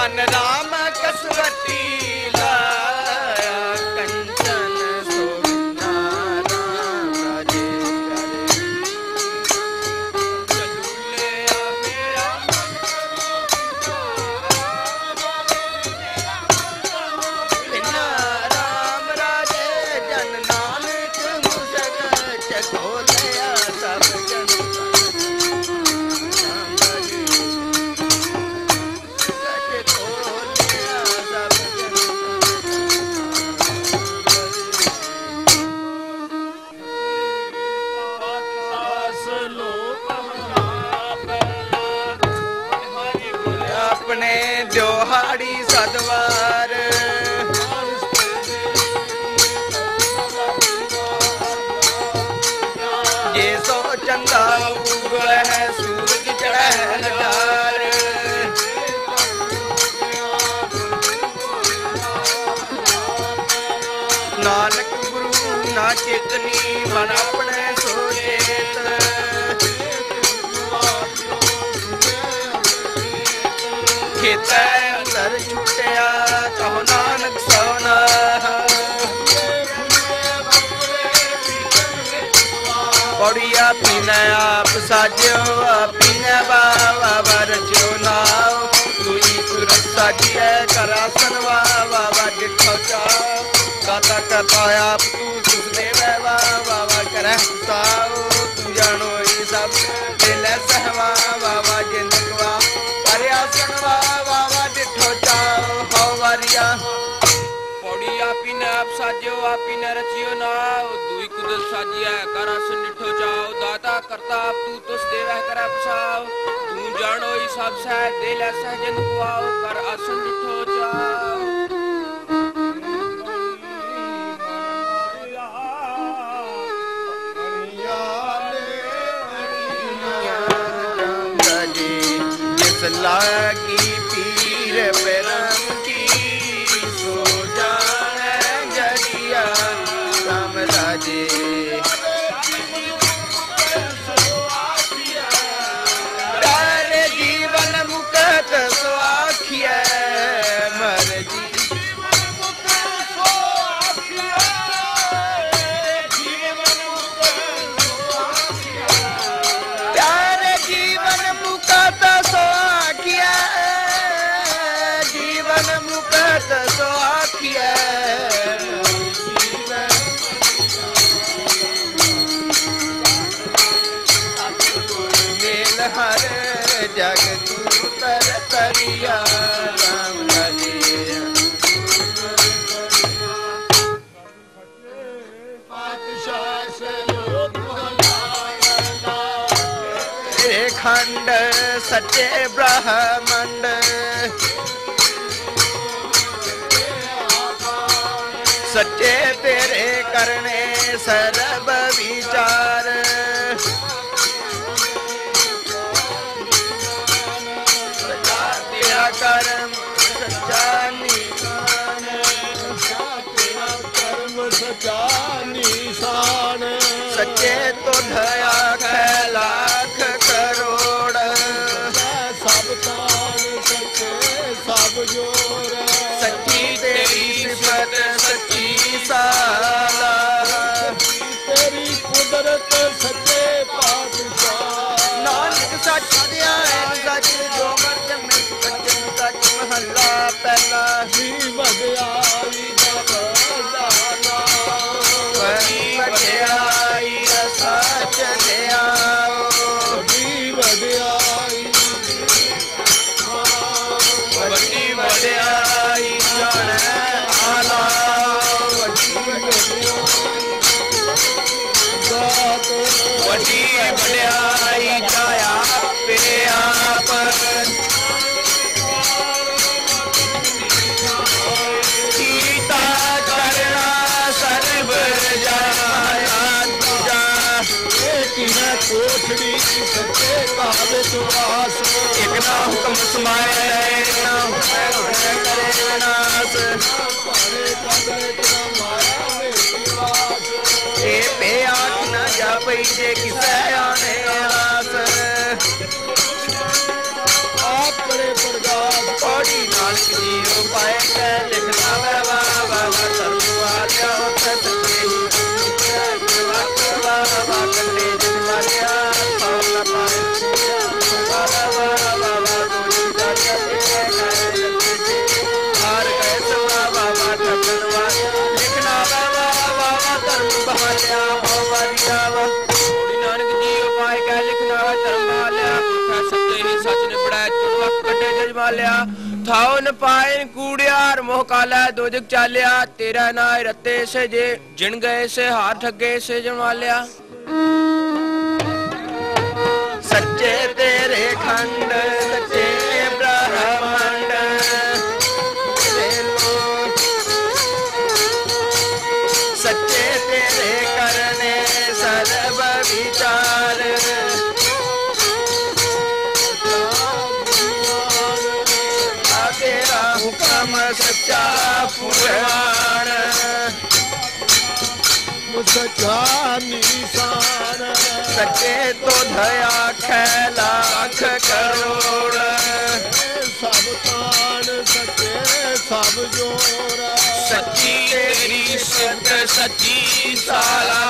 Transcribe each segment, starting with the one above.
मन राम कसवती लाया कंचन सोना राम राजे बिना राम राजे जन नानक मुसक चकोलया सब जन अपने दिहाड़ी सदवार ये सो चंदा उगल है सूरज चढ़ा है हजार नानक गुरु ना चेतनी मन अपने सोचेत खेता अंदर छुटिया कहो नानक सोना पौड़िया पीना आप साजो पीना बाबा बरजो नाव तुई तुरंत साजिए करासन बाबा डिठो जाओ गाता करता आप तू सुसने बाबा करे साओ तू जानो ये सब दिल सहवा बाबा जिंदगवा परियासन बाबा डिठो जाओ हो वारिया पौड़िया पीना आप साजो पीना रचियो नाव दुई कुदल साजिया करासन डिठो जाओ दाता करता आप तू तुस देवा करा पसाओ तू जानो ये सब सह दिल सहजन कुआओ कर आसन डिठो जाओ लागी पीर परम की सो जाने जरिया राम राजे तारे जीवन मुकत सो आखिया मर जी तारे जीवन मुकत सो जीवन मुकत सो आखिया मेल हर जग तू तर तरिया राम राजे खंड सच्चे ब्रह्मंड सच्चे तेरे करने सर्व विचार तेरा कर्म सच्चा निशान कर्म सच्चा निशान सच्चे तो धया लाख करोड़ सब तान सच्चे सब जोर सच्ची तेरी सिफत सच्ची साला तेरी कुदरत सच्चे पातशाह नानक सच दिया सच जो मर्द में सच महला पहला ही बदयाई दाना बदयाई सच दिया बदयाई बड़ी बदयाई जाने आला बड़ी बदयाई जाया पे आप सीता करना सर्व जाया तुझा कोठड़ी सच्चे काल सुवास एक ना हुक्म समाए ना करे नास ए पे आँख न जा पैसे किसे आने रास आप बड़े प्रगास पौड़ी नाल बहालिया हो वारिया वा। पौड़ी नानक जी उपाय कह लिखना है धर्म बहालिया उठा सच्चे ही सच ने पढ़ाया चुड़वा कटे जजमालिया थाओ न पाए कूड़ियार मोह काला दोजक चालिया तेरा नाय रत्ते से जे जिन गए से हार ठगे से जमालिया सच्चे तेरे खंड सच्चे ब्रह्मांड सच्चे तेरे करने सर्व विचार तेरा हुक्म सच्चा पुराण सच्चा निशान सच्चे तो दया लाख करोड़ सब तान सच्चे सब जोड़ सच्ची तेरी सिद्ध सच्ची साला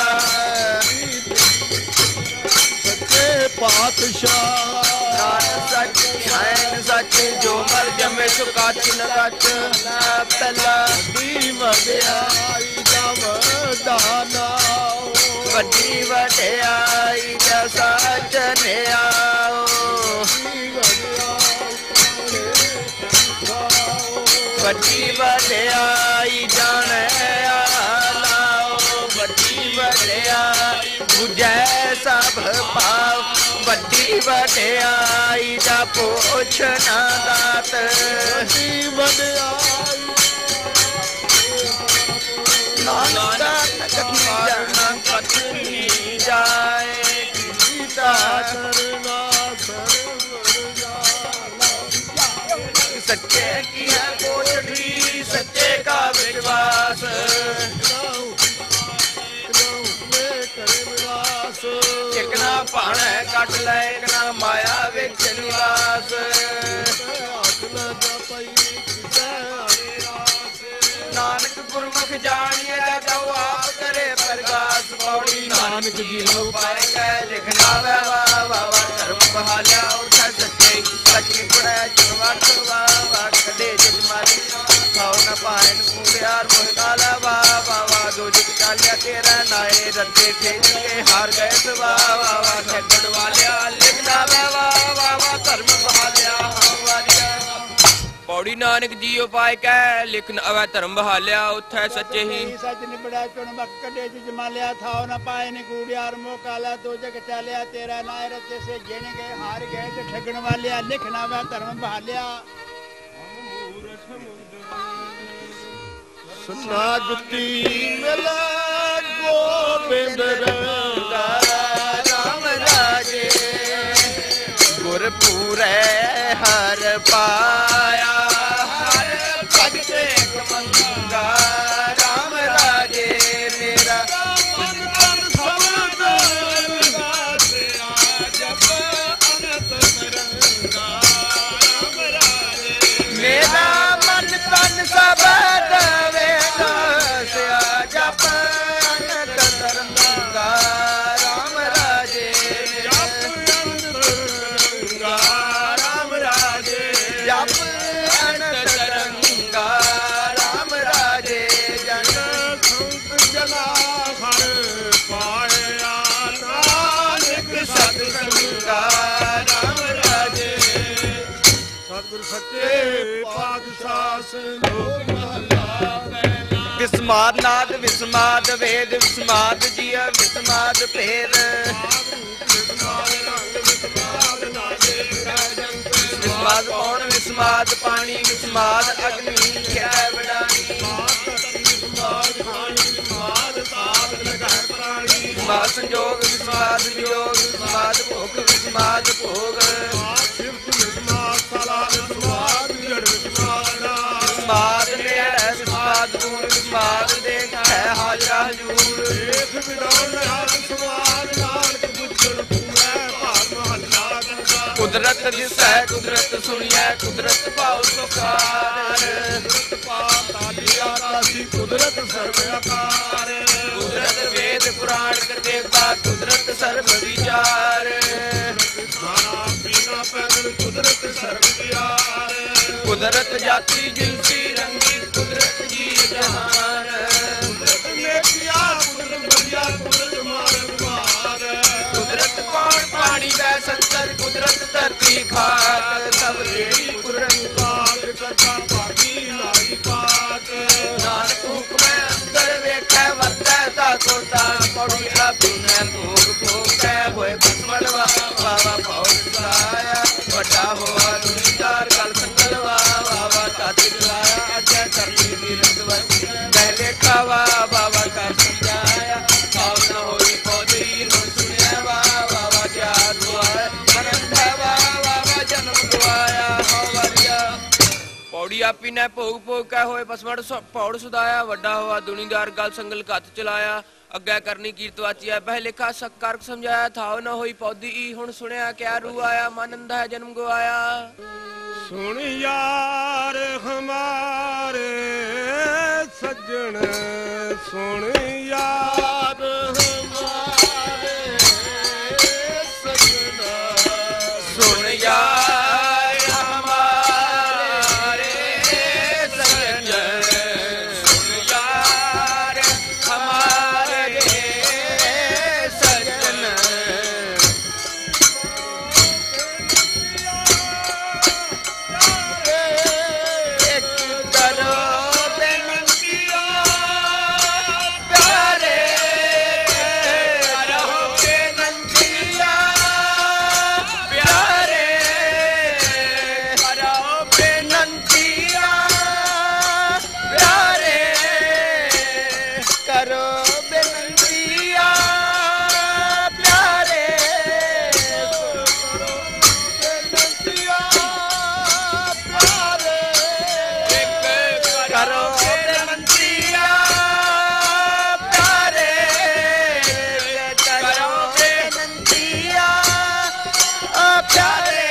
सच्चे पातशाह सच शैन सच जो मर जमे सुकाच न कच पहला वड्याई जम दाना वड्डी वड्याई जसा चनिया वड्डी वड्याई जाने लाओ वड्डी वड्याई बुझे सब पाओ वड्डी वड्याई दा पोछना दात वड्डी वड्याई नानक कथनी जाए गीता करना सच्चे की है कोठड़ी सच्चे का विश्वास इकना पाने कट ले इकना माया विच निवास नानक गुरमुख जानिए जाओ आप करे प्रकाश पौड़ी नानक जी उपाय कह लिखना वे वाह धर्म बहालिया उठा सच्चे सच पड़े जुड़वा करवा कदे जजमाली खाओ न पाए कूड़ियार मुहकाला वाह दो जग चालिया तेरा नाए रद्दे ठेक के हार गए वाह ठगड़ वालिया लिखना वे वाह धर्म बहालिया वारिया पौड़ी नानक जी उपाय कह लिखन अवै धर्म बहालिया उठै सच्चे ही सच निबड़ा चुन मक्कड़े जजमालिया थाओ न पाए ने कूड़ियार मोह काला दो जग चालिया तेरा नाय रत्ते से जिन गए हार गए ते ठगण वालिया लिखना वे धर्म बहालिया सुना जुती मिला गोबिंद रंगा राम राजे गुरपुरे हर पाया हर भगते मंगा राम राजे मेरा मन तन सब जब अनंत रंगा राम राजे मेरा मन तन सब जप अनंत रंगा राम राजे राम राजे जप अनंत रंगा राम राजे जन संत जना हर पाया नानक सतसंगा राम राजे सतगुर सच्चे पातशाह संजोग विस्माद नाद विस्माद वेद विस्माद जिया विस्माद फेर विस्माद कौन विस्माद पानी विस्माद अग्नि क्या बड़ानी विस्माद संजोग विस्माद वियोग विस्माद भोग विस्माद भोग विस्माद नेड़ विस्माद दूर विस्माद देख है हाजरा हजूर देख विदान हाल समाद नानक पुत्र पूरा भाग महला गंगा कुदरत दिसै कुदरत सुनिए कुदरत पाओ सुखार कुदरत पाता लिया राशि कुदरत सर्व आकार कुदरत वेद पुराण कर देखा कुदरत सर्व विचार खाना पीना पैदल कुदरत सर्व प्यार कुदरत जाति जिनसी रंगी कुदरत जी जहान कुदरत ने किया कुदरत धरती खाक सब तेरी पूरन काग करता भागी नाई पात नानक हुक्म अंदर वेखै वरतै ता कोता पौड़िया पीने भोग भोगै होए बसमलवा बाबा पौड़ चलाया वड्डा होआ दुनियादार गल संगलवा बाबा ताती चलाया अजय करनी दी रंगवत पहले खावा बाबा कर समझाया भाव न होई पौधी नु सुनिया बाबा क्या दुआ आनंद बाबा जन्म दुआया हवरिया पौड़िया पीने भोग भोग कै होए बसमड़ पौड़ सुधाया वड्डा हुआ दुनियादार गल संगल कत चलाया अग्गै करनी कीर्त वाचिया बह लिखा सकर समझाया थाव न होई पौधी हुण सुनिया क्या रू आया मन अंधा जन्म गवाया सुन यार हमारे सज्जन सुन यार हमारे सज्जन सुन यार हमारे सज्जन सुन यार हमारे सज्जन एक करो बेनतिया प्यारे करो बेनतिया प्यारे करो बेनतिया प्यारे करो बेनतिया प्यारे करो बेनतिया प्यारे करो बेनतिया प्यारे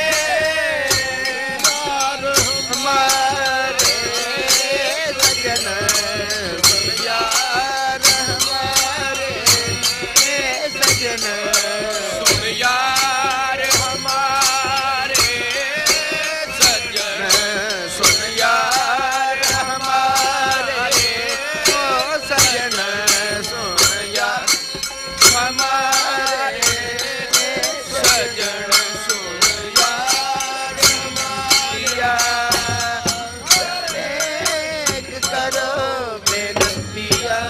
हमारे सजन सुन यार हमारे सजन सुन यार हमारे सजन सुन यार हमारे ओ सजन सुन यार हमारे सजन सुन यार हमारिया एक करो बेनतिया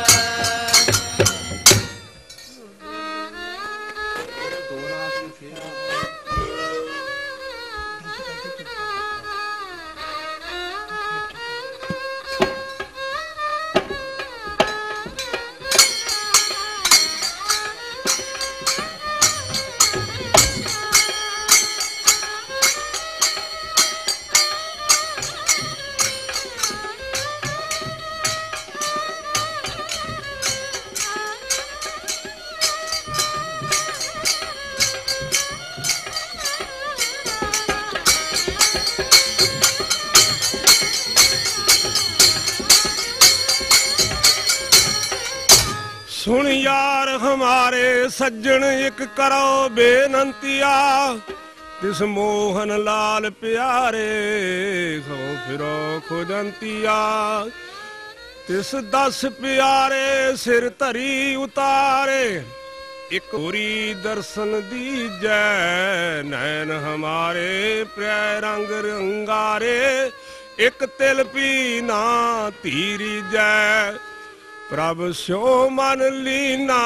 सुन यार हमारे सज्जन एक करो बेनंतिया तिस मोहन लाल प्यारे सो फिरो खुजंतिया तिस 10 प्यारे सिर धरी उतारे एक होरी दर्शन दीजै नैन हमारे प्रै रंग रंगारे एक तिल पी ना धीरी जै प्रभ स्यो मन लीना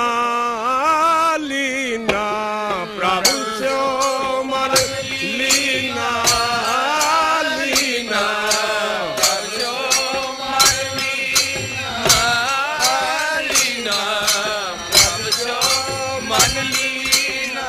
लीना प्रभ स्यो मन लीना लीना प्रभ स्यो मन लीना लीना प्रभ स्यो मन लीना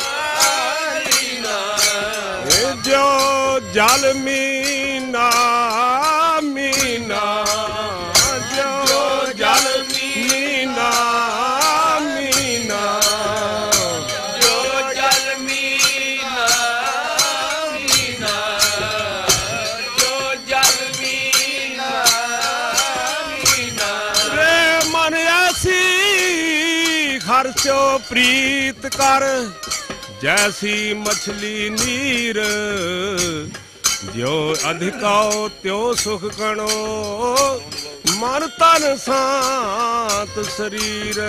लीना जो जल मीना मीना जो जल मीना मीना जो जल मीना मीना जो जल मीना मीना रे मन ऐसी खर्चो प्रीत कर जैसी मछली नीर जो अधिकाओ त्यो सुख कणो मन तन शांत शरीर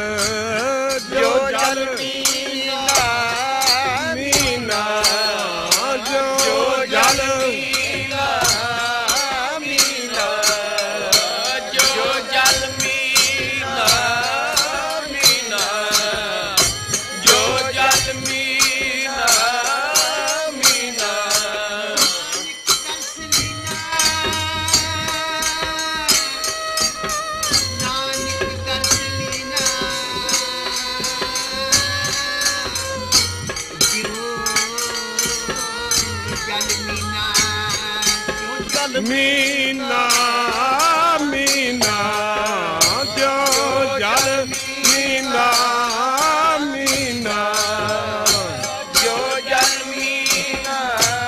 जो जल मीना मीना जो ਮੀਨਾ ਮੀਨਾ ਜੋ ਜਲ ਮੀਨਾ ਮੀਨਾ ਜੋ ਜਲ ਮੀਨਾ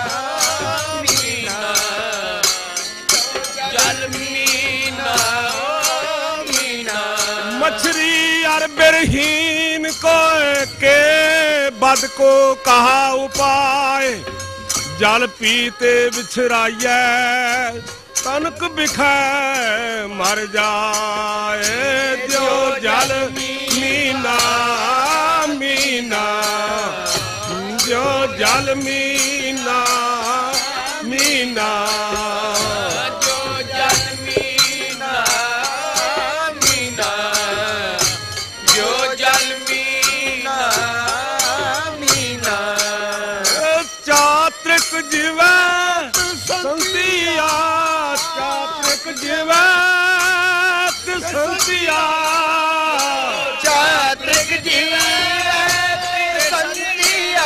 ਮੀਨਾ ਜਲ ਮੀਨਾ ਮੀਨਾ मछली अर बिरहीन को के बद को कहा उपाय जल पीते बिछराइए तनक बिखै मर जाए जो जल मीना मीना जो जल मीना मीना ਜੋ ਜਲ ਮੀਨਾ ਮੀਨਾ ਜੋ ਜਲ ਮੀਨਾ ਮੀਨਾ ਚਾਤ੍ਰਿਕ ਜਿਵੈ ਸੰਤਿਆ ਚਾਤ੍ਰਿਕ ਜਿਵੈ ਸੰਤਿਆ ਚਾਤ੍ਰਿਕ ਜੀਵੈ ਸੰਤਿਆ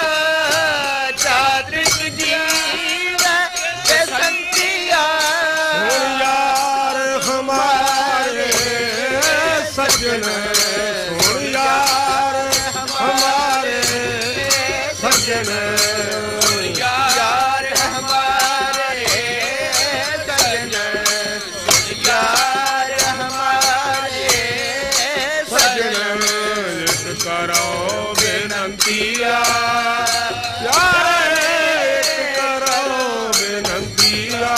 ਚਾਤ੍ਰਿਕ ਜੀਵੈ ਸੰਤਿਆ ਹੁਣ ਯਾਰ ਹਮਾਰੇ ਸੱਜਣ ਹੁਣ ਯਾਰ ਹਮਾਰੇ ਸੱਜਣ ਯਾਰ ਹਮਾਰੇ ਸਜਣ ਯਾਰ ਹਮਾਰੇ ਸਜਣ ਇੱਕ ਕਰੋ ਬੇਨੰਤੀਆ ਯਾਰ ਇੱਕ ਕਰੋ ਬੇਨੰਤੀਆ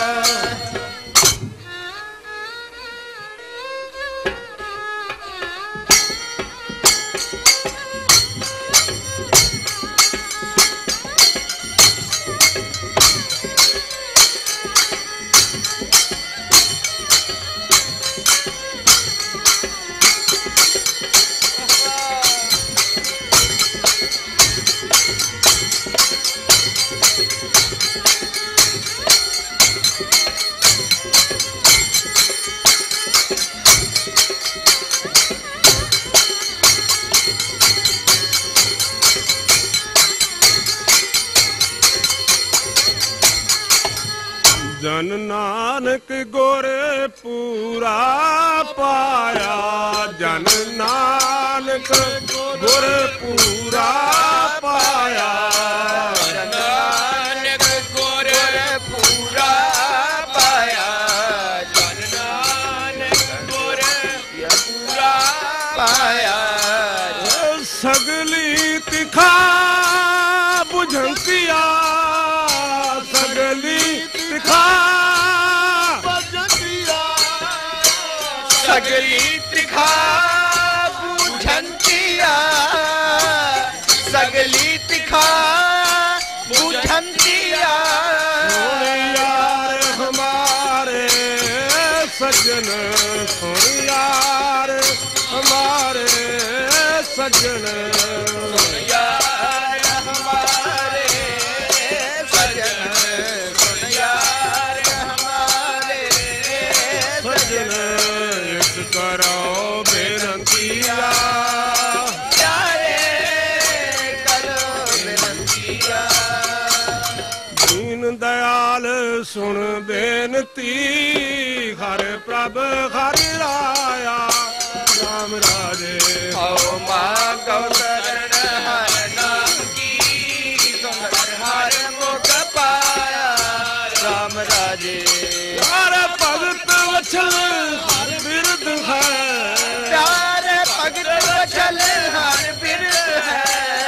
जन नानक गुर पूरा पाया जन नानक गुर पूरा पाया ਨਾਨਕ ਗੁਰ ਪੂਰਾ ਪਾਇਆ ਜਨ ਨਾਨਕ ਗੁਰ ਪੂਰਾ ਪਾਇਆ सगली तिखा बुझंतिया सगली तिखा सगली त्रिखा बूझंतिया सगली त्रिखा बूझंतिया सुन यार हमारे सज्जन सुन यार हमारे सज्जन यार हमारे सजन सुन यार हमारे सज्जन एक करो बेनंतिया प्यारे करो विनंतिया दीन दयाल सुन बेनती हर प्रभ हर राया राम राजे आओ माँ गौतरण हर नाम की सुंदर हर मुख पाया राम राजे हर भगत वचन हर बिरद है प्यार भगत वचन हर बिरद है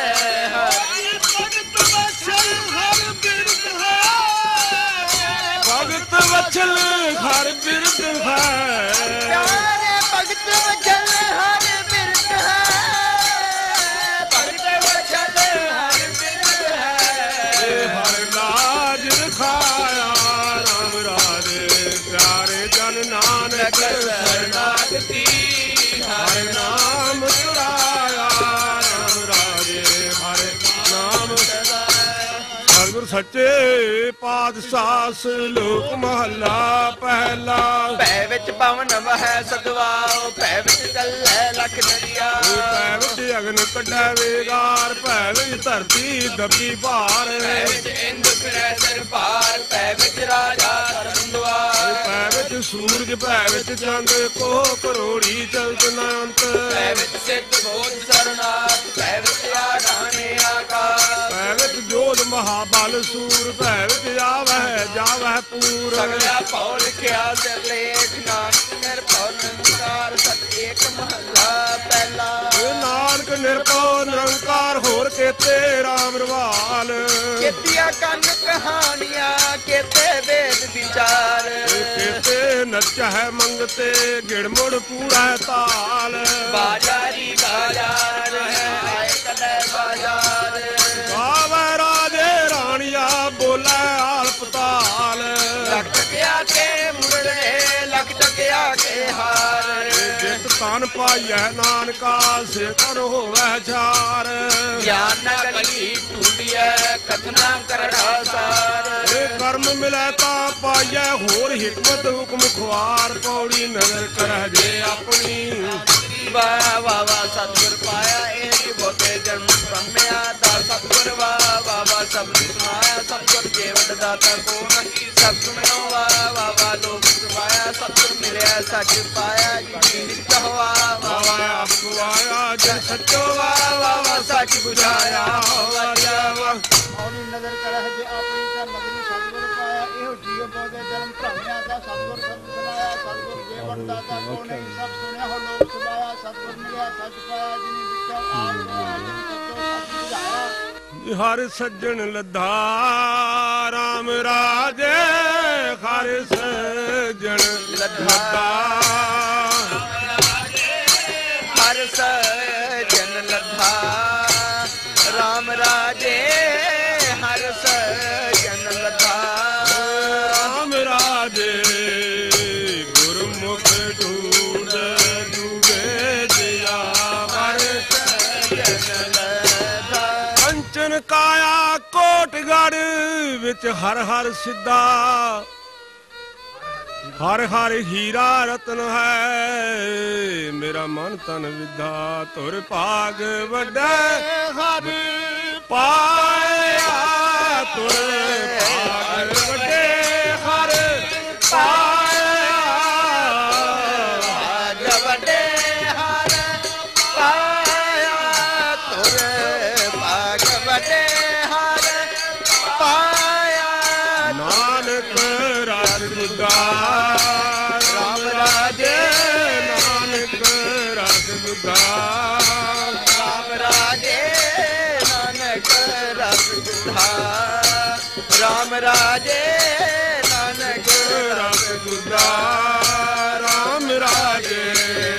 भगत वचन हर बिरद है प्यार भगत वचन हर बिरद है भगत वचन हर बिरद है हर लाज रखाया राम राजे प्यारे जन नानक शरणागति हर नाम चुराया राम राजे हर नाम सतगुर सच्चे पातशाह श्लोक महला पहला ਭੈ ਵਿੱਚ ਪਵਨ ਵਹੈ ਸਦਵਾਓ ਭੈ ਵਿੱਚ ਚੱਲੈ ਲਖ ਦਰਿਆ पै विच ਗਗਨ ਕੱਢੈ ਵੇਗਾਰ, ਭੈ ਵਿੱਚ ਧਰਤੀ ਦੱਬੀ ਭਾਰ। ਪੈ ਵਿੱਚ ਇੰਦ ਫਿਰੈ ਸਿਰ ਭਾਰ, ਪੈ ਵਿੱਚ ਰਾਜਾ ਧਰਮ ਦੁਆਰ। ਪੈ ਵਿੱਚ ਸੂਰਜ ਭੈ ਵਿੱਚ ਚੰਦ, ਕੋ ਕਰੋੜੀ ਚਲਤ ਨ ਅੰਤ। ਪੈ ਵਿੱਚ ਸਿੱਧ ਬੋਧ ਸਰਨਾਥ, ਪੈ ਵਿੱਚ ਆਡਾਣੇ ਆਕਾਸ਼। ਪੈ ਵਿੱਚ ਜੋਧ ਮਹਾਬਲ ਸੂਰ, ਭੈ ਵਿੱਚ ਆਵਹਿ ਜਾਵਹਿ ਪੂਰ। ਸਗਲਾ ਭਉ ਲਿਖਿਆ ਸਿਰਲੇਖ, ਨਾਨਕ ਨਿਰਭਉ ਨਿਰੰਕਾਰ, ਸਤਿ ਏਕ ਮਹੱਲਾ ਪਹਿਲਾ। ਨਾਨਕ ਨਿਰਭਉ ਨਿਰੰਕਾਰ, ਹੋਰ ਕੇਤੇ ਰਾਮ ਰਵਾਲ। ਕੀਤੀਆਂ ਕੰਨ ਕਹਾਣੀਆਂ, ਕੀਤੇ ਵੇਦ ਵਿਚਾਰ। ਕੇਤੇ ਨਚਹਿ ਮੰਗਤੇ, ਗਿੜਮੁੜ ਪੂਰਾ ਤਾਲ। ਬਾਜਾਰੀ ਬਾਜ਼ਾਰ ਹੈ, ਆਏ ਕਦੇ ਬਾਜ਼ਾਰ। ਗਾਵੈ ਰਾਜੇ ਰਾਣੀਆ, ਬੋਲੇ ਆਲਪ ਤਾਲ। ਲੱਖ ਟਕਿਆ ਕੇ ਮੁਰਲੇ, ਲੱਖ ਟਕਿਆ ਕੇ ਹਾਰ। ਜਿਤ ਤਨ ਪਾਈਐ ਨਾਨਕਾ, ਸੇ ਤਨ ਹੋਵੈ ਛਾਰ। ਗਿਆਨ ਨਗਲੀ ਟੂਟਿਐ, ਕਥਨਾ ਕਰੜਾ ਸਾਰ। ਇਹ ਕਰਮ ਮਿਲੈ ਤਾਂ ਪਾਈਐ, ਹੋਰ ਹਿਕਮਤ ਹੁਕਮ ਖੁਆਰ। ਪੌੜੀ ਨਜ਼ਰ ਕਰਹਿ ਜੇ ਆਪਣੀ, ਵਾਹ ਵਾਹ ਵਾਹ ਸਤਿਗੁਰ ਪਾਇਆ, ਇਹ ਜੀ ਬਹੁਤੇ ਜਨਮ ਭ੍ਰਮਿਆ ਦਾ। ਸਤਿਗੁਰ ਵਾਹ ਵਾਹ ਵਾਹ ਸਭ ਨੂੰ ਸੁਣਾਇਆ, ਸਤਿਗੁਰ ਜੀਵਨ ਦਾਤਾ ਕੋ ਨਹੀਂ। ਸਭ ਸੁਣਿਓ ਵਾਹ ਵਾਹ ਵਾਹ ਲੋਕ ਸੁਣਾਇਆ, ਸਤਿਗੁਰ ਮਿਲਿਆ ਸੱਚ ਪਾਇਆ। ਜੀ ਨਿਤ ਹੋਆ ਵਾਹ ਵਾਹ ਆਪ ਸੁਆਇਆ, ਜਨ ਸੱਚੋ ਵਾਹ ਵਾਹ ਵਾਹ ਸੱਚ ਬੁਝਾਇਆ। ਵਾਹਿਆ ਵਾਹ ਔਣੀ ਨਜ਼ਰ ਕਰਹਿ ਜੇ ਆਪਣੀ, ਤਾਂ ਨਗਰੀ ਸਤਿਗੁਰ ਪਾਇਆ। ਇਹੋ ਜੀਵ ਬਹੁਤੇ ਜਨਮ ਭ੍ਰਮਿਆ ਦਾ, ਸਤਿਗੁਰ ਸਭ ਸੁਣਾਇਆ। ਸਤਿਗੁਰ ਜੀਵਨ ਦਾਤਾ ਕੋ ਨਹੀਂ, ਸਭ ਸੁਣਿਆ ਹੋ ਲੋਕ ਸੁਣਾਇਆ। ਸਤਿਗੁਰ ਮਿਲਿਆ ਸੱਚ ਪਾਇਆ, ਜਿਨੀ ਵਿਚਾਰ ਆਪ ਹੋਇਆ, ਜਿਨ ਸੱਚੋ ਸੱਚ ਬੁਝਾਇਆ। ਹਰ ਸੱਜਣ ਲੱਧਾ ਰਾਮ ਰਾਜੇ, ਹਰ ਸੱਜਣ ਲੱਧਾ। ਹਰ ਸਜਨ ਲੱਧਾ ਰਾਮ ਰਾਜੇ, ਹਰ ਸਜਨ ਲੱਧਾ। ਰਾਮ ਰਾਜੇ ਗੁਰਮੁਖ ਢੂੰਡ ਡੂਬੇ ਦਿਆ। ਹਰ ਸਜਨ ਲੱਧਾ ਕੰਚਨ ਕਾਇਆ ਕੋਟਗੜ੍ਹ ਵਿੱਚ ਹਰ ਹਰ ਸਿੱਧਾ। ਹਰ ਹਰ ਹੀਰਾ ਰਤਨ ਹੈ, ਮੇਰਾ ਮਨ ਤਨ ਵਿਧਾ। ਧੁਰ ਭਾਗ ਵੱਡਾ ਹਰ ਪਾਇਆ, ਧੁਰ ਭਾਗ ਵੱਡੇ ਹਰ ਪਾਇਆ। ਭਾਗ ਵੱਡੇ ਹਰ ਪਾਇਆ, ਤੁਰ ਭਾਗ ਵੱਡੇ ਹਰ ਪਾਇਆ। ਨਾਨਕ ਰਸ ਗੁਦਾ ਰਾਮ ਰਾਜੇ, ਨਾਨਕ ਰਸ ਗੁਦਾ। ਰਾਮ ਰਾਜੇ ਨਾਨਕ ਰਸ ਗੁਧਾ, ਰਾਮ ਰਾਜੇ ਨਾਨਕ ਰਸ ਗੁਦਾ ਰਾਮ ਰਾਜੇ,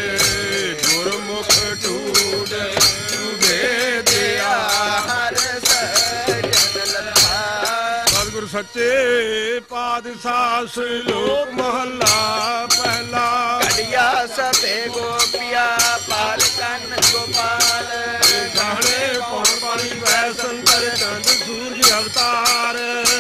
ਗੁਰਮੁਖ ਢੂੰਡ ਡੂਬੇ ਦਿਆ। ਹਰ ਸਜਨ ਲੱਧਾ। ਸਤਿਗੁਰ ਸੱਚੇ ਪਾਤਸ਼ਾਹ, ਸ਼ਲੋਕ ਮਹੱਲਾ ਪਹਿਲਾ। ਘੜਿਆ ਸਭੇ ਗੋਪੀਆ, ਪਾਲ ਕੰਨ ਗੋਪਾਲ। ਜਾਣੇ ਪੌਣ ਪਾਣੀ ਵੈ ਸੰਤਰ, ਚੰਦ ਸੂਰਜ ਅਵਤਾਰ।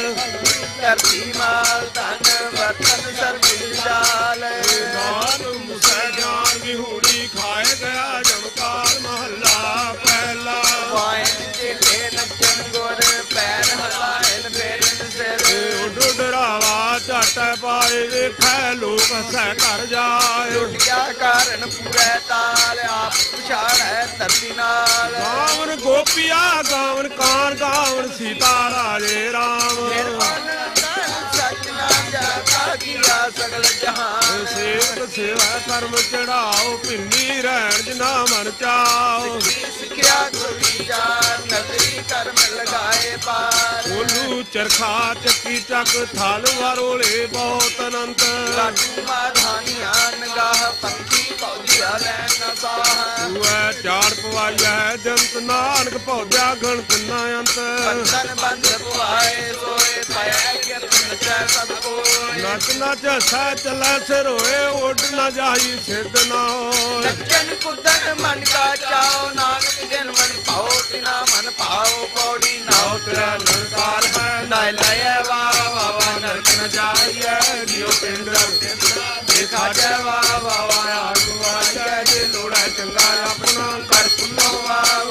ਧਰਤੀ ਮਾਲ ਧਨ ਵਰਤਨ ਸਰਬੀ ਜਾਲ। ਨਾਨ ਮੁਸੈ ਜਾਨ ਵਿਹੂੜੀ, ਖਾਏ ਗਿਆ ਜਮਕਾਰ ਮਹੱਲਾ ਪਹਿਲਾ। ਵਾਇਨ ਚੇਲੇ ਨੱਚਨ ਗੁਰ, ਪੈਰ ਹਲਾਇਨ ਫੇਰਨ ਸਿਰ। ਉੱਡ ਡਰਾਵਾ ਝਟ ਪਾਏ, ਵੇਖੈ ਲੋਕ ਹਸੈ ਘਰ ਜਾਏ। ਟੁੱਟਿਆ ਕਾਰਨ ਪੂਰੇ ਤਾਲ, ਆਪ ਪਛਾੜੈ ਧਰਤੀ ਨਾਲ। ਗਾਵਨ ਗੋਪੀਆ ਗਾਵਨ ਕਾਨ, ਗਾਵਨ ਸੀਤਾ ਰਾਜੇ ਰਾਮ। ਨਿਰਮਲ ਤਨ ਸਚ ਨਾ ਜਾਤਾ, ਕੀਆ ਸਗਲ ਜਹਾਨ। ਸੇਵਕ ਸੇਵਾ ਕਰਮ ਚੜਾਓ, ਭਿੰਨੀ ਰਹਿਣ ਜਿਨਾ ਮਨ ਚਾਓ। ਸਿੱਖਿਆ ਗੁਰ ਵਿਚਾਰ, ਨਜ਼ਰੀ ਕਰਮ ਲਗਾਏ ਪਾਰ। ਉਹਨੂੰ ਚਰਖਾ ਚੱਕੀ ਚੱਕ, ਥਲ ਵਾਰੋਲੇ ਬਹੁਤ ਅਨੰਤ। ਲਾਟੂ ਮਾਧਾਨੀਆਂ ਨਗਾਹ, ਪੰਖੀ ਪੌਧਿਆ ਲੈਣ ਨਾ ਸਾਹ। ਤੂੰ ਐ ਚਾੜ ਪਵਾਈਐ ਜੰਤ, ਨਾਨਕ ਪੌਦਿਆ ਗਣਤ ਨਾ ਅੰਤ। ਬੰਧਨ ਬੰਧ ਪੁਆਏ, ਸੋਏ ਪਾਇਆ ਕਿਰਤ ਨਚੈ ਸਭ ਕੋਇ। ਨੱਚ ਨੱਚ ਹੱਸੈ ਚੱਲੈ ਸਿਰ ਹੋਏ, ਉੱਡ ਨਾ ਜਾਈ ਸਿੱਧ ਨਾ ਹੋਏ। ਨੱਚਨ ਕੁੱਦਨ ਮਨ ਕਾ ਚਾਓ, ਨਾਨਕ ਜਨ ਮਨ ਪਾਓ, ਤਿਨਾ ਮਨ ਪਾਓ। ਪੌੜੀ ਨਾਉ ਤੇਰਾ ਨਿਰਕਾਰ ਹੈ, ਨਾ ਲਇਐ ਵਾਹ ਵਾਹ ਨਰਕ ਨ ਜਾਈਐ। ਜਿਉ ਪਿੰਡ ਦੇਖਾ ਜੈ ਵਾਹ ਵਾਹ ਆਗੂ ਆਜੈ। ਜੇ ਲੋੜਾ ਚੰਗਾ ਆਪਣਾ ਕਰ ਪੁੰਨੋ ਵਾਹ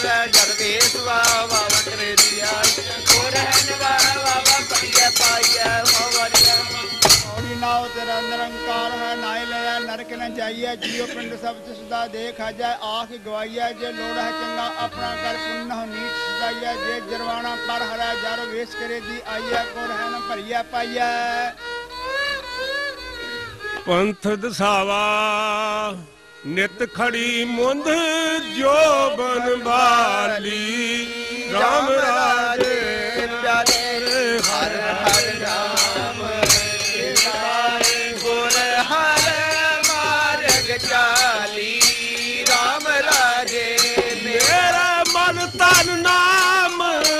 है जरदेश बाबा करे दिया और रहन बाबा बढ़िया पाइया हमारिया ਔੜੀ ਨਾਉ ਤੇਰਾ ਨਿਰੰਕਾਰ ਹੈ ਨਾਇ ਲਿਆ ਨਰਕ ਨ ਜਾਈਐ ਜੀਉ ਪਿੰਡ ਸਭ ਤਿਸ ਦਾ ਦੇਖ ਜਾਏ ਆਖ ਗਵਾਈਐ ਜੇ ਲੋੜ ਹੈ ਚੰਗਾ ਆਪਣਾ ਕਰ ਪੁੰਨ ਨੀਚ ਸਜਾਈਐ ਜੇ ਜਰਵਾਣਾ ਪਰ ਹਰੈ ਜਰ ਵੇਸ ਕਰੇ ਦੀ ਆਈਐ ਕੋ ਰਹਿਣ ਭਰੀਐ ਪਾਈਐ ਪੰਥ ਦਸਾਵਾ ਨਿਤ ਖੜੀ ਮੁੰਦ ਜੋ ਬਨਵਾਲੀ ਰਾਮ ਰਾਜੇ ਪਿਆਰੇ ਹਰ ਹਰ ਨਾਮ ਗੁਰ ਹਰ ਮਾਰਗ ਚਾਲੀ ਰਾਮ ਰਾਜੇ ਮੇਰਾ ਮਨ ਤਨ ਨਾਮ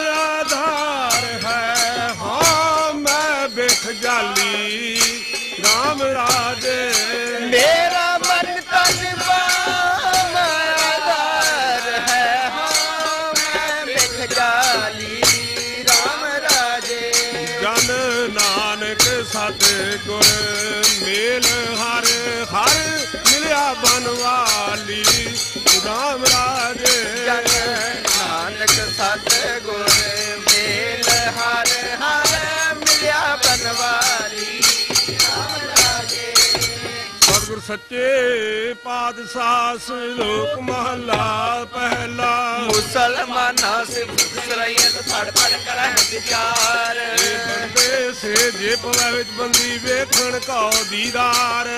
ਆਧਾਰ ਹੈ ਹਾਂ ਮੈਂ ਬਿਖ ਜਾਲੀ ਰਾਮ ਰਾਜੇ ਮੇਰਾ ਮਨ ਤਨ ਬਾਮ ਆਧਾਰ ਹੈ ਹਾਂ ਮੈਂ ਬਿਖ ਜਾਲੀ ਰਾਮ ਰਾਜੇ ਜਨ ਨਾਨਕ ਸਤ ਗੁਰ ਮੇਲ ਹਰ ਹਰ ਮਿਲਿਆ ਬਨਵਾਲੀ ਰਾਮ ਰਾਜੇ ਜਨ ਨਾਨਕ ਸਤ ਗੁਰ ਮੇਲ ਹਰ ਹਰ ਮਿਲਿਆ ਬਨਵਾਰੀ ਰਾਮ ਰਾਜੇ ਸਤਿਗੁਰ ਸੱਚੇ ਪਾਤਸ਼ਾਹ ਸ਼ਲੋਕ ਮਹਲਾ ਪਹਿਲਾ ਮੁਸਲਮਾਨਾਂ ਸੇ ਸਰੈਤ ਫੜ ਫੜ ਕਰਹਿ ਵਿਚਾਰ ਬੰਦੇ ਸੇ ਜੇ ਪਵੈ ਵਿੱਚ ਬੰਦੀ ਵੇਖਣ ਕਉ ਦੀਦਾਰ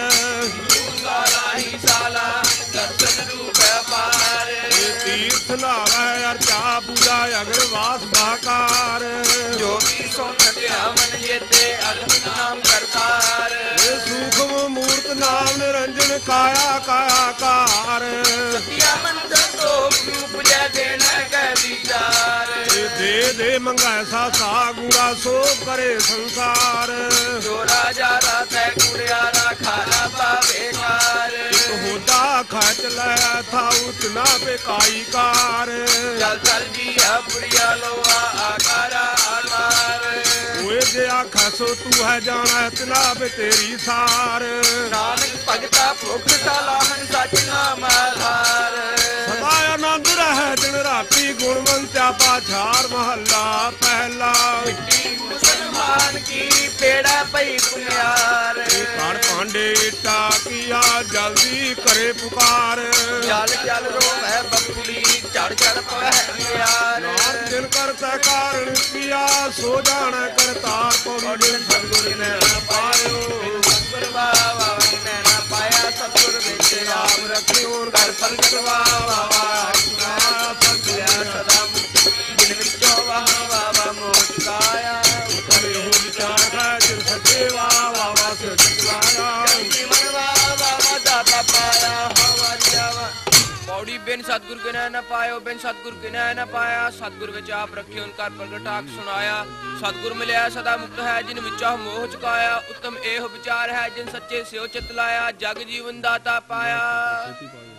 ਸਾਲਾ ਹੀ ਸਾਲਾ ਦਰਸ਼ਨ ਰੂਪ ਪਾਰ ਤੀਰਥ ਨਾਵੈ ਅਰਚਾ ਪੂਜਾ ਅਗਰਵਾਸ ਬਾਕਾਰ ਜੋ ਵੀ ਸੁਣ ਧਿਆਵਨ ਜੇਤੇ ਅਲਖ ਨਾਮ ਕਰਤਾਰ ਸੂਖਮ ਮੂਰਤ ਨਾਮ ਨਿਰੰਜਨ ਕਾਇਆ ਕਾਇਆਕਾਰ ਸਤਿਆ ਮੰਤਰ ਤੋਂ ਰੂਪ ਜੈ ਦੇਣ ਕੈ ਵਿਚਾਰ ਦੇ ਦੇ ਮੰਗੈ ਸਾਸਾ ਗੁਰਾ ਸੋ ਕਰੇ ਸੰਸਾਰ ਜੋ ਰਾਜਾ ਰਾਤੈ ਕੁੜਿਆਰਾ ਖਾਲਾ ਪਾਵੇਕਾਰ ਇੱਕ ਹੋਦਾ ਖਚ ਲਿਆ ਥਾ ਉਤਨਾ ਬੇਕਾਈ ਕਾਰ ਚਲ ਚਲ ਜੀਆ ਪੁੜਿਆ ਲੋਆ ਆਕਾਰਾ ਆਕਾਰ ਓਏ ਜੇ ਆਖਾ ਸੋ ਤੂੰ ਹੈ ਜਾਣਾ ਤਨਾ ਬੇ ਤੇਰੀ ਸਾਰ ਨਾਨਕ ਭਗਤਾ ਭੁਖ ਸਲਾਹਨ ਸਚ ਨਾਮ ਆਧਾਰ ਸਦਾ ਆਨੰਦ ਰਹਿ ਦਿਨ ਰਾਤੀ ਗੁਣਵੰਤਿਆ ਪਾਛਾਰ ਮਹੱਲਾ ਪਹਿਲਾ ਮਿੱਟੀ ਮੁਸਲਮਾਨ ਕੀ ਪੇੜਾ ਪਈ ਪੁਨਿਆਰ ਘੜ ਭਾਂਡੇ ਈਟਾ ਕੀਆ ਜਲਦੀ ਕਰੇ ਪੁਕਾਰ ਜਲ ਜਲ ਰੋਵੈ ਬਖੁੜੀ ਝੜ ਝੜ ਪਵੈ ਪਿਆਰ ਨਾਮ ਦਿਨ ਕਰਤਾ ਕਾਰਨ ਕੀਆ ਸੋ ਜਾਣਾ ਕਰਤਾਰ ਪੌੜੀ ਸਤਿਗੁਰ ਨੇ ਪਾਇਓ ਸਤਿਗੁਰ ਬਾਵਾ ਨੇ ਨਾ ਪਾਇਆ ਸਤਿਗੁਰ ਵਿੱਚ ਆਪ ਰੱਖਿਓ ਕਰ ਪ੍ਰਗਟ ਵਾਵਾ ਸਤਿਆ ਸਦਾ ਦਿਨ ਵਿੱਚੋਂ ਵਾਵਾ ਮੋਟ ਕਾਇਆ ਉਤਰੇ ਹੋ ਵਿਚਾਰ ਹੈ ਜਿਨ ਸੱਚੇ ਵਾਵਾ ਸਤਿਗੁਰਾਂ ਜੀਵਨ ਵਾਵਾ ਦਾਤਾ ਪਾਇਆ ਹਵਾਰਿਆ ਵਾ ਪੌੜੀ ਬਿਨ ਸਤਿਗੁਰ ਗਿਨੈ ਨ ਪਾਇਓ ਬਿਨ ਸਤਿਗੁਰ ਗਿਨੈ ਨ ਪਾਇਆ ਸਤਿਗੁਰ ਵਿੱਚ ਆਪ ਰੱਖਿਓ ਓੰਕਾਰ ਪ੍ਰਗਟਾਕ ਸੁਣਾਇਆ ਸਤਿਗੁਰ ਮਿਲਿਆ ਸਦਾ ਮੁਕਤ ਹੈ ਜਿਨ ਵਿੱਚਾ ਮੋਹ ਚੁਕਾਇਆ ਉੱਤਮ ਇਹੋ ਵਿਚਾਰ ਹੈ ਜਿਨ ਸੱਚੇ ਸਿਓ ਚਿਤ ਲਾਇਆ ਜਗ ਜੀਵਨ ਦਾਤਾ ਪਾਇਆ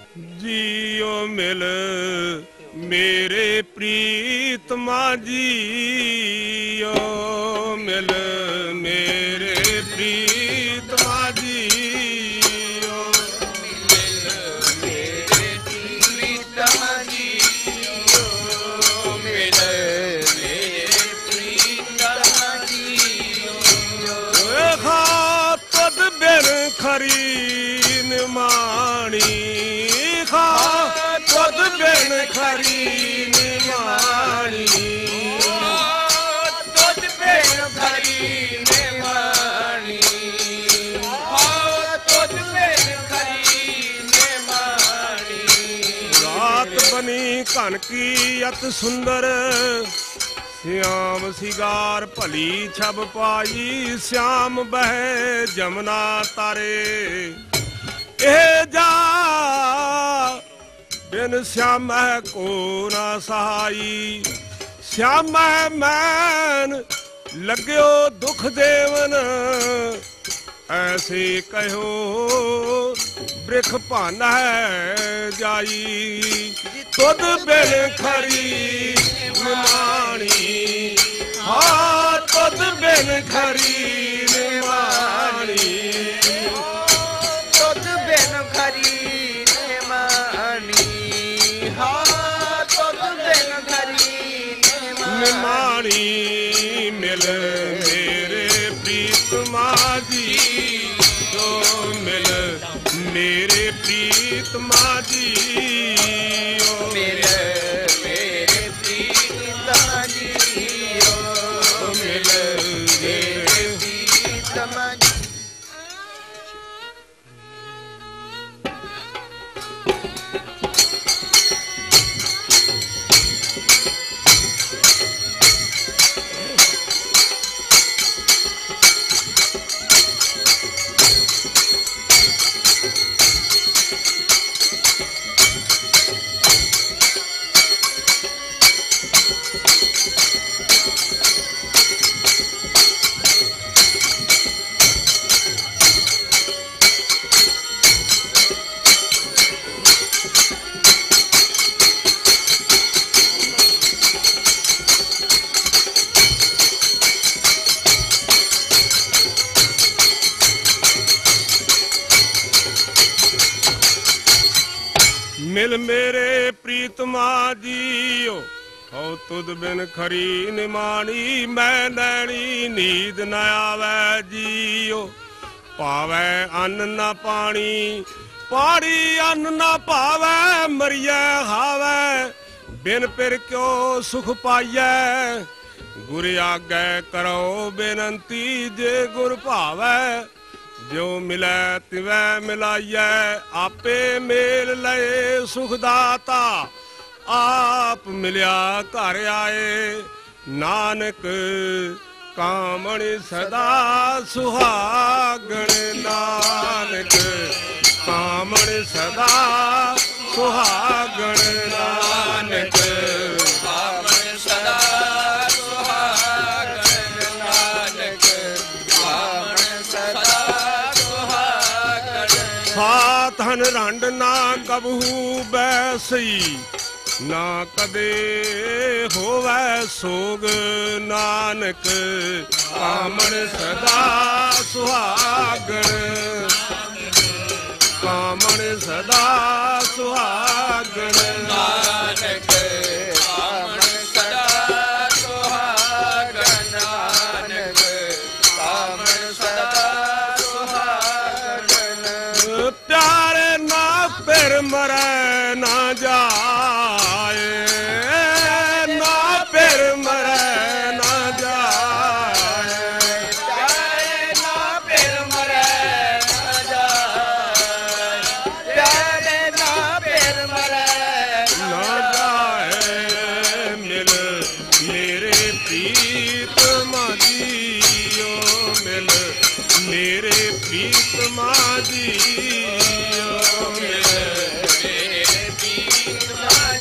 ਜੀਓ ਮਿਲ ਮੇਰੇ ਪ੍ਰੀਤਮਾ ਜੀਓ ਮਿਲ ਮੇਰੇ ਪ੍ਰੀਤਮਾ ਜੀਓ ਮਿਲ ਮੇਰੇ ਪ੍ਰੀਤਮ ਜੀਓ ਮਿਲ ਮੇਰੇ ਪ੍ਰੀਤਮ ਜੀਓ ਖਾ ਤਦ ਬਿਨ ਖਰੀ ਨਿਮਾਣੀ ਖਾ ਤਦ ਬਿਨ ਖਰੀ ਨਿਮਾਣੀ ਦੁੱਧ ਪੀਣ ਖਰੀ ਨੇ ਮਾਣੀ ਦੁੱਧ ਪੀਣ ਖਰੀ ਨੇ ਮਾਣੀ ਰਾਤ ਬਨੀ ਘਨ ਕੀ ਅਤ ਸੁੰਦਰ ਸਿਆਮ ਸਿਗਾਰ ਭਲੀ ਛਬ ਪਾਈ ਸਿਆਮ ਬਹਿ ਜਮਨਾ ਤਾਰੇ ਇਹ ਜਾ ਬਿਨ ਸਿਆਮੈ ਕੋ ਨਾ ਸਹਾਈ ਸਿਆਮੈ ਮੈਨ ਲੱਗਿਓ ਦੁਖ ਦੇਵਨ ਐਸੇ ਕਹਿਓ ਬ੍ਰਿਖ ਭਾਨਾ ਹੈ ਜਾਈ ਤੁਧ ਬਿਨ ਖਰੀ ਨਿਮਾਣੀ ਹਾਂ ਤੁਧ ਬਿਨ ਖਰੀ ਨਿਮਾਣੀ ਦੁੱਧ ਬਿਨ ਖਰੀ ਨੇ ਮਾਣੀ ਦੁੱਧ ਮੇਰੇ ਪ੍ਰੀਤਮਾ ਜੀਓ ਮਿਲ ਮੇਰੇ ਪ੍ਰੀਤਮਾ ਜੀਓ ਮਿਲ ਮੇਰੇ ਪ੍ਰੀਤਮਾ ਮਿਲ ਮੇਰੇ ਪ੍ਰੀਤਮਾ ਜੀਓ ਹਉ ਤੁਧ ਬਿਨ ਖਰੀ ਨਿਮਾਣੀ ਮੈਂ ਨੈਣੀ ਨੀਂਦ ਨ ਆਵੈ ਜੀਓ ਪਾਵੈ ਅੰਨ ਨਾ ਪਾਣੀ ਪਾਣੀ ਅੰਨ ਨਾ ਭਾਵੈ ਮਰੀਐ ਹਾਵੈ ਬਿਨ ਪਿਰ ਕਿਉ ਸੁਖ ਪਾਈਐ ਗੁਰ ਆਗੈ ਕਰੋ ਬੇਨੰਤੀ ਜੇ ਗੁਰ ਭਾਵੈ ਜੋ ਮਿਲੈ ਤਿਵੈ ਮਿਲਾਈਐ ਆਪੇ ਮੇਲ ਲਏ ਸੁਖ ਦਾਤਾ ਆਪ ਮਿਲਿਆ ਘਰ ਆਏ ਨਾਨਕ ਕਾਮਣੀ ਸਦਾ ਸੁਹਾਗਣ ਨਾਨਕ ਕਾਮਣੀ ਸਦਾ ਸੁਹਾਗਣ ਨਾਨਕ ਕਾਮਣ ਸਦਾ ਸੁਹਾਗਣ ਨਾਨਕ ਕਾਮਣ ਸਦਾ ਸੁਹਾਗਣ ਸਾਧਨ ਰੰਡ ਨਾ ਕਬਹੂ ਬੈਸਈ ਨਾ ਕਦੇ ਹੋਵੈ ਸੋਗ ਨਾਨਕ ਕਾਮਣ ਸਦਾ ਸੁਹਾਗਣ ਕਾਮਣ ਸਦਾ ਸੁਹਾਗਣ ਨਾਨਕ ਕਾਮਣ ਸਦਾ ਸੁਹਾਗਣ ਨਾਨਕ ਕਾਮਣ ਸਦਾ ਸੁਹਾਗਣ ਪਿਆਰੇ ਨਾ ਫਿਰ ਮਰੈ ਨਾ ਜਾਏ ਨਾ ਫਿਰ ਮਰੈ ਨਾ ਜਾਏ ਪਿਆਰੇ ਨਾ ਫਿਰ ਮਰੈ ਨਾ ਜਾਏ ਪਿਆਰੇ ਨਾ ਫਿਰ ਮਰੈ ਨਾ ਜਾਏ ਮਿਲ ਮੇਰੇ ਪ੍ਰੀਤਮਾ ਜੀਓ ਮਿਲ ਮੇਰੇ ਪ੍ਰੀਤਮਾ ਜੀਓ ਮਿਲ ਮੇਰੇ ਪ੍ਰੀਤਮਾ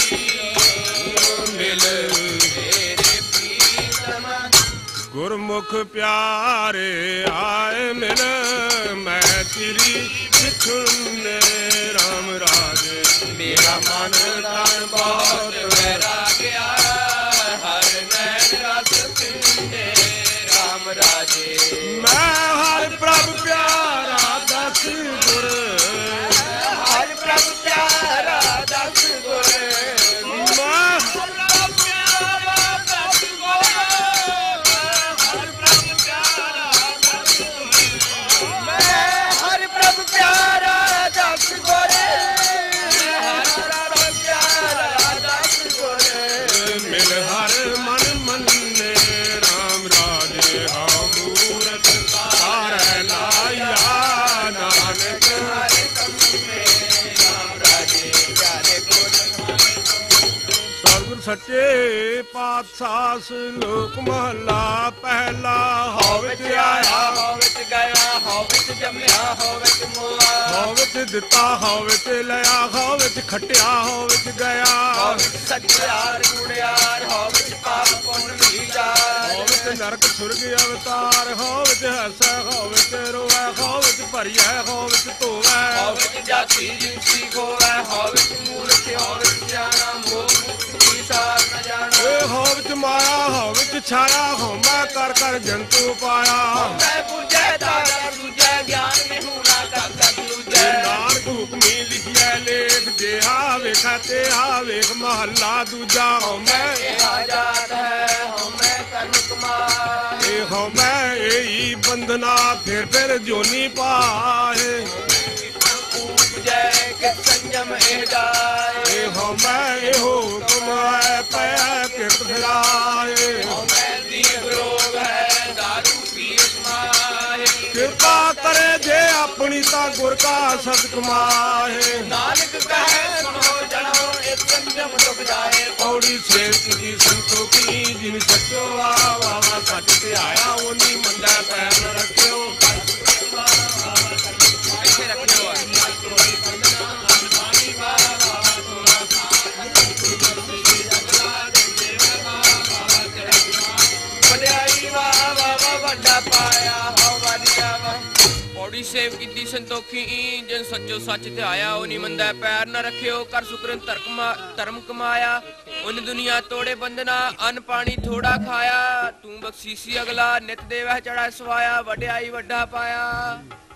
ਜੀਓ ਮਿਲ ਮੇਰੇ ਪ੍ਰੀਤਮਾ ਗੁਰਮੁਖ ਪਿਆਰੇ ਆਏ ਮਿਲ ਮੈਂ ਤੇਰੀ ਵਿਛੁੰਨੇ ਰਾਮ ਰਾਜੇ ਮੇਰਾ ਮਨ ਤਨ ਬਹੁਤ ਵੈਰਾਗਿਆ ਹਰ ਨੈਣ ਰਸ ਪੀਂਦੇ ਰਾਮ ਰਾਜੇ ਮੈਂ ਹਰ ਪ੍ਰਭ ਪਿਆਰਾ ਦਸ ਗੁਰ ਹਰ ਪ੍ਰਭ ਪਿਆਰਾ ਦਸ ਗੁਰ ਮੈਂ ਪ੍ਰਭ ਪਿਆਰਾ ਦਸ ਗੁਰ ਹਰ ਪ੍ਰਭ ਪਿਆਰਾ ਦਸ ਗੁਰ ਮੈਂ ਹਰ ਪ੍ਰਭ ਪਿਆਰਾ ਦਸ ਗੁਰ ਹਰ ਪ੍ਰਭ ਪਿਆਰਾ ਦਸ ਗੁਰ ਮਿਲ ਹਰ ਮਨ ਮੰਨੇ ਰਾਮ ਰਾਜੇ ਹਉ ਮੂਰਤ ਹਾਰੈ ਲਾਇਆ ਨਾਨਕ ਹਰੇ ਕੰਮੇ ਰਾਮ ਰਾਜੇ ਪਿਆਰੇ ਗੁਰ ਸਤਿਗੁਰ ਸੱਚੇ ਪਾਤਸ਼ਾਹ ਸ਼ਲੋਕ ਮਹਲਾ ਪਹਿਲਾ ਹਉ ਵਿੱਚ ਆਇਆ ਹਉ ਵਿੱਚ ਗਿਆ ਹਉ ਵਿੱਚ ਜੰਮਿਆ ਹਉ ਵਿੱਚ ਮੋਆ ਹਉ ਵਿੱਚ ਦਿੱਤਾ ਹਉ ਵਿੱਚ ਲਿਆ ਹਉ ਵਿੱਚ ਖਟਿਆ ਹਉ ਵਿੱਚ ਹਉ ਗਿਆ ਵਿੱਚ ਸੱਚਿਆਰ ਕੂੜਿਆਰ ਹਉ ਵਿੱਚ ਪਾਪ ਪੁੰਨ ਹਉ ਵਿਚਾਰ ਵਿੱਚ ਨਰਕ ਸੁਰਗ ਅਵਤਾਰ ਹਉ ਵਿੱਚ ਹੱਸੈ ਹਉ ਵਿੱਚ ਰੋਵੈ ਹਉ ਵਿੱਚ ਭਰੀਐ ਹਉ ਵਿੱਚ ਹਉ ਧੋਵੈ ਵਿੱਚ ਜਾਤੀ ਜਿਨਸੀ ਖੋਵੈ ਹਉ ਵਿੱਚ ਮੂਰਖ ਹਉ ਵਿੱਚ ਜਾਣਾ ਮੋਹ ਮੁਕਤੀ ਸਾਰ ਨ ਜਾਣਾ ਏ ਹਉ ਵਿੱਚ ਮਾਇਆ ਹਉ ਵਿੱਚ ਛਾਇਆ ਹਉ ਮੈਂ ਕਰ ਕਰ ਜੰਤੂ ਪਾਇਆ ਮੈਂ ਪੁਜੈ ਤਾਰਾ ਦੂਜੈ ਗਿਆਨ ਮਿਹੂਣਾ ਕਰ ਏ ਦੂਜੈ ਨਾਨਕ ਹੁਕਮੀ ਲਿਖਿਆ ਲੇਖ ਜਿਹਾ ਵੇਖਾ ਤੇਹਾ ਵੇਖ ਮਹੱਲਾ ਦੂਜਾ ਹਉ ਮੈਂ ਇਹ ਜਾਤ ਹੈ ਹਉ ਮੈਂ ਕਰਮ ਕਮਾਏ ਏ ਹਉ ਮੈਂ ਇਹੀ ਬੰਧਨਾ ਫਿਰ ਜੋਨੀ ਪਾਏ ਕਿ ਸੰਜਮ ਇਹ ਜਾਏ ਇਹੋ ਮੈਂ ਇਹੋ ਕਮਾਏ ਪਿਆ ਕਿਤ ਫਿਰਾਏ ਮੈਂ ਦੀ ਰੋਗ ਹੈ ਦਾਰੂ ਪੀ ਸਮਾਏ ਕਿਰਪਾ ਕਰੇ ਜੇ ਆਪਣੀ ਤਾਂ ਗੁਰ ਕਾ ਸਦਕ ਮਾਹੇ ਨਾਨਕ ਕਹੇ ਸੁਣੋ ਜਣੋ ਇਹ ਸੰਜਮ ਦੁਖ ਜਾਏ ਪੌੜੀ ਸੇਵ ਕੀ ਸੰਤੋਖੀ ਜਿਨ ਸੱਚੋ ਵਾ ਸੱਚ ਤੇ ਆਇਆ ਉਹਨੀ ਮੰਦਾ ਪੈਰ ਨ ਰੱਖਿਓ ਇੱਥੇ ਰੱਖਿਓ ਵਡਿਆਈ ਵਾ ਵੱਡਾ ਪਾਇਆ ਹੋ ਵਧੀਆ ਵਾ ਪੌੜੀ ਸੇਵ ਕੀਤੀ ਸੰਤੋਖੀ ਜਨ ਸੱਚੋ ਸੱਚ ਤੇ ਆਇਆ ਉਹ ਨੀ ਮੰਦਾ ਪੈਰ ਨਾ ਰੱਖਿਓ ਕਰ ਸੁਕਰਨ ਧਰਮ ਕਮਾਇਆ ਉਨ ਦੁਨੀਆ ਤੋੜੇ ਬੰਦਨਾ ਅਨ ਪਾਣੀ ਥੋੜਾ ਖਾਇਆ ਤੂੰ ਬਖਸ਼ੀਸੀ ਅਗਲਾ ਨਿਤ ਦੇਵਹਿ ਚੜਾ ਸਵਾਇਆ ਵਡਿਆਈ ਵੱਡਾ ਪਾਇਆ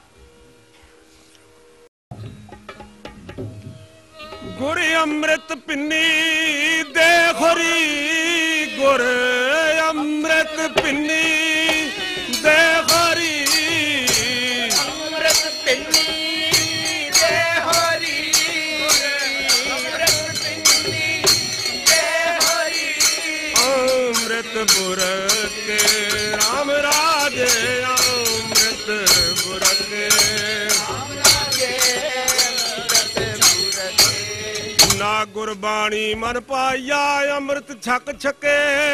ਗੁਰ ਅੰਮ੍ਰਿਤ ਪਿੰਨੀ ਦੇ ਖੋਰੀ ਗੁਰ ਅੰਮ੍ਰਿਤ ਪਿੰਨੀ ਦੇ ਖੋਰੀ ਅੰਮ੍ਰਿਤ ਪਿੰਨੀ ਦੇ ਹਰੀ ਅੰਮ੍ਰਿਤ ਪਿੰਨੀ ਦੇ ਹਰੀ ਅੰਮ੍ਰਿਤ ਪੁਰ ਕੇ ਰਾਮ ਰਾਜੇ ਅੰਮ੍ਰਿਤ ਪੁਰ ਕੇ ਨਾ ਗੁਰਬਾਣੀ ਮਨ ਪਾਇਆ ਅੰਮ੍ਰਿਤ ਛਕ ਛਕੇ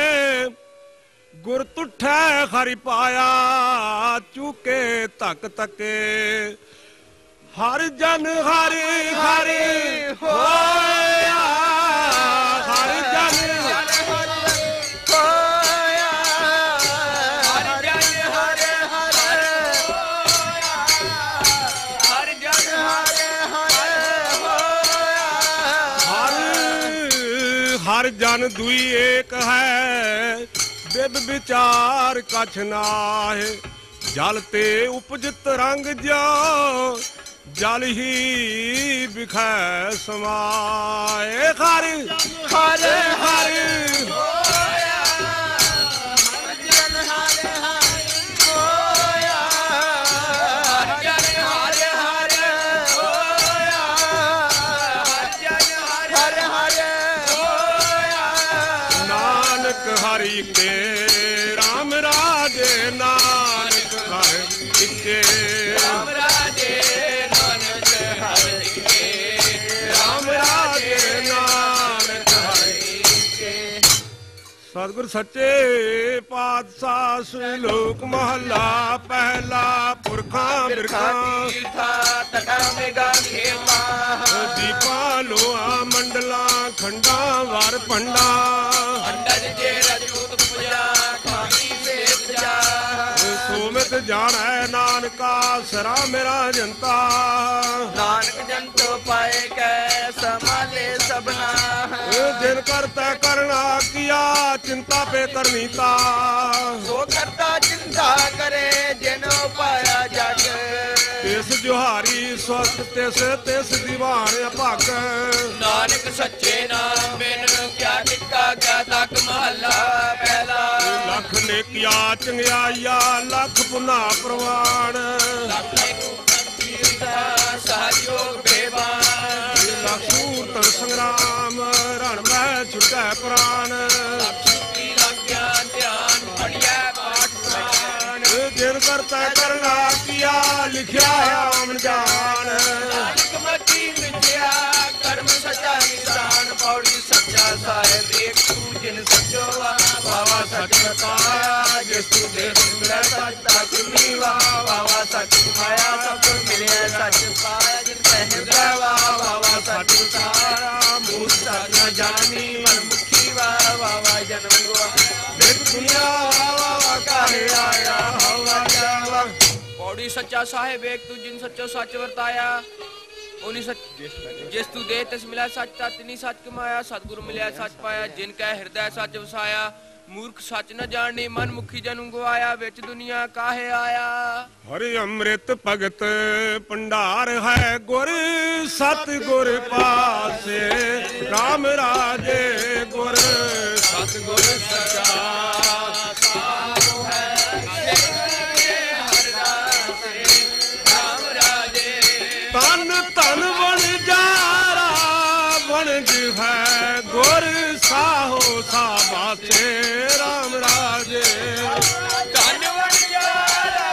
ਗੁਰ ਤੁਠੈ ਹਰਿ ਪਾਇਆ ਚੂਕੇ ਧਕ ਤਕੇ ਹਰ ਜਨ ਹਰਿ ਹਰਿ ਹੋਇਆ ਹਰ ਜਨ हर जन दुई एक है बिब विचार कछ नाहे जल ते उपजत रंग जो जल ही बिखै समाए हर हर हर हरि के राम राजे नानक हरि के ਰਾਮ ਰਾਜੇ ਨਾਨਕ ਹਰਿ ਕੇ राम राजे नानक हरि ਕੇ सतगुर सच्चे पातशाह श्लोक महला पहला पुरखा बिरखा ਤੀਰਥਾ ਤਟਾ ਮੇਗਾ ਖੇਮਾ दीपा लोहा मंडला खंडा वार पंडा ਅੰਡਜ ਜੇ ਰਜੂਤ ਪੁਜਾ ਖਾਣੀ ਸੇਤ ਜਾ सोमित जाना नानका सरा मेरा जनता ਨਾਨਕ ਜੰਤੋ ਪਾਏ ਕੈ ਸਮਾਲੇ ਸਭਨਾ जिन करता करना किया चिंता पे करनी ता ਸੋ ਕਰਤਾ ਚਿੰਤਾ ਕਰੇ ਜਿਨੋ ਪਾਇਆ ਜਗ तिस जोहारी स्वस्थ तिस दीवान अभाग ਨਾਨਕ ਸੱਚੇ ਨਾਮ ਬਿਨ ਕਿਆ ਟਿੱਕਾ ਕਿਆ ਤੱਕ ਮਹੱਲਾ ਪਹਿਲਾ लख ने किया चंगियाया लख पुना प्रवान सहयोग बेबान लख सूरत संग्राम रण में छुटै प्राण ध्यान पढ़िया पाठ पुराण जिन करता करना किया लिखा आम जान मची मिथ्या कर्म सच्चा निशान पौड़ी सच्चा साहेब एक तू जिन सच्चो वावा सच बताया जिस तू दे मिला सच तक मीवा वावा सच माया सब मिले सच पाया जिन कहता वावा सच सारा मूर्ख सच न जानी मन मुखी वावा जन्म गुआ देख दुनिया वावा काहे आया हवा जावा पौड़ी सच्चा साहेब एक तू जिन सच्चो सच वरताया उन्हीं सच जिस तू दे तिस मिला सच तत्नी सच कमाया सतगुरु मिलिया सच पाया जिन कह हृदय सच वसाया मूर्ख सच न जानी मन मुखी जनु गवाया विच दुनिया काहे आया हरि अमृत भगत भंडार है गुर सत गुर पासे राम राजे गुर सत गुर सच्चा साधु है हरदास राम राजे तन ਧਨ ਵਣਜਾਰਾ ਵਣਜ ਹੈ ਗੁਰ ਸਾਹੋ ਸਾਬਾਸੇ ਰਾਮ ਰਾਜੇ ਧਨ ਵਣਜਾਰਾ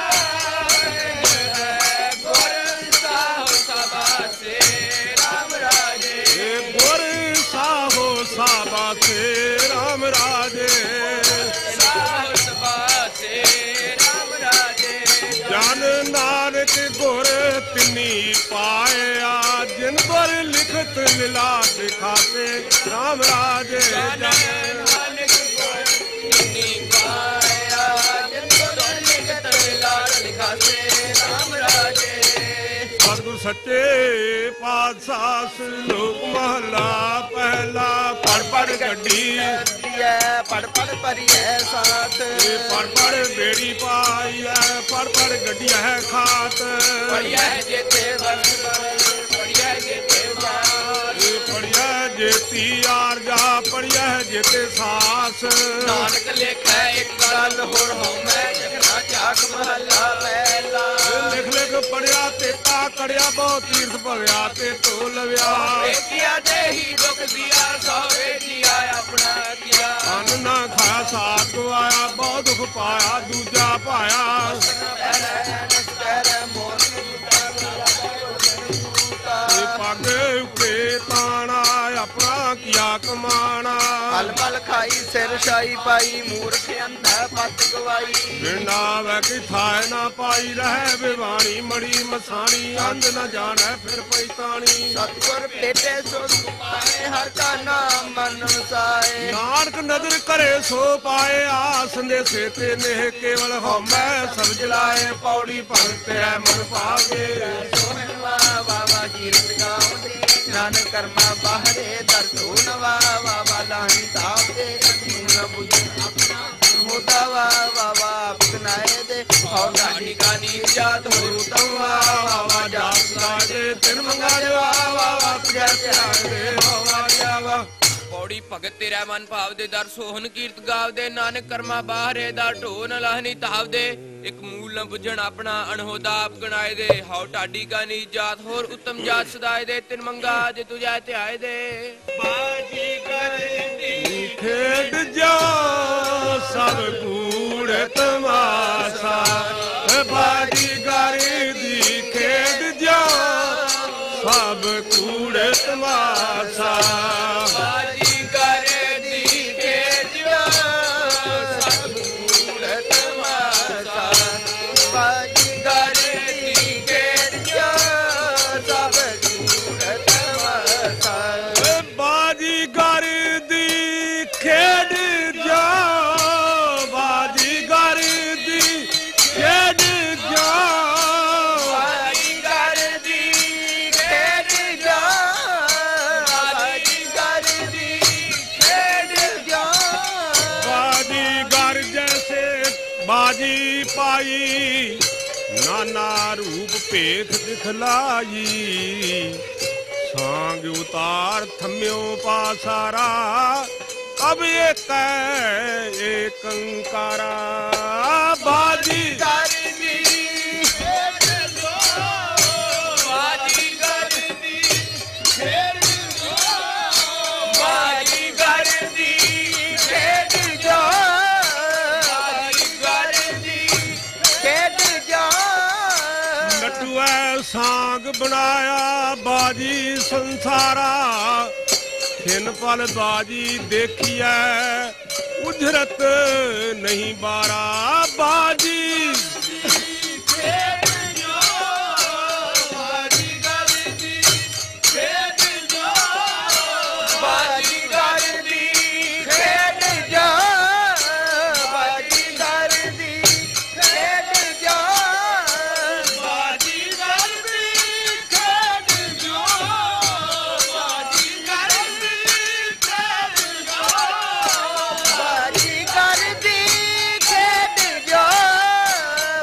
ਹੈ ਗੁਰ ਸਾਹੋ ਸਾਬਾਸੇ ਰਾਮ ਰਾਜੇ ਗੁਰ ਸਾਹੋ ਸਾਬਾਸੇ ਰਾਮ ਰਾਜੇ ਸਾਹੋ ਸਾਬਾਸੇ ਰਾਮ ਰਾਜੇ ਜਨ ਨਾਨਕ ਗੁਰ ਤਿਨੀ ਪਾਇਆ ਜਿਨ ਗੁਰ ਲਿਖਤ ਲਿਲਾ ਦਿਖਾਤੇ ਰਾਮ ਰਾਜੇ ਜਨ ਨਾਨਕ ਗੁਰ ਤਿਨੀ ਪਾਇਆ ਜਿਨ ਗੁਰ ਲਿਖਤ ਲਿਲਾ ਦਿਖਾਤੇ ਰਾਮ ਰਾਜੇ ਸਤਿਗੁਰ ਸੱਚੇ ਪਾਤਸ਼ਾਹ ਸ਼ਲੋਕ ਮਹਲਾ ਪਹਿਲਾ ਪੜ ਪੜ ਗੱਡੀ ਪੜ ਪੜ ਭਰੀਐ ਸਾਥ ਪੜ ਪੜ ਬੇੜੀ ਪਾਈ ਐ ਪੜ ਪੜ ਗੱਡੀ ਹੈ ਖਾਤ ਪੜਿਆ ਜੇਤੇ ਵਰਸ ਪੜਿਆ ਜੇਤੇ ਵਾਸ ਪੜਿਆ ਜੇਤੀ ਆਰ ਜਾ ਪੜਿਆ ਜੇਤੇ ਸਾਸ ਨਾਨਕ ਲੇਖੈ ਇੱਕ ਗੱਲ ਹੋਰ ਹੋਮੈ ਜਗਨਾ ਚਾਕ ਮਹਲਾ ਪਹਿਲਾ ਲਿਖ ਲਿਖ ਪੜਿਆ ਤੇ ਤਾ ਕੜਿਆ ਬਹੁ ਤੀਰਥ ਭਗਿਆ ਤੇ ਧੋ ਲਵਿਆ ਵੇਖਿਆ ਦੇਹੀ ਦੁਖ ਦਿਆ ਸੋਵੇ ਜੀਆ ਆਪਣਾ ਕੀਆ ਅੰਨ ਨਾ ਖਾਇਆ ਸਾਥ ਗਵਾਇਆ ਬਹੁ ਦੁਖ ਪਾਇਆ ਦੂਜਾ ਪਾਇਆ ਪੱਗ ਉਕੇ ਤਾਣਾ ਆਪਣਾ ਕੀਆ ਕਮਾਣਾ ਮਲ ਮਲ ਖਾਈ ਸਿਰ ਸ਼ਾਈ ਪਾਈ ਮੂਰਖ ਅੰਧਾ ਪਤ ਗਵਾਈ ਬਿਨਾ ਵੈ ਕਿ ਥਾਇ ਨਾ ਪਾਈ ਰਹਿ ਬਿਵਾਣੀ ਮੜੀ ਮਸਾਣੀ ਅੰਧ ਨਾ ਜਾਣੈ ਫਿਰ ਪਛਤਾਣੀ ਸਤਿਗੁਰ ਭੇਟੇ ਸੋ ਸੁਪਾਏ ਹਰ ਕਾ ਨਾਮ ਮਨ ਵਸਾਏ ਨਾਨਕ ਨਦਰ ਕਰੇ ਸੋ ਪਾਏ ਆਸ ਸੰਦੇਸੇ ਤੇ ਨੇਹ ਕੇਵਲ ਹਉਮੈ ਸਭ ਜਲਾਏ ਪੌੜੀ ਭਗਤ ਹੈ ਮਨ ਭਾਗੇ ਸੋਹਣਵਾ ਬਾਬਾ ਕੀਰਤ ਗਾਉਂਦੇ ਨਾਨਕ ਕਰਮਾ ਬਾਹਰੇ ਦਰ ਧੋ ਨਵਾ ਬਾਬਾ ਲਾਹੀ ਤਾਪਦੇ ਅਨੂਨ ਬੁਝੇ ਆਪਣਾ ਹੋਤਾ ਵਾ ਬਾਬਾ ਬਨਾਏ ਦੇ ਹਉ ਗਾਨੀ ਗਾਨੀ ਜਾਤ ਹੋ ਤਵਾ ਬਾਬਾ ਜਾਸ ਲਾਗੇ ਤਿਨ ਮੰਗਾ ਜਵਾ ਬਾਬਾ ਪੁਜਾ ਧਿਆਏ ਬਾਬਾ ਜਾਵਾ ਪੌੜੀ ਭਗਤ ਤੇਰਾ ਮਨ ਭਾਵਦੇ ਦਰ ਸੋਹਣ ਕੀਰਤ ਗਾਵਦੇ ਨਾਨਕ ਕਰਮਾ ਬਾਹਰੇ ਦਾ ਢੋ ਨ ਲਾਹਨੀ ਤਾਵਦੇ ਇੱਕ ਮੂਲ ਨ ਬੁੱਝਣ ਆਪਣਾ ਅਣਹੋਦਾ ਆਪ ਗਣਾਏ ਦੇ ਹਉ ਢਾਡੀ ਗਾਨੀ ਜਾਤ ਹੋਰ ਉਤਮ ਜਾਤ ਸਦਾਏ ਦੇ ਤਿਨ ਮੰਗਾ ਜੇ ਤੁਝਾ ਧਿਆਏ ਦੇ ਬਾਜੀ ਕਰਦੀ ਖੇਡ ਜਾ ਸਭ ਕੂੜ ਤਮਾਸ਼ਾ ਬਾਜੀਗਰ ਦੀ ਖੇਡ ਜਾ ਸਭ ਕੂੜ ਤਮਾਸ਼ਾ ਬਾਜੀਗਰ ਦੀ ਖੇਡ ਜਾ ਸਭ ਕੂੜ ਤਮਾਸ਼ਾ ਬਾਜੀਗਰ ਦੀ ਖੇਡ ਜਾ ਸਭ ਕੂੜ ਤਮਾਸ਼ਾ ਬਾਜੀਗਰ ਦੀ ਖੇਡ ਜਾ ਬਾਜੀਗਰ ਦੀ ਖੇਡ ਜਾ ਬਾਜੀਗਰ ਦੀ ਖੇਡ ਜਾ ਬਾਜੀਗਰ ਦੀ ਖੇਡ ਜਾ ਬਾਜੀਗਰ ਜੈਸੇ ਬਾਜੀ ਪਾਈ ਨਾਨਾ ਰੂਪ ਭੇਖ ਦਿਖਲਾਈ ਸਾਂਗ ਉਤਾਰ ਥੰਮਿਓ ਪਾਸਾਰਾ ਅਬ ਏਕੰਕਾਰਾ ਬਾਜੀ ਬਾਜੀਗਰ ਦੀ ਖੇਡ ਜਾ ਬਾਜੀਗਰ ਦੀ ਖੇਡ ਜਾ ਬਾਜੀਗਰ ਦੀ ਖੇਡ ਜਾ ਬਾਜੀਗਰ ਦੀ ਖੇਡ ਜਾ ਨਟੂਐ ਸਾਂਗ ਬਣਾਇਆ ਬਾਜੀ ਸੰਸਾਰਾ ਖਿਨ ਪਲ ਬਾਜੀ ਦੇਖੀਐ ਉਜਰਤ ਨਹੀਂ ਬਾਰਾ ਬਾਜੀ ਖੇਡ ਜਾ ਬਾਜੀਗਰ ਦੀ ਖੇਡ ਜਾ ਬਾਜੀਗਰ ਦੀ ਖੇਡ ਜਾ ਬਾਜੀਗਰ ਦੀ ਖੇਡ ਜਾ ਬਾਜੀਗਰ ਦੀ ਖੇਡ ਜਾ ਬਾਜੀਗਰ ਦੀ ਖੇਡ ਜਾ ਬਾਜੀਗਰ ਦੀ ਖੇਡ ਜਾ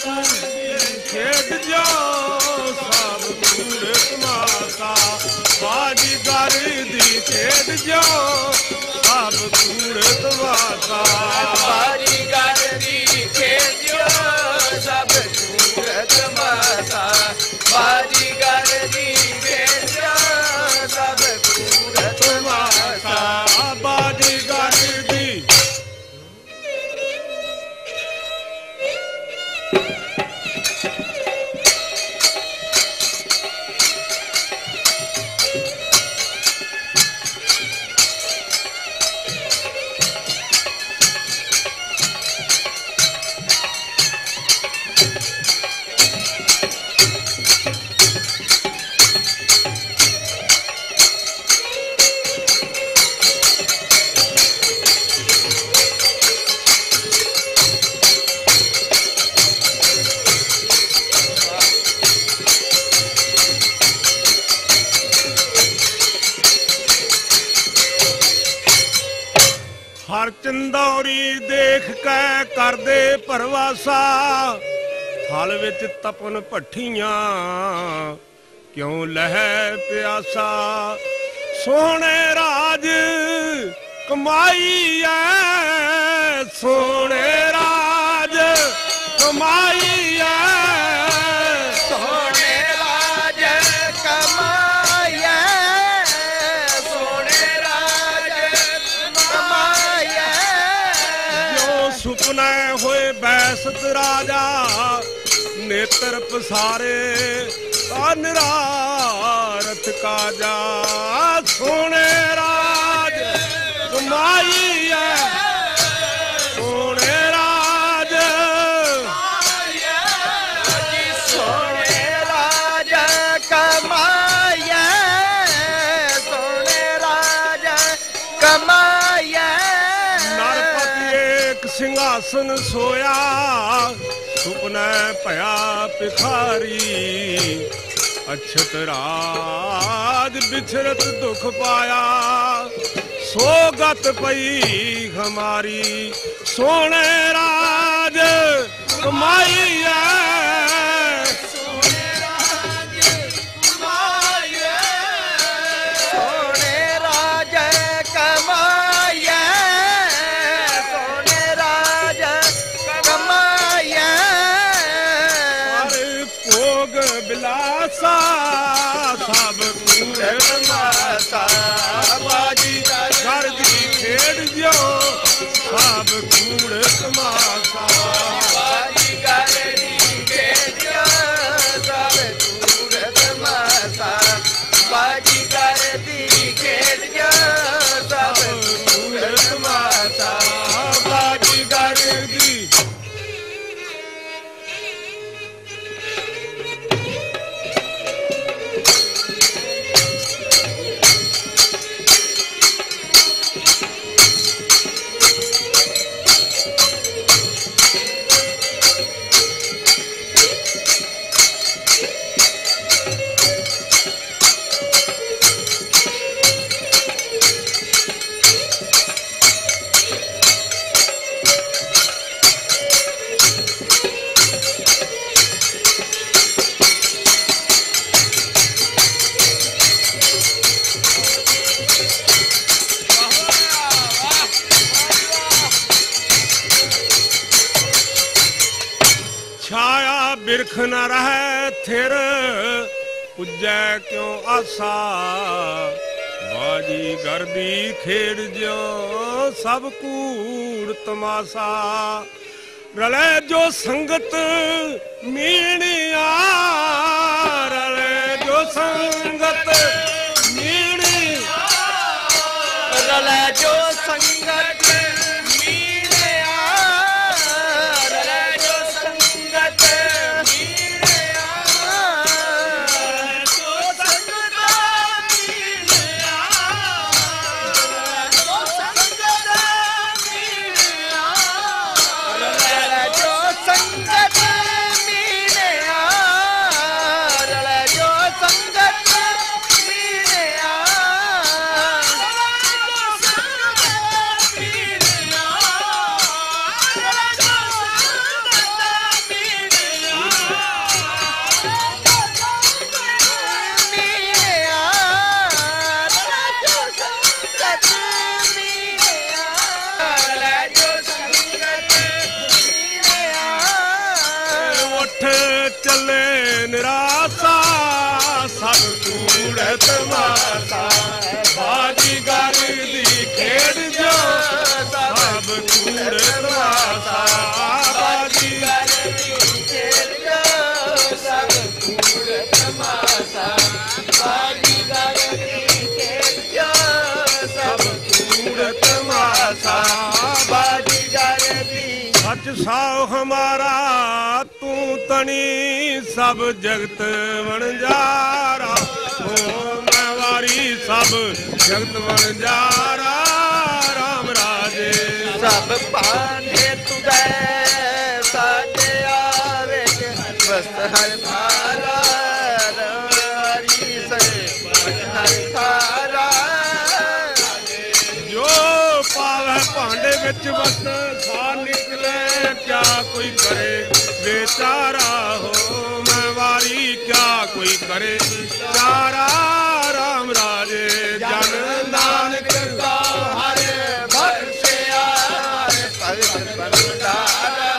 ਖੇਡ ਜੋ ਸਭ ਕੂੜ ਤਮਾਸ਼ਾ ਬਾਜੀਗਰ ਦੀ ਖੇਡ ਜੋ ਸਭ ਕੂੜ ਤਮਾਸ਼ਾ ਬਾਜੀਗਰ ਦੀ ਖੇਡ ਜੋ ਸਭ ਕੂੜ ਤਮਾਸ਼ਾ ਬਾਜੀਗਰ ਦੀ ਖੇਡ ਜੋ ਸਭ ਕੂੜ ਤਮਾਸ਼ਾ ਬਾਜੀਗਰ ਦੀ ਹਰ ਚੰਦੌਰੀ ਦੇਖ ਕੇ ਕਰਦੇ ਪਰਵਾਸਾ ਥਲ ਵਿੱਚ ਤਪਨ ਭੱਠੀਆਂ ਕਿਉਂ ਲਹਿ ਪਿਆਸਾ ਸੋਹਣੇ ਰਾਜ ਕਮਾਈ ਐ ਸੋਹਣੇ ਰਾਜ ਕਮਾਈ ਐ ਸੋਹਣੇ ਰਾਜ ਕਮਾਈਐ ਸੋਹਣੇ ਰਾਜ ਕਮਾਈਐ ਜੋ ਸੁਪਨੇ ਹੋਏ ਬੈਸਤ ਰਾਜਾ ਨੇਤਰ ਪਸਾਰੇ ਨਿਰਾਰਥ ਕਾਜਾ ਸੋਹਣੇ ਰਾਜ ਕਮਾਈ ਐ ਸੋਹਣੇ ਰਾਜ ਸੋਹਣੇ ਰਾਜ ਕਮਾਈਐ ਸੋਹਣੇ ਰਾਜ ਕਮਾਈਐ ਨਰਪਤੀ ਏਕ ਸਿੰਘਾਸਨ ਸੋਇਆ ਸੁਪਨੇ ਭਇਆ ਭਿਖਾਰੀ ਅਛਤ ਰਾਜ ਵਿਛਰਤ ਦੁਖ ਪਾਇਆ ਸੋਗਤ ਪਈ ਹਮਾਰੀ ਸੋਹਣੇ ਰਾਜ ਕਮਾਈ ਐ ਸੋਹਣੇ ਰਾਜ ਕਮਾਈਐ ਸੋਹਣੇ ਰਾਜ ਕਮਾਈਐ ਸੋਹਣੇ ਰਾਜ ਕਮਾਈਐ ਪਰ ਭੋਗ ਬਿਲਾਸਾ ਸਭ ਕੂੜ ਤਮਾਸ਼ਾ ਬਾਜੀ ਘਰ ਦੀ ਖੇਡ ਜੋ ਸਭ ਕੂੜ ਤਮਾਸ਼ਾ ਬਾਜੀਗਰ ਦੀ ਖੇਡ ਜੋ ਸਭ ਕੂੜ ਤਮਾਸ਼ਾ ਬਾਜੀਗਰ ਦੀ ਖੇਡ ਜੋ ਸਭ ਕੂੜ ਤਮਾਸ਼ਾ ਬਾਜੀਗਰ ਦੀ ਛਾਇਆ ਬਿਰਖ ਨ ਰਹਿ ਥਿਰ ਪੁੱਜੈ ਕਿਉਂ ਆਸਾ ਬਾਜੀ ਗਰਦੀ ਖੇਡ ਜੋ ਸਭ ਕੂੜ ਤਮਾਸ਼ਾ ਰਲੇ ਜੋ ਸੰਗਤ ਮੀਣਿਆ ਰਲੇ ਜੋ ਸੰਗਤ ਮੀਣਿਆ ਰਲੇ ਜੋ ਸੰਗਤ ਮੀਣਿਆ ਰਲੇ ਜੋ ਸੰਗਤ ਮੀਣਿਆ ਰਲੇ ਜੋ ਸੰਗਤ ਮੀਣਿਆ ਰਲੇ ਜੋ ਸੰਗਤ ਮੀਣਿਆ ਰਲੇ ਜੋ ਸੰਗਤ ਮੀਣਿਆ ਰਲੇ ਜੋ ਸੰਗਤ ਮੀਣਿਆ ਉੱਠ ਚੱਲੇ ਨਿਰਾਸਾ ਸਭ ਕੂੜ ਤਮਾਸ਼ਾ ਬਾਜੀਗਰ ਦੀ ਖੇਡ ਜੋ ਸਭ ਕੂੜ ਤਮਾਸ਼ਾ ਬਾਜੀਗਰ ਦੀ ਖੇਡ ਜੋ ਸਭ ਕੂੜ ਤਮਾਸ਼ਾ ਬਾਜੀਗਰ ਦੀ ਖੇਡ ਜੋ ਸਭ ਕੂੜ ਤਮਾਸ਼ਾ ਬਾਜੀਗਰ ਦੀ ਸੱਚ ਸਾਉ ਹਮਾਰਾ ਤੂੰ ਤਣੀ ਸਭ ਜਗਤ ਵਣਜਾਰਾ ਓ ਮੈਂ ਵਾਰੀ ਸਭ ਜਗਤ ਵਣਜਾਰਾ ਰਾਮ ਰਾਜੇ ਸਭ ਭਾਂਡੇ ਤੁਧੈ ਸਾਜੇ ਆਵੇ ਵਸਤ ਹਰ ਥਾਰਾ ਰਾਰੀ ਸੇ ਹਰ ਥਾਰਾ ਜੋ ਪਾਵੇ ਭਾਂਡੇ ਵਿੱਚ ਵਸਤ ਸਾ ਨਿਕਲੇ ਕਿਆ ਕੋਈ ਕਰੇ बेचारा हो मैं वारी क्या कोई करे चारा राम राजे जन नानक का हरे बरसे आरे पवित्र भंडारा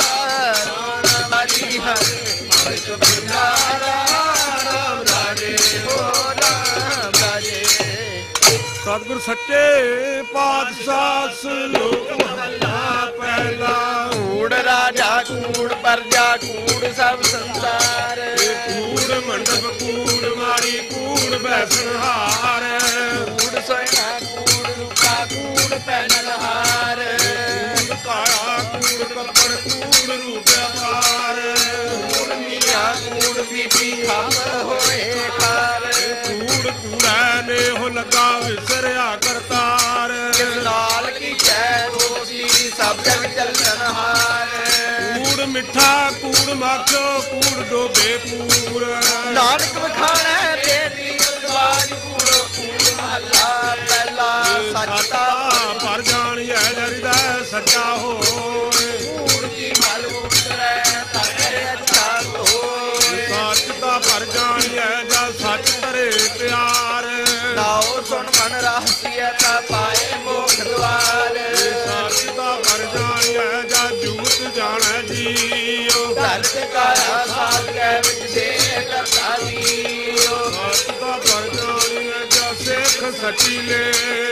राम वारी हरे पवित्र भंडारा राम राजे हो राम राजे सतगुर सच्चे पातशाह श्लोक महला पहला कूड़ राजा कूड़ प्रजा कूड़ सब संसार कूड़ मंडप कूड़ मारी कूड़ बैसनहार कूड़ सोना कूड़ रूपा कूड़ पहननहार कूड़ काया कूड़ कपड़ कूड़ रूप व्यापार कूड़ मिया कूड़ बीबी खावर होए खार कूड़ कूड़ा ने हो लगा विसरिया करतार लाल की जय दोषी सब जग चलनहार कूड़ मिठा कूड़ माखो कूड़ डोबे पूर नानक बखाना तेरी आवाज कूड़ो कूड़ महला पहला सच्चा पर जानिए डरदा सच्चा हो कूड़ की मल उतरे तारे अच्छा होए सच्चा पर जानिए जा सच करे प्यार नाओ सुन मन रहसिया ता पाए मोख द्वार सच्चा पर जानिए जा जूत जाने जीओ धरत काया साथ के विच दे करता जीओ सच्चा पर जानिए जा सेख सची ले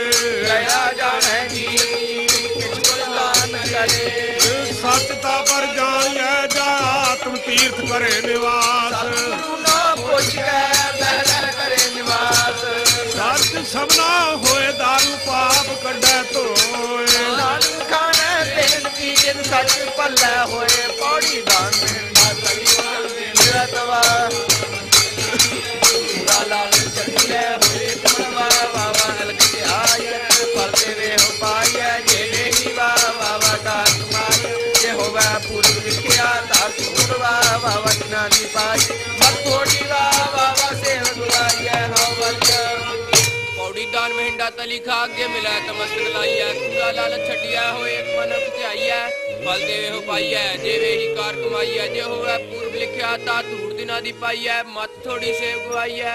गया जाने जी किछ गुणगान करे सच्चा पर जानिए जा आत्म तीर्थ करे निवास ना पुछ के बहर करे निवास सच सबना होए दारू पाप कड्डे धोए नानक खाने बेनती जिन सच पल्ले होए पौड़ी दान मेरा तवा लाल चलिए होए मनवा बाबा अलग से आए पलते वे हो पाए जे नहीं बाबा का तुम्हारे जे होवे पूरी किया ता छोड़वा बाबा नानी पाई मत थोड़ी बाबा से दुआया हो बच्चा पौड़ी दान महिंडा तली खा के मिला तमस्तक लाइया पूरा लाल छटिया हो एक मन खिचाइया फल देवे हो पाइया जेवे ही कार कमाइया जे होवे पूर्व लिखिया ता धूड़ दिना दी पाइया मत थोड़ी से गुआइया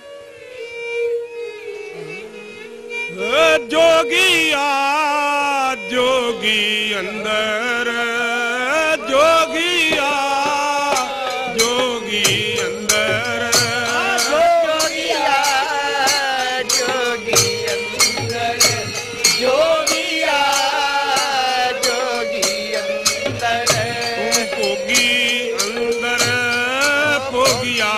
जोगिया जोगी अंदर जोगिया जोगी अंदर जोगिया जोगी अंदर जोगिया जोगी अंदर भोगी अंदर भोगिया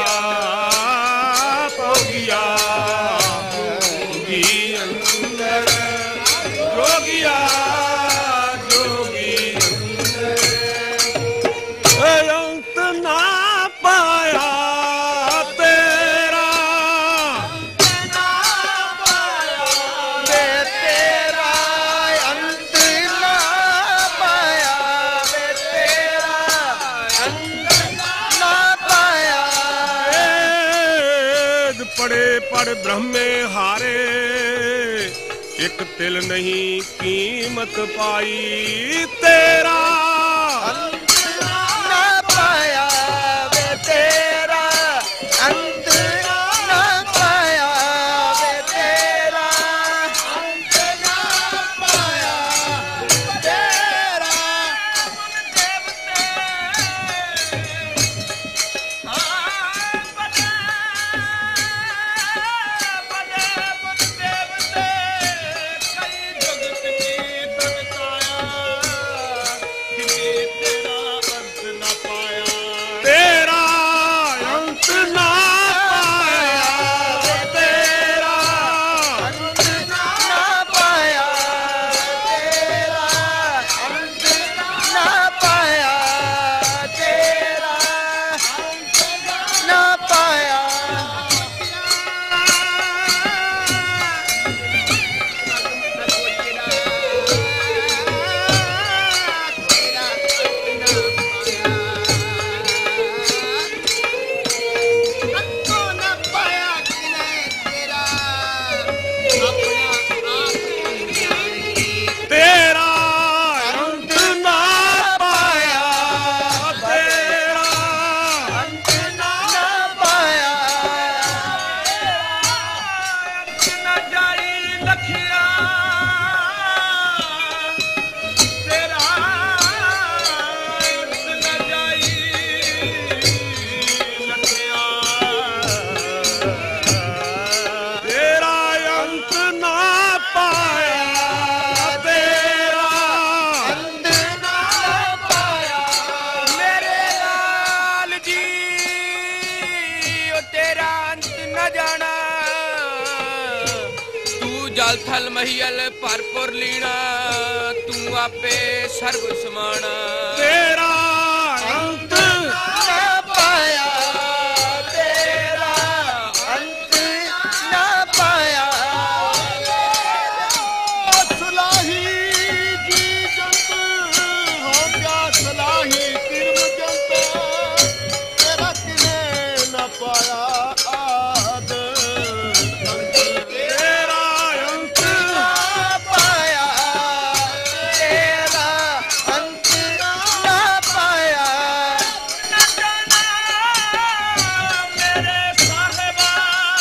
भोगिया भोगी अंदर जोगिया जोगी अंदर अंत ना पाया तेरा ना पाया वे तेरा अंत ना पाया वे तेरा अंत ना पाया वेद पढ़े पढ़ ब्रह्मे हारे एक तिल नहीं कीमत पाई तेरा अंत ना पाया वे तेरा अंत ना पाया वे तेरा अंत ना पाया तेरा ਤਲ ਥਲ ਮਹੀਲ ਭਰਪੁਰ ਲੀਣਾ ਤੂੰ ਆਪੇ ਸਰਬ ਸਮਾਣਾ ਤੇਰਾ ਅੰਤ ਨਾ ਪਾਇਆ ਤੇਰਾ ਅੰਤ ਨਾ ਪਾਇਆ ਸਲਾਹੀ ਜੀ ਜੰਤ ਹੋ ਗਿਆ ਸਲਾਹੀ ਕਿਰਮ ਜੰਤ ਤੇਰਾ ਕਿਨੇ ਨਾ ਪਾਇਆ ਆਦ ਤੇਰਾ ਅੰਤ ਨਾ ਪਾਇਆ ਤੇਰਾ ਅੰਤ ਨਾ ਪਾਇਆ ਨਾ ਜਾਣਾ ਮੇਰੇ ਸਾਹਿਬਾ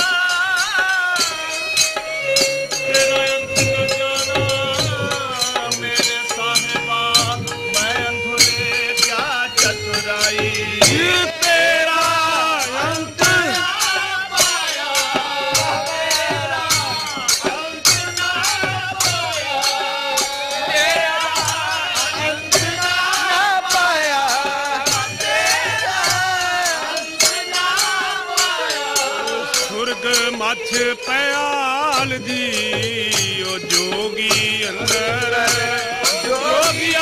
ਤੇਰਾ ਅੰਤ ਨਾ ਜਾਣਾ ਮੇਰੇ ਸਾਹਿਬਾ ਮੈਂ ਅੰਧੁਲੇ ਕਿਆ ਚਤੁਰਾਈ ਤੇਰਾ ਅੰਤ ਪਾਇਆ ਤੇਰਾ ਅੰਤ ਨਾ ਪਾਇਆ ਤੇਰਾ ਅੰਤ ਨਾ ਪਾਇਆ ਤੇਰਾ ਅੰਤ ਨਾ ਪਾਇਆ ਸੁਰਗ ਮੱਛ ਪਿਆਲ ਜੀ ਉਹ ਜੋਗੀ ਅੰਦਰ ਜੋਗੀਆ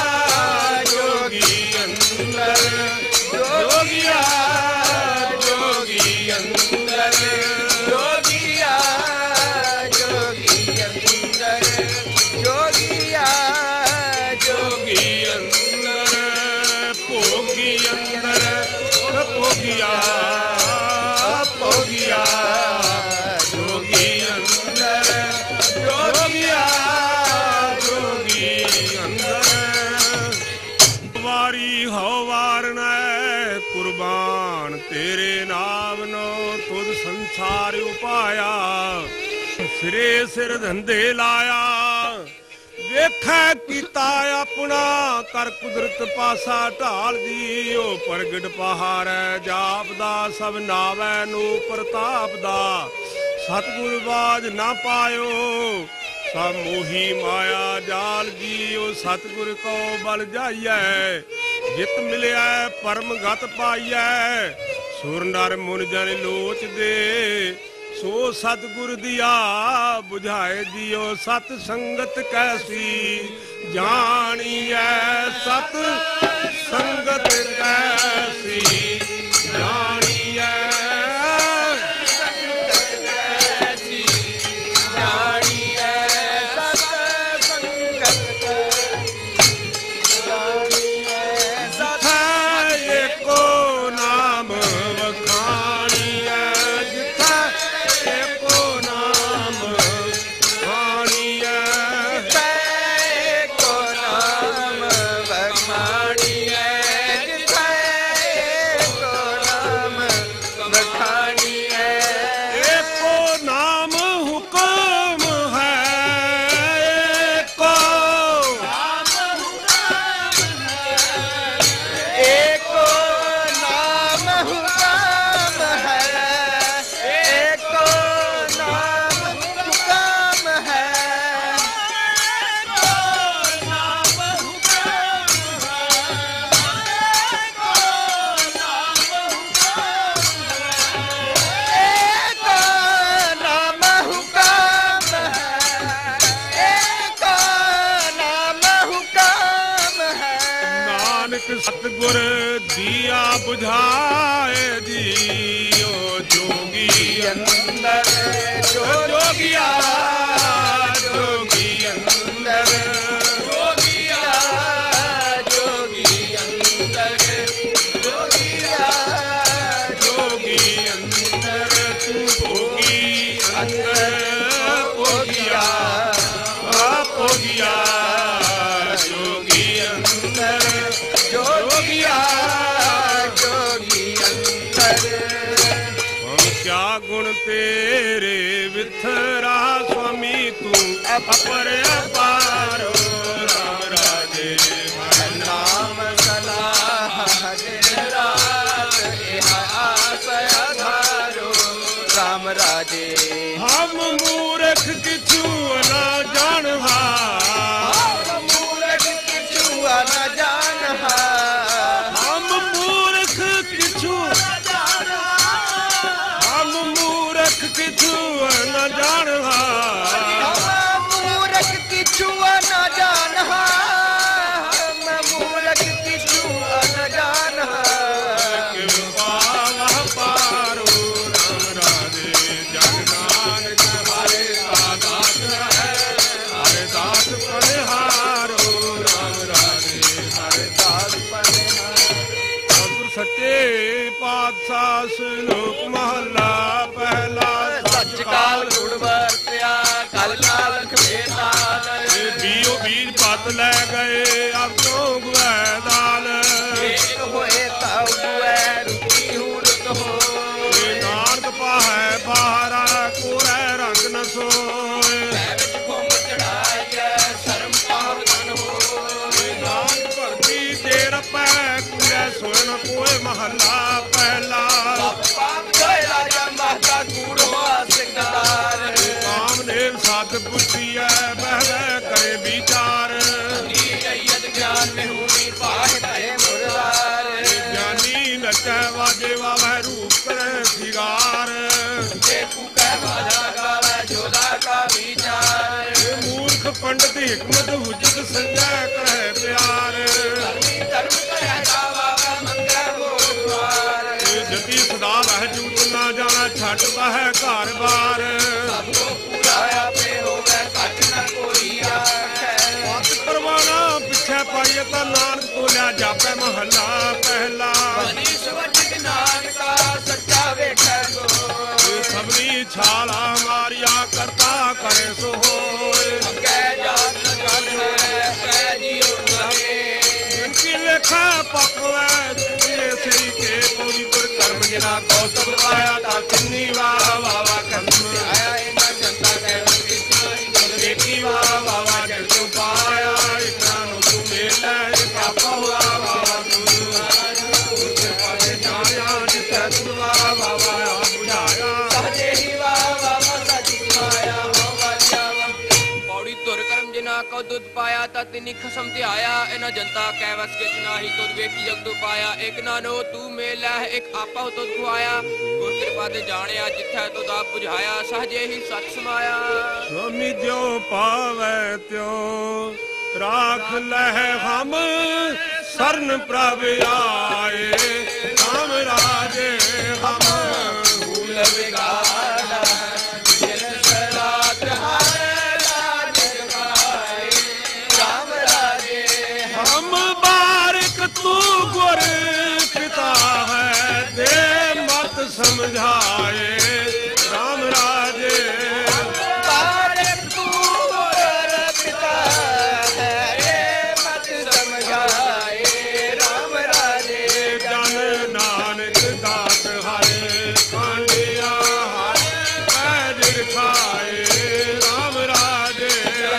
ਜੋਗੀ ਅੰਦਰ ਜੋਗੀਆ ਜੋਗੀ ਅੰਦਰ ਜੋਗੀਆ ਜੋਗੀ ਅੰਦਰ ਜੋਗੀਆ ਜੋਗੀ ਅੰਦਰ ਭੋਗੀ ਅੰਦਰ ਭੋਗੀਆ ਭੋਗੀਆ ਜੋਗੀ ਅੰਦਰ ਜੋਗੀਆ ਜੋਗੀ ਅੰਦਰ ਵਾਰੀ ਹੋ ਵਾਰਨੈ ਕੁਰਬਾਨ ਤੇਰੇ ਨਾਮ ਨੋ ਤੁਧ ਸੰਸਾਰ ਉਪਾਇਆ ਸਿਰੇ ਸਿਰ ਧੰਦੇ ਲਾਇਆ ਵੇਖੈ ਕੀਤਾ ਆਪਣਾ ਕਰ ਕੁਦਰਤ ਪਾਸਾ ਢਾਲ ਦੀ ਉਹ ਪ੍ਰਗਟ ਪਹਾੜੈ ਜਾਪਦਾ ਸਭ ਨਾਵੈ ਨੂੰ ਪ੍ਰਤਾਪ ਦਾ ਸਤਿਗੁਰ ਬਾਜ ਨਾ ਪਾਇਓ ਸਭ ਮੋਹੀ ਮਾਇਆ ਜਾਲ ਜੀ ਉਹ ਸਤਿਗੁਰ ਕੋ ਬਲ ਜਾਈਐ ਜਿਤ ਮਿਲਿਆ ਪਰਮ ਗਤ ਪਾਈਐ ਸੁਰ ਨਰ ਮੁਨ ਜਨ ਲੋਚਦੇ ਸੋ ਸਤਿਗੁਰ ਦੀਆ 부ਝਾਏ ਦਿਓ ਸਤ ਸੰਗਤ ਕੈਸੀ ਜਾਣੀਐ ਸਤ ਸੰਗਤ ਕੈਸੀ ਜਾਣੀਐ ਏਕੋ ਨਾਮ ਵਖਾਣੀਐ ਜਿੱਥੈ ਏਕੋ ਨਾਮ ਖਾਣੀਐ ਕੋ ਨਾਮ ਵਖਾਣੀਐ ਕੋ ਨਾਮ ਵਖਾਣੀਐ ਏਕੋ ਨਾਮ ਹੁਕਮ ਹੈ ਏਕੋ ਏਕੋ ਨਾਮ ਹੁਕਮ ਹੈ ਏਕੋ ਨਾਮ ਹੁਕਮ ਹੈ ਏਕੋ ਨਾਮ ਹੁਕਮ ਏਕੋ ਨਾਮ ਹੁਕਮ ਹੈ ਏਕੋ ਨਾਮ ਹੁਕਮ ਹੈ ਨਾਨਕ ਸਤਿਗੁਰ ਦੀਆ 부ਝਾਏ ਜੀਓ ਜੋਗੀ ਅੰਦਰ ਜੋਗੀਆ ਜੋਗੀ ਅੰਦਰ ਜੋਗੀਆ ਜੋਗੀ ਅੰਦਰ ਜੋਗੀਆ ਜੋਗੀ ਅੰਦਰ ਤੂੰ ਭੋਗੀ ਅੰਦਰ ਭੋਗੀਆ ਭੋਗੀਆ ਜੋਗੀ ਅੰਦਰ ਜੋਗੀਆ ਜੋਗੀ ਅੰਦਰ ਹਮ ਕਿਆ ਗੁਣ ਤੇਰੇ ਵਿਥਰਾ ਸੁਆਮੀ ਤੂੰ ਅਪਰ ਅਪਾਰੋ ਰਾਮ ਰਾਜੇ ਨਾਮ ਸਲਾਹ ਦਿਨ ਰਾਤ ਇਹ ਆਸ ਆਧਾਰੋ ਰਾਮ ਰਾਜੇ ਹਮ ਮੂਰਖ ਕਿਛੂ ਨਾ ਜਾਣਹਾ ਮੂਰਖ ਕਿਛੂ ਨ ਜਾਣਹਾ ਹਮ ਮੂਰਖ ਕਿਛੂ ਹਮ ਮੂਰਖ ਕਿਛੂ ਨ ਜਾਣਹਾ ਸੱਚੇ ਪਾਤਸ਼ਾਹ ਸ਼ਲੋਕ ਮਹਲਾ ਪਹਿਲਾ। ਸੱਚ ਕਾਲ ਗੁਣ ਵਰਤਿਆ ਕਲ ਕਾਲ ਖੇਤਾਲ। ਬੀਓ ਬੀਜ ਪਤ ਲੈ ਗਏ ਅਬ ਤੋਂ ਗੁਐ ਦਾਲ। ਇੱਕ ਹੋਏ ਤਾਂ ਗੁਐ ਰੁਕੀ ਹੂਰਤ ਹੋਏ। ਨਾਨਕ ਪਾਹੈ ਬਾਹਰਾ ਕੋਰੈ ਰੰਗ ਨ ਸੋਏ। ਵਿੱਚ ਖੁੰਮ ਚੜਾਈਐ ਸ਼ਰਮ ਪਾਵਨ ਹੋਏ। ਨਾਨਕ ਭਗਤੀ ਤੇ ਰਪੈ ਕੁੜੈ ਸੋਇ ਨ ਕੋਇ ਮਹੱਲਾ ਪਹਿਲਾ। ਪਾਪ ਜੈ ਰਾਜਾ ਮਹਤਾ ਕੂੜ ਹੋਆ ਸਿੰਘਦਾਰ। ਕਾਮਦੇਵ ਸਤ ਪੁੱਛੀਐ ਬਹਿ ਕਰੇ ਵਿਚਾਰ। ਗਿਆਨ ਮਿਹੂਣੀ ਪਾਹਿ ਭਏ ਮੁਰਾਰ। ਗਿਆਨੀ ਨਚੈ ਵਾਜੇ ਵਾਵੈ ਰੂਪ ਕਰੈ ਸਿਗਾਰ। ਜੇ ਕੂ ਕਹਿ ਵਾਜਾ ਗਾਵੈ ਜੋਦਾ ਕਾ ਵਿਚਾਰ। ਮੂਰਖ ਪੰਡਤ ਹਿਕਮਤ ਹੁਜਤ ਸੰਜੈ ਕਰੈ ਪਿਆਰ। ਧਰਮ ਕਰੈ ਗਾਵਾ ਮੰਗੈ ਮੋਹ ਦੁਆਰ। ਜਤੀ ਸਦਾ ਵਹਿ ਜੂਤ ਨਾ ਜਾਣਾ ਛੱਡ ਵਹਿ ਘਰ ਬਾਰ। ਸਭ ਕੋ ਪੂਰਾ ਆਪੇ ਹੋਵੇ ਘਟ ਨ ਕੋਈ ਆਖੈ। ਪਤ ਪਰਵਾਣਾ ਪਿਛੈ ਪਾਈਏ ਤਾਂ ਨਾਨਕ ਤੋਲਿਆ ਜਾਪੈ ਮਹੱਲਾ ਪਹਿਲਾ। ਮਨੀਸ਼ ਵਜਿਕ ਨਾਨਕਾ ਸੱਚਾ ਵੇਖੈ ਸੋਇ। ਸਭਨੀ ਛਾਲਾ ਮਾਰਿਆ ਕਰਤਾ ਕਰੇ ਸੋ ਹੋਏ। ਅੱਗੇ ਜਾਤ ਜਗ ਹੈ ਪੈ ਜੀਉ ਨਵੇਂ। ਜਿਨਕੀ ਲੇਖਾ ਪਕਵੈ ਜਿਨੇ ਸ੍ਰੀ ਕੇ ਪੂਰੀ ਤੁਰ ਕਰਮ ਜਿਨਾ ਕੌਤਕ ਪਾਇਆ ਤਾਂ ਕਿੰਨੀ ਵਾਹ ਵਾਵਾ ਕਸਮ। ਆਇਆ ਇਹਨਾਂ ਜਨਤਾ ਕੈ ਵਰਗੀ ਦੇਖੀ ਵਾਹ ਵਾਵਾ ਜਨ ਤੂੰ ਪਾਇਆ। ਇਤਨਾ ਨੂੰ ਤੂੰ ਮੇਲਾ ਕਾਪਾ ਹੁਆ ਵਾਵਾ ਤੂੰ। ਉਸੇ ਪਾਸੇ ਜਾਣਿਆ ਜਿੱਥੇ ਤੂੰ ਵਾਹ ਵਾਵਾ ਆ ਬੁਝਾਇਆ। ਸਹਜੇ ਹੀ ਵਾਹ ਵਾਵਾ ਸਾਜੀ ਮਾਇਆ ਹੋਵਾ ਜਾਵਾ। ਪੌੜੀ ਤੁਰ ਕਰਮ ਜਿਨਾ ਕਉ ਦੁੱਧ ਪਾਇਆ ਤਾਂ ਤਿਨੀ ਖਸਮ ਤੇ ਆਇਆ। ਇਹਨਾਂ ਜਨਤਾ ਕੈ ਵਸ ਕਿਛ ਨਾਹੀ ਤੁਧ ਵੇਖੀ ਜਗ ਤੂੰ ਪਾਇਆ। ਇੱਕ ਨਾਨੋ ਤੂੰ ਮੇਲਾ ਇੱਕ ਆਪਾ ਹੋ ਤੁਧ ਖੁਆਇਆ। ਗੁਰ ਕਿਰਪਾ ਤੇ ਜਾਣਿਆ ਜਿੱਥੈ ਤੁਧ ਆਪ ਬੁਝਾਇਆ। ਸਹਜੇ ਹੀ ਸਚ ਸਮਾਇਆ। ਸਵਾਮੀ ਜੋ ਪਾਵੈ ਤਿਉ ਰਾਖ ਲਹਿ ਹਮ ਸਰਨ ਪ੍ਰਭ ਆਏ। ਰਾਮ ਰਾਜੇ ਹਮ ਭੂਲ ਵਿਗਾੜਾ ਜਿਨ ਸਰਾਤ ਹਾਰੇ ਰਾਜ ਜਗਾਏ। ਰਾਮ ਰਾਜੇ ਹਮ ਬਾਰਿਕ ਤੂੰ ਗੁਰ ਪਿਤਾ ਹੈ ਦੇ ਮਤ ਸਮਝਾਏ। ਰਾਮ ਰਾਜੇ ਬਾਰਿਕ ਤੂੰ ਗੁਰ ਪਿਤਾ ਹੈ ਮਤ ਸਮਝਾਏ। ਰਾਮ ਰਾਜੇ ਜਨ ਨਾਨਕ ਦਾਸ ਹਰੇ ਕਾਂਡਿਆ ਹਰੇ ਪੈਜ ਖਾਏ। ਰਾਮ ਰਾਜੇ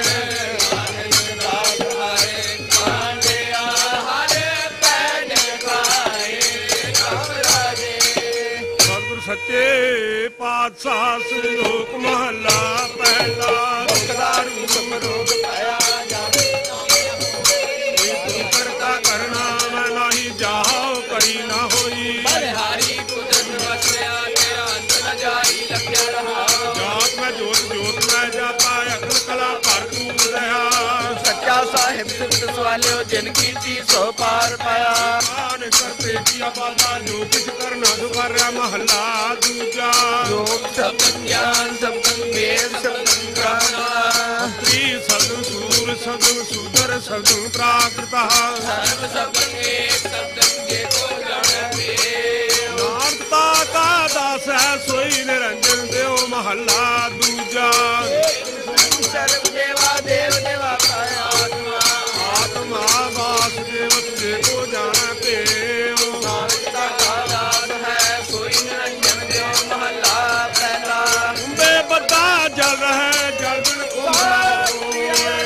ਦਾਸ ਹਾਰੇ ਕਾਂਡਿਆ ਹਾਰੇ ਪੈਨ ਖਾਏ। ਰਾਮ ਰਾਜੇ ਸਤਿਗੁਰ ਸੱਚੇ ਪਾਤਸ਼ਾਹ ਸ਼ਲੋਕ ਮਹਲਾ ਪਹਿਲਾ। ਦਾ ਰੂਪ ਰੋਗ ਪਾਇਆ ਜਾਵੇ। ਤੂੰ ਕਰਤਾ ਕਰਨਾ ਮੈਂ ਨਾਹੀ ਜਾਉ ਕਰੀ ਨਾ ਹੋਈ। ਬਲਿਹਾਰੀ ਕੁਦਰਤ ਵਸਿਆ ਤੇਰਾ ਅੰਤ ਨ ਜਾਈ ਲਖਿਆ ਰਹਾ। ਜਾਤ ਮੈਂ ਜੋਤ ਜੋਤ ਮੈਂ ਜਾਤਾ ਅਕਲ ਕਲਾ ਭਰਪੂਰ ਰਹਾ। ਸੱਚਾ ਸਾਹਿਬ ਸਿਫਤ ਸਵਾਲਿਓ ਜਿਨ ਕੀਤੀ ਸੋ ਪਾਰ ਪਾਇਆ। ਆਨ ਕਰਤੇ ਕੀਆ ਬਾਤਾ ਜੋ ਕਿਛ ਕਰਨਾ ਦੁਬਾਰਾ ਮਹੱਲਾ ਦੂਜਾ। ਲੋਕ ਸਬਦ ਗਿਆਨ ਸਬਦ ਵੇਦ ਸਬਦ ਗ੍ਰਾਨਾ। ਤ੍ਰੀ ਸਬਦ ਸੂਰ ਸਬਦ ਸੂਦਰ ਸਬਦ ਪ੍ਰਾਕ੍ਰਿਤਾ। ਸਰਬ ਸਬਦ ਏਕ ਸਬਦ ਜੇ ਕੋ ਜਾਣੈ ਪੇਉ। ਨਾਨਕਤਾ ਕਾ ਦਾਸ ਹੈ ਸੋਈ ਨਿਰੰਜਨ ਦਿਓ ਮਹੱਲਾ ਦੂਜਾ। ਸਰਬ ਦੇਵਾ ਦੇਵ ਦੇਵਾ ਪਾਇਆ ਆਤਮਾ। ਆਤਮਾ ਵਾਸੁਦੇਵ ਤੇ ਕੋ ਜਾਣੈ ਪੇਉ। ਨਾਨਕਤਾ ਕਾ ਦਾਸ ਹੈ ਸੋਈ ਨਿਰੰਜਨ ਦਿਓ ਮਹੱਲਾ ਪਹਿਲਾ। ਬੇ ਬੱਦਾ ਜਲ ਰਹਿ ਜਲ ਬਿਨ ਕੋ ਨਾ ਹੋਏ।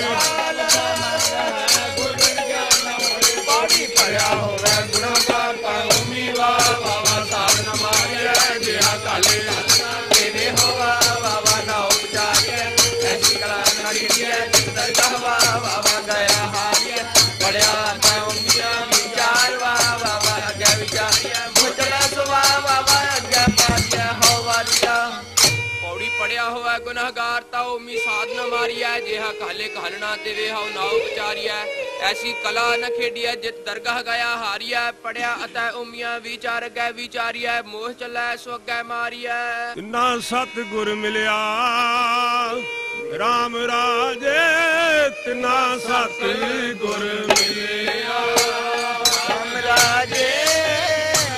ਪਾਣੀ ਭਰਿਆ ਹੋਵੇ ਗੁਣਾ ਦਾ ਪਾਉਮੀ ਵਾਹ ਵਾਵਾ ਸਾਧ ਨ ਮਾਰਿਆ। ਜਿਹਾ ਕਾਲੇ ਤੇਰੇ ਹੋਵਾ ਵਾਵਾ ਨਾ ਉਪਜਾਰਿਆ। ਐਸੀ ਕਲਾ ਨਾਰੀ ਹੈ ਜਿੰਦਰ ਕਹਵਾ ਵਾਵਾ ਗਿਆ ਹਾਰਿਆ। ਪੜਿਆ ਪਾਉਮੀਆਂ ਵਿਚਾਰ ਵਾਹ ਵਾਵਾ ਅੱਗੇ ਵਿਚਾਰਿਆ। ਮੁਚਲਾ ਸੁਵਾ ਵਾਵਾ ਅੱਗੇ ਪਾਰਿਆ ਹੋਵਾਰਿਆ। ਪੌੜੀ ਪੜਿਆ ਹੋਇਆ ਗੁਨਾਹਗਾਰ ਤਾਉ ਮੀ ਸਾਧ ਨ ਮਾਰਿਆ। ਜਿਹਾ ਕਾਲੇ ਕਾਲਣਾ ਤੇ ਵੇਹਾਉ ਨਾ ਉਪਚਾਰਿਆ। ਐਸੀ ਕਲਾ ਨ ਖੇਡੀਐ ਜਿਤ ਦਰਗਾਹ ਗਿਆ ਹਾਰੀਐ। ਪੜਿਆ ਅਤੈ ਉਮੀਆਂ ਵਿਚਾਰ ਗੈ ਵਿਚਾਰੀਐ। ਮੋਹ ਚੱਲੈ ਸੋ ਅੱਗੇ ਮਾਰੀਐ। ਨਾ ਸਤ ਗੁਰ ਮਿਲਿਆ ਰਾਮ ਰਾਜੇ। ਤਿਨਾ ਸਤ ਗੁਰ ਮਿਲਿਆ ਰਾਮ ਰਾਜੇ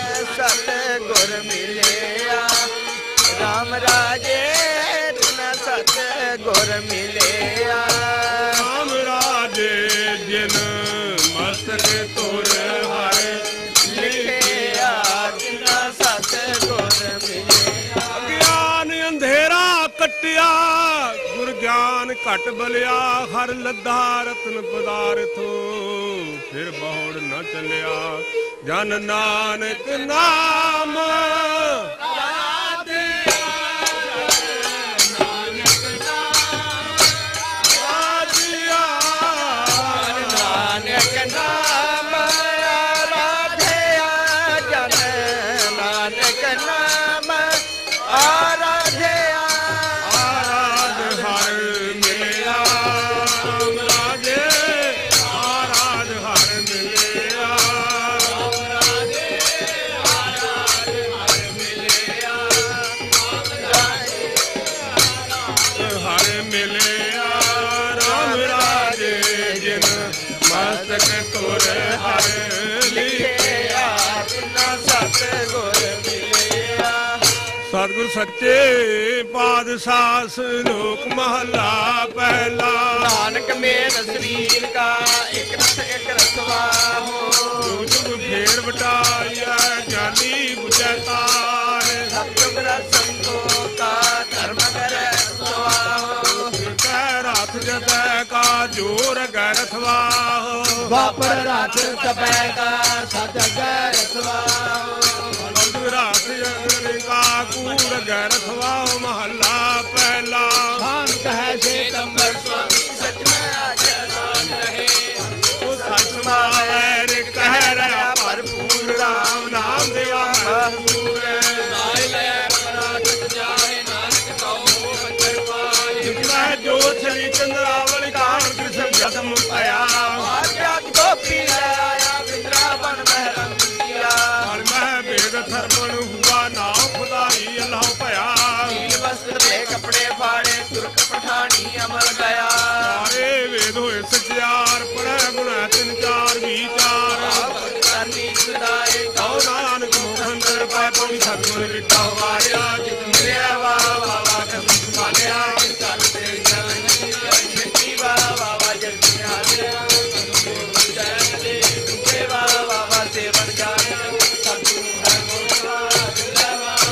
ਮਿਲਿਆ ਰਾਮ ਰਾਜੇ ਜਿਨ ਮਸਤਕ ਤੁਰ ਹਰ ਲਿਖਿਆ ਜਿਨਾ ਸਤਿਗੁਰ ਮਿਲਿਆ ਗਿਆਨ ਅੰਧੇਰਾ ਕੱਟਿਆ ਗੁਰ ਗਿਆਨ ਘਟ ਬਲਿਆ ਹਰ ਲੱਧਾ ਰਤਨ ਪਦਾਰਥੋ ਫਿਰ ਬਹੁੜ ਨਾ ਚੱਲਿਆ ਜਨ ਨਾਨਕ ਨਾਮ ਨਾਨਕ ਨਾਮ ਆਰਾਧਿਆ ਜਨ ਨਾਨਕ ਨਾਮ ਆਰਾਧਿਆ ਆਰਾਧ ਹਰ ਮਿਲਿਆ ਰਾਮ ਰਾਜੇ ਆਰਾਧ ਹਰ ਮਿਲਿਆ ਹਰ ਮਿਲਿਆ ਰਾਮ ਰਾਜੇ ਜਿਨ ਮਸਤਕ ਤੁਰ ਹਰ ਲਿਖਿਆ ਜਿਨਾ ਸਤਿਗੁਰ ਮਿਲਿਆ ਸਤਿਗੁਰ ਸੱਚੇ ਪਾਤਸ਼ਾਹ ਲੋਕ ਮਹੱਲਾ ਪਹਿਲਾ ਨਾਨਕ ਮੇਰ ਸਰੀਰ ਕਾ ਇੱਕ ਰਸ ਇੱਕ ਰਸਵਾ ਹੋ ਜੁਗ ਫੇਰ ਵਟਾਇਆ ਜਾਨੀ ਬੁਝੈ ਤਾਰ ਸਤਿਗੁਰ ਸੰਤੋ ਕਾ ਧਰਮ ਕਰੈ ਸਵਾਹੋ ਕਹਿ ਰਾਤ ਜਤੈ ਕਾ ਜੋਰ ਗੈਰਥਵਾਹ ਵਾਪਰ ਰਾਤ ਤਪੈ ਕਾ ਸਤ ਗੈ ਸਵਾਹੋ ਰਾਤ ਜਗਨ ਕਾ ਕੂੜ ਗੈਰਥਵਾਹ ਮਹੱਲਾ ਪਹਿਲਾ ਖਾਨ ਕਹੈ ਸੇ ਕੰਬਰ ਸੁਆਮੀ ਸਚ ਮੈਂ ਆਜਨ ਰਹੇ ਉਹ ਸੱਚ ਮਾਰ ਕਹਿ ਰਿਹਾ ਭਰਪੂਰ ਰਾਮ ਨਾਮ ਦੇਵਾ ਮਹਪੂਰ ਨਾਇ ਲੈ ਪਰਾਜਤ ਜਾਹੇ ਨਾਨਕ ਕਉ ਬੰਦਰ ਪਾਏ ਜਿਤਨਾ ਜੋ ਛਲੀ ਚੰਦਰਾਵਲ ਕਾਨ ਕ੍ਰਿਸ਼ਨ ਜਦਮ ਭਇਆ ਆਗਿਆ ਗੋਪੀ ਲੈ ਆਇਆ ਬਿੰਦਰਾਵਨ ਮਹਿਰਮ ਕੀਆ ਹਰ ਮਹਿ ਭੇਦ ਥਰਪਣ ਹੁਆ ਨਾਮ ਖੁਦਾਈ ਅੱਲਾਹ ਭਇਆ ਨੀਲ ਵਸਤਰ ਦੇ ਕੱਪੜੇ ਫਾੜੇ ਤੁਰਕ ਪਠਾਣੀ ਅਮਲ ਗਿਆ ਸਾਰੇ ਵੇਦ ਹੋਏ ਸਚਿਆਰ ਪੜੈ ਗੁਣਾ ਤਿੰਨ ਚਾਰ ਵਿਚਾਰ ਕਰਨੀ ਸਦਾਏ ਕਉ ਨਾਨਕ ਮੁਖੰਦਰ ਪੈ ਪਉਣੀ ਸਤਿਗੁਰ ਵਿਟਾ ਵਾਰਿਆ ਜਿਤ ਮਿਲਿਆ ਵਾ ਵਾ ਵਾ ਕਸਮ ਸੰਭਾਲਿਆ ਚੱਲ ਤੇ ਜਨਨੀ ਵਾ ਵਾ ਵਾ ਜਲਦੀ ਹਾਲਿਆ ਜੈ ਦੇ ਤੁਕੇ ਵਾ ਵਾ ਵਾ ਸੇਵਨ ਜਾਣਿਆ ਸਤਿਗੁਰੂ ਹੈ ਮੋਟਾ ਜੈ ਵਾ ਵਾ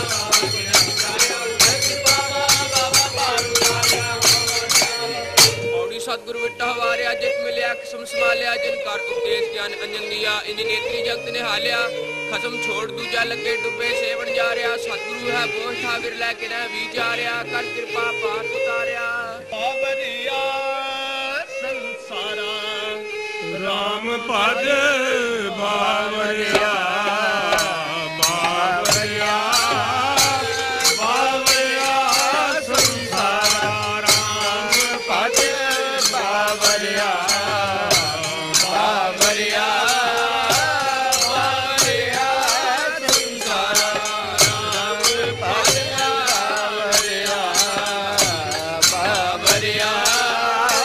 सतगुरु विट्टा वारिया जित मिलिया खसम संभालिया जिन कार उपदेश ज्ञान अंजन दिया इंज नेत्री जगत ने हालिया खसम छोड़ दूजा लगे डुबे सेवन जा रहा सतगुरु है बोझ था विरला के न विचारिया कर कृपा पार उतारिया ਬਾਬਰਿਆ ਸੰਸਾਰਾ ਰਾਮ ਭਜ ਬਾਵਰਿਆ ਬਾਵਰਿਆ ਬਾਵਰਿਆ ਸੰਸਾਰ ਰਾਮ ਭਜ ਬਾਬਰਿਆ ਬਾਬਰਿਆ ਬਾਬਰਿਆ ਸੰਸਾਰਾ ਰਾਮ ਭਜ ਬਾਬਰਿਆ ਬਾਬਰਿਆ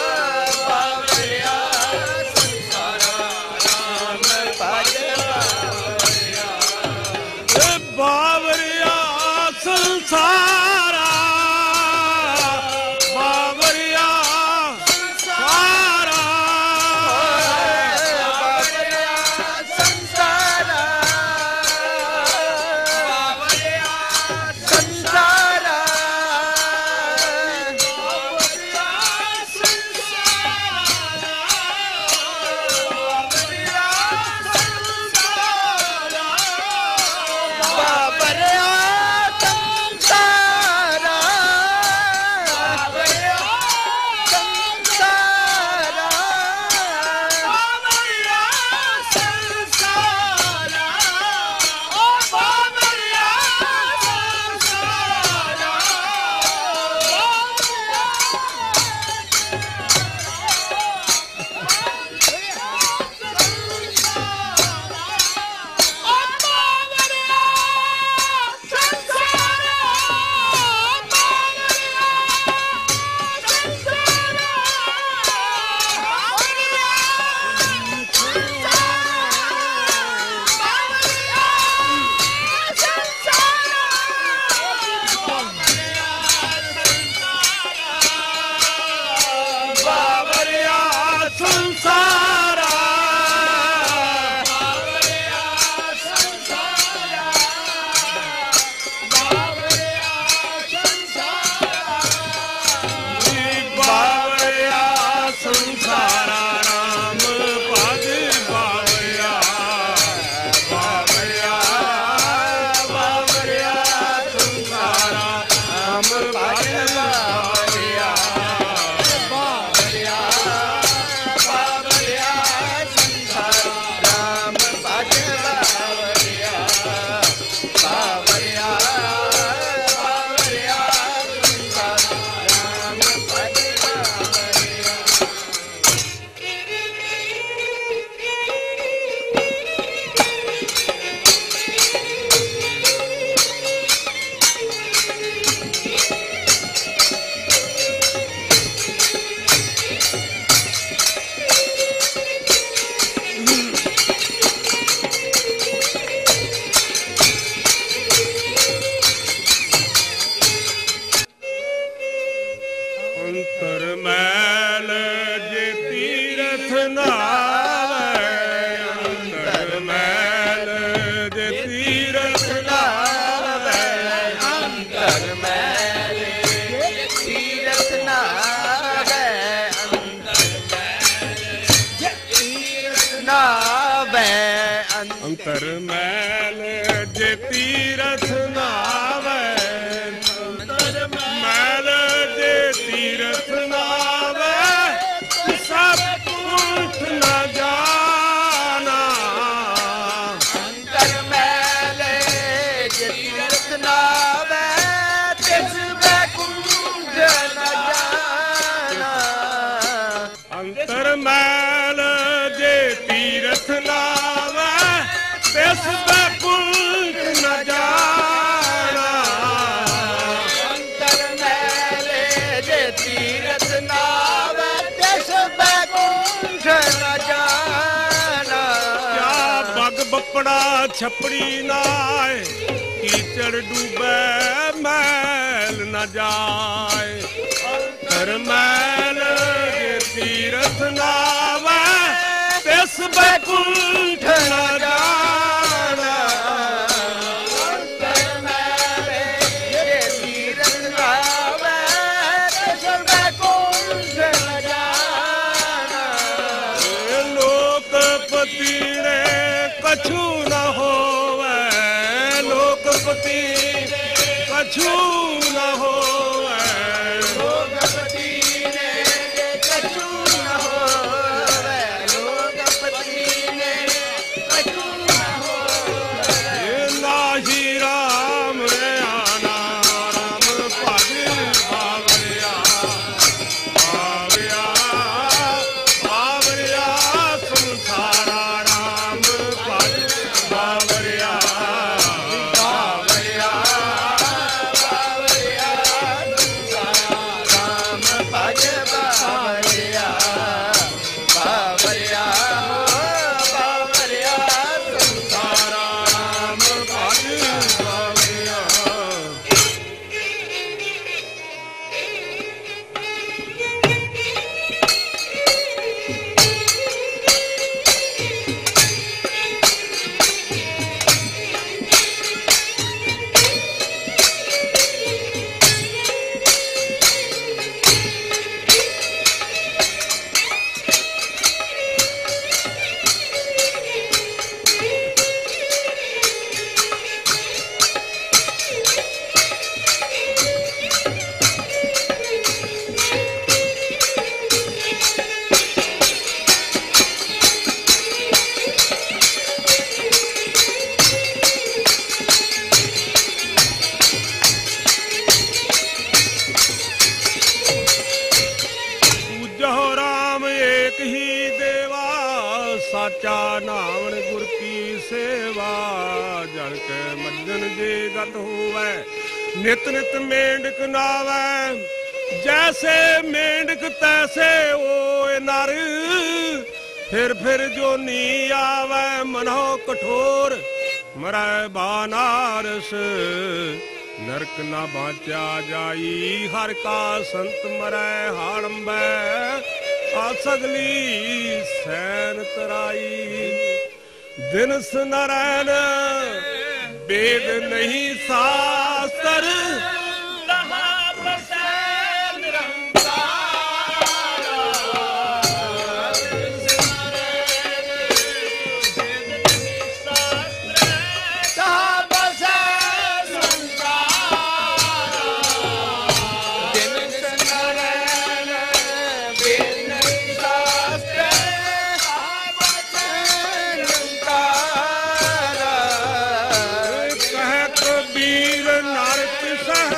ਬਾਬਰਿਆ ਸੰਸਾਰਾ ਰਾਮ ਭਜ ਅੰਤਰ ਮੈਲ ਜੇ ਤੀਰਥ ਨਾਵੇ, ਅੰਤਰ ਮੈਲ ਜੇ ਤੀਰਥ ਨਾਵੇ, ਸਭ ਕੁਛ ਨਾ ਜਾਣਾ। ਅੰਤਰ ਮੈਲ ਜੇ ਤੀਰਥ ਨਾਵੇ, ਤਿਸ ਬੈਕੁੰਠ ਨ ਜਾਣਾ। ਅੰਤਰ ਮੈਲ ਜੇ ਤੀਰਥ ਨਾਵੇ, ਤਿਸ ਬੈਕੁੰਠ ਨ ਜਾਣਾ। ਅੰਤਰ ਮੈਲ ਜੇ ਤੀਰਥ ਨਾਵੇ, ਤਿਸ ਬੈਕੁੰਠ ਨ ਜਾਣਾ। ਕਿਆ ਬਗ ਬੱਪੜਾ ਛਪੜੀ ਨਾਏ, ਕੀਚੜ ਡੂਬੇ ਮੈਲ ਨ ਜਾਏ। ਅੰਤਰ ਮੈਲ ਜੇ ਤੀਰਥ ਨਾਵੇ, ਤਿਸ ਬੈਕੁੰਠ ਨ ਜਾਣਾ। ਅੰਤਰ ਮੈਲ ਜੇ ਤੀਰਥ ਨਾਵੇ, ਤਿਸ ਬੈਕੁੰਠ ਨ ਜਾਣਾ। ਇਹ ਲੋਕਪਤੀ ਨੇ ਕਛੂ ਨ ਹੋਵੇ, ਲੋਕਪਤੀ ਕਛੂ ਨ ਹੋਵੇ। ਲੋਕਪਤੀ ਨੇ ਕਛੂ ਨ ਹੋਵੇ, ਲੋਕਪਤੀ ਨੇ ਕਛੂ ਨ ਹੋਵੇ। ਇਹ ਨਾਹੀ ਰਾਮ ਆਣਾ, ਰਾਮ ਭਜ ਬਾਵਰਿਆ, ਬਾਵਰਿਆ, ਬਾਵਰਿਆ ਸੰਸਾਰਾ। ਰਾਮ ਭਜ ਬਾਵਰਿਆ, ਬਾਵਰਿਆ, ਬਾਵਰਿਆ ਰਾਮ ਭਜ ਬਾਵਰਿਆ, ਬਾਵਰਿਆ ਬਾਵਰਿਆ ਸਾਰਾ ਰਾਮ ਭਜ ਬਾਵਰਿਆ। ਪੂਜੋ ਰਾਮ ਏਕ ਹੀ ਦੇਵਾ, ਸਾਚਾ ਨਾਵਣ ਗੁਰ ਕੀ ਸੇਵਾ। ਜਲ ਕੇ ਮੱਜਨ ਜੇ ਗਤ ਹੋਵੇ, ਨਿਤ ਨਿਤ ਮੇਂਢਕ ਨਾਵੇ। ਜੈਸੇ ਮੇਂਢਕ ਤੈਸੇ ਓਏ ਨਰ, ਫਿਰ ਜੋਨੀ ਆਵੇ। ਮਨੋ ਕਠੋਰ ਮਰੈ ਬਾਨਾਰਸ, ਨਰਕ ਨਾ ਬਾਚਿਆ ਜਾਈ। ਹਰ ਕਾ ਸੰਤ ਮਰੈ ਹਾੜੰਬੈ, ਆ ਸਗਲੀ ਸੈਨ ਤਰਾਈ। ਦਿਨਸ ਨਰੈਣ ਵੇਦ ਨਹੀਂ ਸਾਸਤਰ, ਲਹਾ ਬਸੈ ਨਿਰੰਕਾਰ। ਕਹਾ ਬਸੈ ਸੰਸਾਰ। ਦਿਨ ਸੰਗਰੈਣ ਵੇਦ ਨਹੀਂ ਸਾਸਤਰ, ਕਹਾ ਬਸੈ ਨਿਰੰਕਾਰ। ਕਹਿ ਕਬੀਰ ਨਰਕ ਸਹ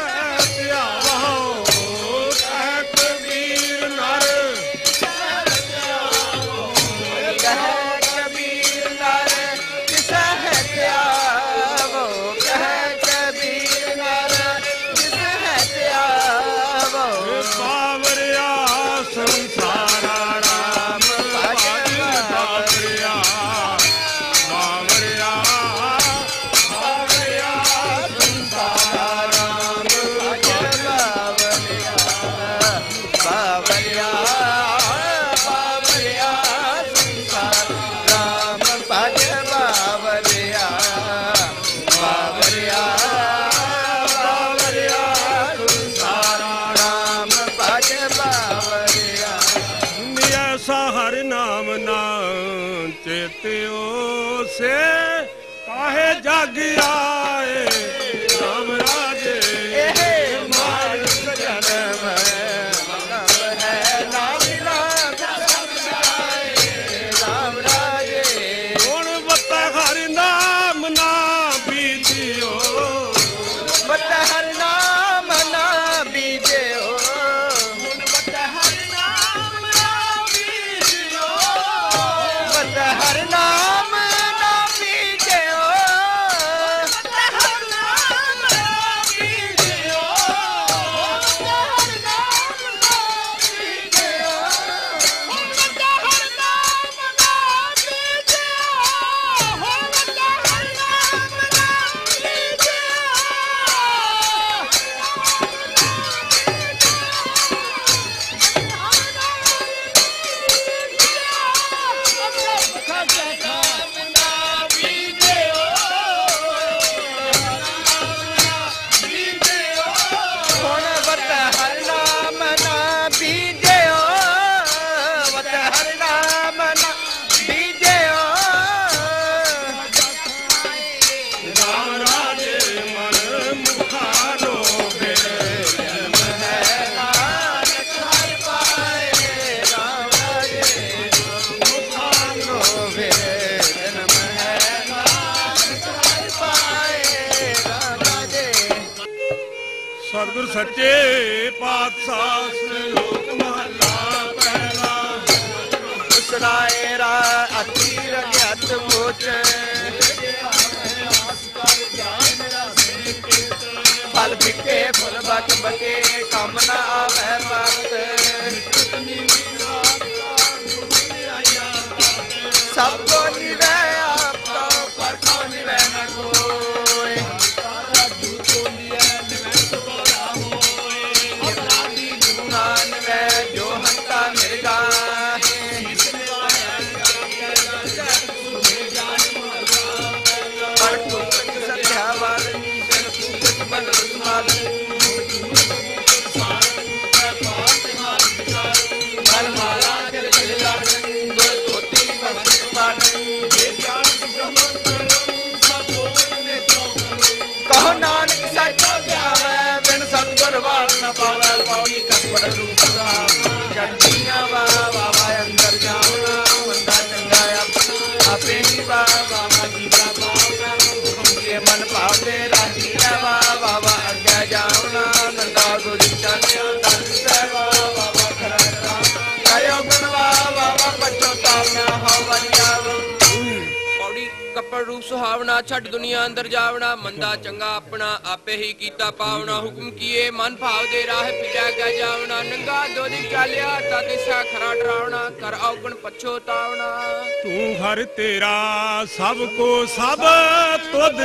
ਕਾਹੇ ਜਗ ਆਏ ਰਾਮ ਰਾਜੇ ਇਹ ਮਾਨੁਖ ਜਨਮ ਮਤਲਬ ਹੈ ਨਾਮ ਨਾਮ ਸਭ ਜਾਏ ਰਾਮ ਰਾਜੇ ਹੁਣ ਵਤਾ ਹਰਿ ਨਾਮ ਨਾ ਬੀਜਿਓ ਵਤ ਹਰਿ ਨਾਮ ਨਾ ਬੀਜਿਓ ਹੁਣ ਵਤ ਹਰਿ ਨਾਮ ਨਾ ਬੀਜਿਓ ਵਤ ਹਰਿ ਨਾਮ ਨਾ ਬੀਜਿਓ ਵਤ ਹਰਿ ਨਾਮ ਨਾ ਬੀਜਿਓ ਵਤ ਹਰਿ ਨਾਮ ਨਾ ਬੀਜਿਓ ਹੁਣ ਵਤ ਹਰਿ ਨਾਮ ਨਾ ਬੀਜਿਓ ਹੁਣ ਵਤ ਹਰਿ ਨਾਮ ਨਾ ਬੀਜਿਓ ਹੁਣ ਵਤ ਹਰਿ ਨਾਮ ਨਾ ਬੀਜਿਓ ਵਤ ਹਰਿ ਨਾਮ ਨਾ ਬੀਜਿਓ ਰਾਮ ਰਾਜੇ ਮਨ ਮੁਖਾ ਲੋਭੇ ਨਾਨਕ ਹਰਿ ਪਾਏ ਰਾਮ ਰਾਜੇ ਮੁਖਾਂ ਲੋਭੇ ਜਨਮ ਹੈ ਨਾਨਕ ਹਰਿ ਪਾਏ ਰਾਮ ਰਾਜੇ ਸਤਿਗੁਰ ਸੱਚੇ ਪਾਤਸ਼ਾਹ ਸ਼ਲੋਕ ਮਹਲਾ ਪਹਿਲਾ ਸੁਣਾਏ ਰਾ ਅਤੀਰ ਗਿਆਤ ਮੋਚ ਫਲ ਫਿੱਕੇ ਫੁੱਲ ਬਕ ਬਕੇ ਕੰਮ ਨਾ ਆਵੈ ਮਤ ਸਭ ਕੋ ਨਿਵੈ ਆਪ ਕੋ ਪਰ ਕੋ ਨਿਵੈ ਨ ਕੋਇ ਨਾਨ ਵੈ ਜੋ ਹੰਤਾ ਮਿਰਗਾ ਪਰ ਪੁਸਤਕ ਸਤਿਆ ਵਾਲਨੀ ਜਨ ਪੁਸਤਕ ਬਨ ਰਸਮਾਲ ਮਨ ਮਾਲਾ ਜਲ ਜਲ ਲਾਗਨ ਦੋ ਧੋਤੀ ਵਸਤ ਪਾਣ ਜੇ ਜਾਣ ਸੁਭਮਨ ਸਭ ਹੋਵਨ ਨੇ ਕਹੋ ਨਾਨਕ ਸੱਚੋ ਧਿਆਵੈ ਬਿਨ ਸਤਿਗੁਰ ਵਾਲ ਨ ਪਾਵੈ ਪੌੜੀ ਕਸਵੜ ਰੂਪ ਰਾਮ ਜੰਡੀਆਂ ਵਾ ਵਾ ਅੰਦਰ ਜਾਵਣਾ ਬੰਦਾ ਚੰਗਾ ਆਪਣਾ ਆਪੇ ਹੀ ਵਾ ਵਾ ਜੀ ਦਾ ਪਾਵਨਾ ਹੁਕਮ ਕੇ ਮਨ ਭਾਵੇ ਰਾਜੀ ਵਾ ਵਾ ਵਾ ਅੱਗੇ ਜਾਵਣਾ ਨੰਦਾ ਗੁਰੂ ਚਾਨਿਆ ਦਨ ਸੈ ਵਾ ਵਾ ਖਰਾ ਰਾਮ ਕਾਇਓ ਗੁਣ ਵਾ ਵਾ ਪਛਤਾਵਨਾ ਹੋ ਵਰਿਆਵ ਪੌੜੀ ਕੱਪੜ ਰੂਪ ਸੁਹਾਵਣਾ ਛੱਡ ਦੁਨੀਆ ਅੰਦਰ ਜਾਵਣਾ ਮੰਦਾ ਚੰਗਾ ਆਪਣਾ ਆਪੇ ਹੀ ਕੀਤਾ ਪਾਵਣਾ ਹੁਕਮ ਕੀਏ ਮਨ ਭਾਵ ਦੇ ਰਾਹ ਪਿਟਿਆ ਗਿਆ ਜਾਵਣਾ ਨੰਗਾ ਦੋ ਦਿਨ ਚਾਲਿਆ ਤਾਂ ਦਿਸਾ ਖਰਾ ਡਰਾਵਣਾ ਕਰ ਔਗਣ ਪਛੋਤਾਵਣਾ ਤੂੰ ਹਰ ਤੇਰਾ ਸਭ ਕੋ ਸਭ ਤੁਧ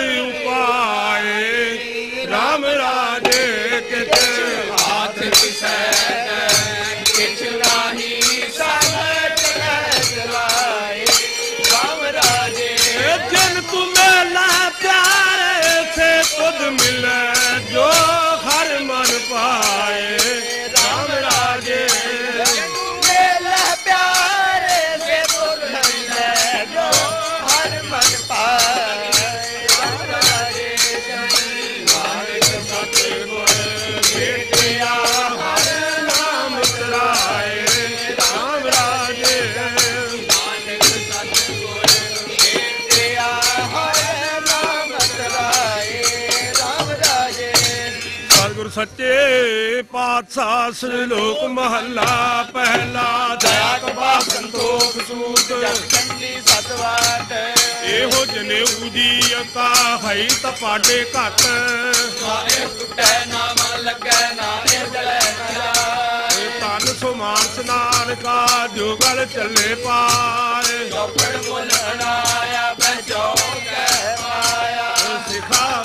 ਉਪਾਏ ਰਾਮ ਰਾਜੇ ਕਿਤ ਹਾਥ ਕਿਸੈ ਕਿਛ ਨਾਹੀ ਸਭ ਚਲਾਏ ਰਾਮ ਰਾਜੇ ਜਨ ਤੂੰ ਮੇਲਾ ਪਿਆਰੇ ਸੇ ਤੁਧ ਮਿਲੈ ਜੋ ਹਰ ਮਨ ਪਾਏ ਰਾਮ ਰਾਜੇ ਮੇਲਾ ਪਿਆਰੇ ਸੇ ਤੁਧ ਮਿਲੈ ਜੋ ਹਰ ਮਨ ਪਾਏ ਰਾਮ ਰਾਜੇ ਨਾਨਕ ਸਤਿਗੁਰ ਭੇਟਿਆ ਹਰ ਨਾਮ ਤਰਾਏ ਰਾਮ ਰਾਜੇ ਨਾਨਕ ਸਤਿਗੁਰ ਭੇਟਿਆ ਹਰ ਨਾਮ ਤਰਾਏ ਰਾਮ ਰਾਜੇ ਸਤਿਗੁਰ ਸੱਚੇ ਪਾਤਸ਼ਾਹ ਸ਼ਲੋਕ ਮਹੱਲਾ ਪਹਿਲਾ ਦਇਆ ਕਬਾ ਸੰਤੋਖ ਸੂਤ ਜਗ ਚੰਡੀ ਸਤਵਾਟ ਇਹੋ ਜਨੇਊ ਜੀ ਅਕਾ ਹੈ ਤਪਾਡੇ ਘੱਟ ਨਾਏ ਟੁੱਟੈ ਨਾ ਮਨ ਲੱਗੈ ਨਾਏ ਜਲੈ ਨਾ ਜਾਏ ਤਨ ਸੁਮਾਨ ਸਨਾਨ ਕਾ ਜੋ ਗਲ ਚੱਲੇ ਪਾਏ ਚੌਪੜ ਬੋਲਣ ਆਇਆ ਬੈਠੋ ਕਹਿ ਮਾਇਆ ਸਿਖਾ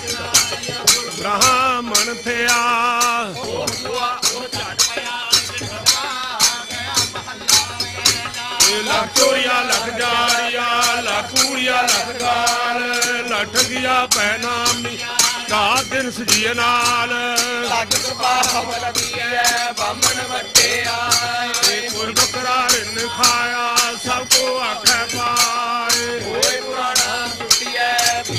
ਬ੍ਰਾਹਮਣ ਥਿਆ ਲੱਖ ਚੋਰੀਆ ਲੱਖ ਜਾਰੀਆ ਲੱਖ ਕੂੜੀਆ ਲੱਖ ਗਾਲ ਲੱਠ ਗਿਆ ਪੈ ਨਾਮੀ ਕਾ ਦਿਨ ਸਜੀਏ ਨਾਲ ਲੱਗ ਸੁਭਾਵ ਲਦੀਐ ਬਾਮਣ ਵੱਟੇ ਆਏ ਗੁਰ ਬਕਰਾ ਰਿਨ ਖਾਇਆ ਸਭ ਕੋ ਆਖੈ ਪਾਏ ਹੋਏ ਪੁਰਾਣਾ ਟੁੱਟਿਐ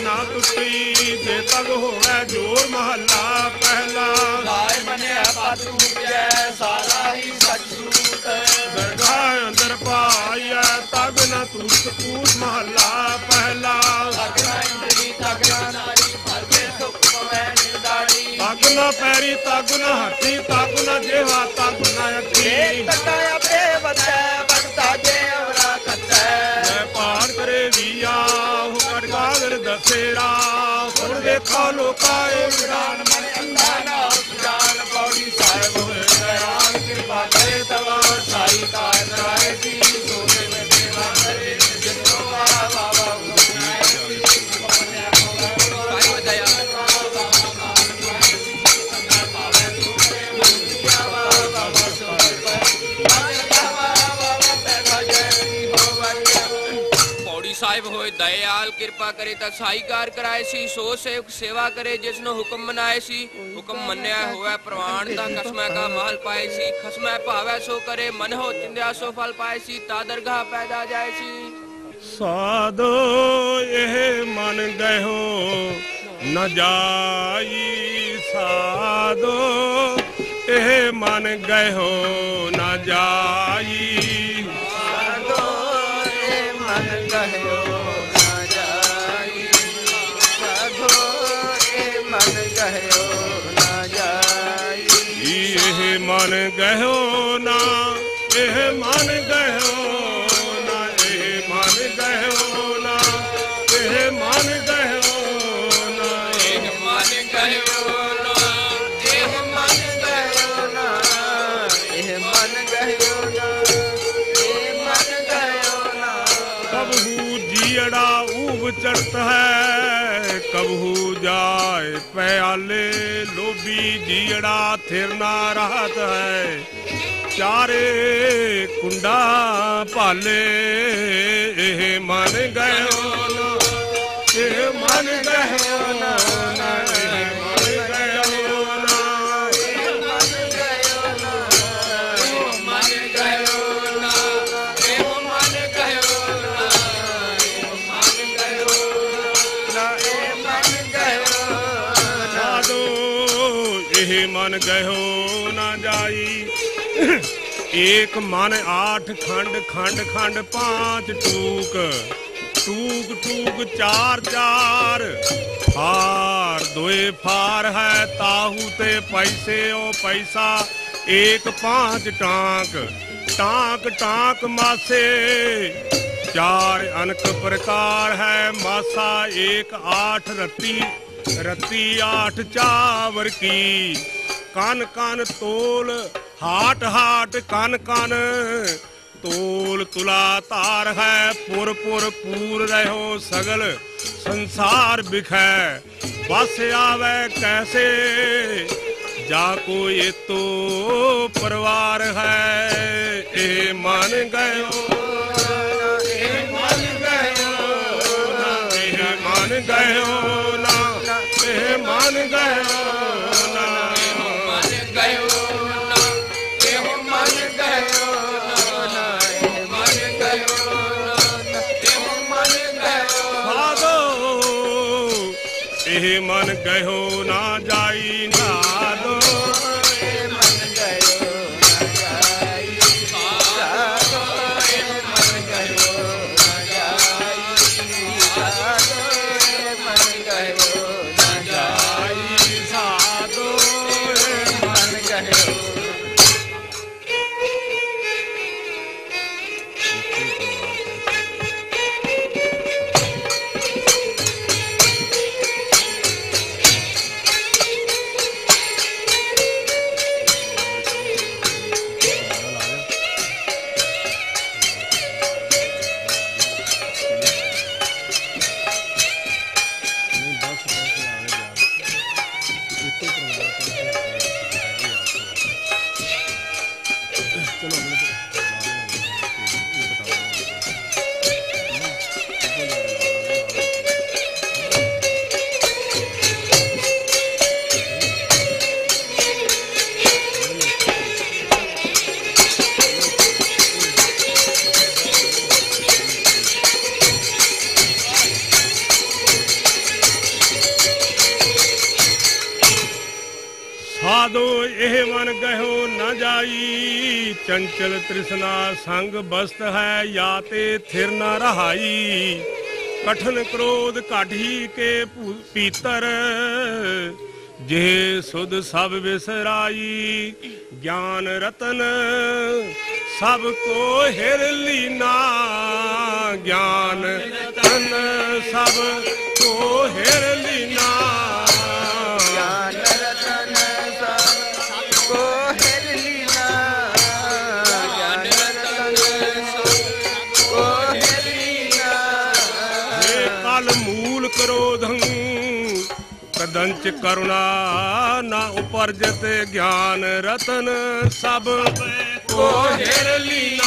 ना टुटी जे तग होवे जोर महला पहला ਲਾਏ ਮੰਨਿਆ ਪਤ ਮੁਝੈ ਸਾਰਾ ਹੀ ਸਚ ਸੂਤ दरगाह अंदर पाइया तग न टूट कूट महला पहला ਤਗੜਾ ਇੰਦਰੀ ਤਗੜਾ ਨਾਰੀ ਭਰਦੇ ਸੁਖ ਪਵੈ ਨਿਰਦਾੜੀ तग न पैरी तग न हथी तग न जेवा तग न अखी ਏਕ ਤਟਾ ਆਪੇ ਵਤੈ ਬਖਤਾ ਜੇ ਅਵਰਾ ਖਤੈ मैं पार करे विया हो कटकागर दसेरा सुन देखो लोकाए विरान ਮਨ ਅੰਧਾ ਨਾ ਜਾਣ ਪੌੜੀ ਸਾਹਿਬ ਹੋਏ ਦਇਆਲ ਕਿਰਪਾ ਕਰੇ ਤਵਾ ਸਾਈ ਕਾਇ ਕਰਾਏ ਸੀ ਸੋਨੇ ਮੈਂ ਦੇਵਾ ਕਰੇ ਜਿਤੋ ਵਾ ਬਾਬਾ ਭਾਈ ਵਧਾਇਆ ਪੌੜੀ ਸਾਹਿਬ ਹੋਏ ਦਇਆਲ ਕਿਰਪਾ ਕਰੇ ਤਾਂ ਸਾਈਕਾਰ ਕਰਾਏ ਸੀ ਸੋ ਸੇਵਕ ਸੇਵਾ ਕਰੇ ਜਿਸ ਨੂੰ ਹੁਕਮ ਮਨਾਏ ਸੀ ਹੁਕਮ ਮੰਨਿਆ ਹੋਵੇ ਪ੍ਰਵਾਨ ਤਾਂ ਖਸਮੈ ਕਾ ਮਹਲ ਪਾਏ ਸੀ ਖਸਮੈ ਭਾਵੈ ਸੋ ਕਰੇ ਮਨ ਹੋ ਚਿੰਦਿਆ ਸੋ ਫਲ ਪਾਏ ਸੀ ਤਾ ਦਰਗਾਹ ਪੈਦਾ ਜਾਏ ਸੀ साधो यह मन गयो न जाई साधो यह मन गयो न जाई ਸਾਧੋ ਇਹ ਮਨ ਕਹਿਓ ਨਾ ਜਾਈ ਸਾਧੋ ਇਹ ਮਨ ਕਹਿਓ ਨਾ ਜਾਈ यह मन गयो ना यह मन गयो ना यह मन गयो ना यह मन गयो ना ਇਹ ਮਨ ਕਹਿਓ ਨਾ ਇਹ ਮਨ ਕਹਿਓ ਨਾ ਇਹ ਮਨ ਕਹਿਓ ਨਾ ਇਹ ਮਨ ਕਹਿਓ ਨਾ कबहू जियड़ा ऊब चढ़त है कबहू जाए प्याले लोभी जियड़ा थिर ना रहत है चारे कुंडा भाले एह मन गयो ना एह मन गयो ना एह मन गयो ना ਇਹ ਮਨ ਕਹਿਓ ਨਾ ਇਹ ਮਨ ਕਹਿਓ ਨਾ ਇਹ ਮਨ ਕਹਿਓ ਨਾ ਮਨ ਕਹਿਓ ਨਾ ਇਹ ਮਨ ਕਹਿਓ ਨਾ साधो यह मन गयो न जाई एक मन आठ खंड खंड खंड पांच टूक टूक टूक चार चार फार दोए फार है ताहू ते पैसे ओ पैसा एक पांच टांक टांक टांक मासे चार अनक प्रकार है मासा एक आठ रत्ती रत्ती आठ चावर की कन कन तोल हाट हाट कन कन तोल तुला तार है पुर पुर पूर रहो सगल संसार बिखै बस आवे कैसे जाको ये तो परिवार है ए मन गयो ए मन गयो ना ए मन गयो ना ए मन गयो ना ਮਨ ਗਇਓ ਨਾ ਇਹ ਮਨ ਗਇਓ ਨਾ ਇਹ ਮਨ ਗਇਓ ਨਾ ਇਹ ਮਨ ਗਇਓ ਸਾਧੋ ਇਹ ਮਨ ਗਇਓ ਨਾ ਜਾਈ ਨਾਦੋ ਇਹ ਮਨ ਗਇਓ ਨਾ ਜਾਈ ਸਾਧੋ ਇਹ ਮਨ ਗਇਓ ਨਾ ਜਾਈ ਸਾਧੋ ਇਹ ਮਨ ਗਇਓ ਨਾ ਜਾਈ ਸਾਧੋ ਇਹ ਮਨ ਗਇਓ साधो एह मन गहो न जाई, चंचल तृष्णा संग बस्त है, याते थिर न रहाई। कठन क्रोध काढ़ी के पीतर, जे सुध सब विसराई। ज्ञान रतन सबको हिर लीना, ज्ञान रतन सबको हिर लीना। ज्ञान रतन सबको हिर लीना, ज्ञान रतन सबको हिर लीना। हे काल मूल क्रोधं कदंच करुणा न उपरजत, ज्ञान रतन सब को हिर लीना।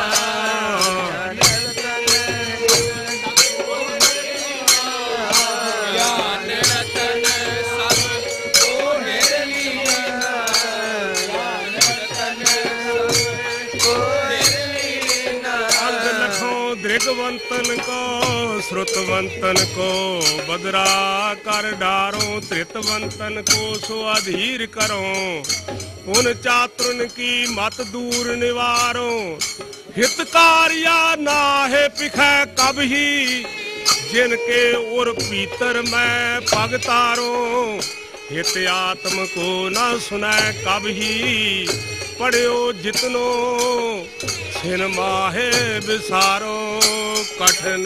ज्ञान रतन सबको हिर लीना, ज्ञान रतन सबको हिर लीना। अंग लखों दृगवंतन को, श्रुतवंतन को बदरा कर डारो। त्रितवंतन को स्वाधीर करो, पुन चातुरन की मत दूर निवारो। हितकारिया नाहे पिखै कभी, जिनके उर पीतर मैं पग तारो। हित आत्म को न सुनै कभी, पढ़ो जितनो छिन माहे विसारो। कठिन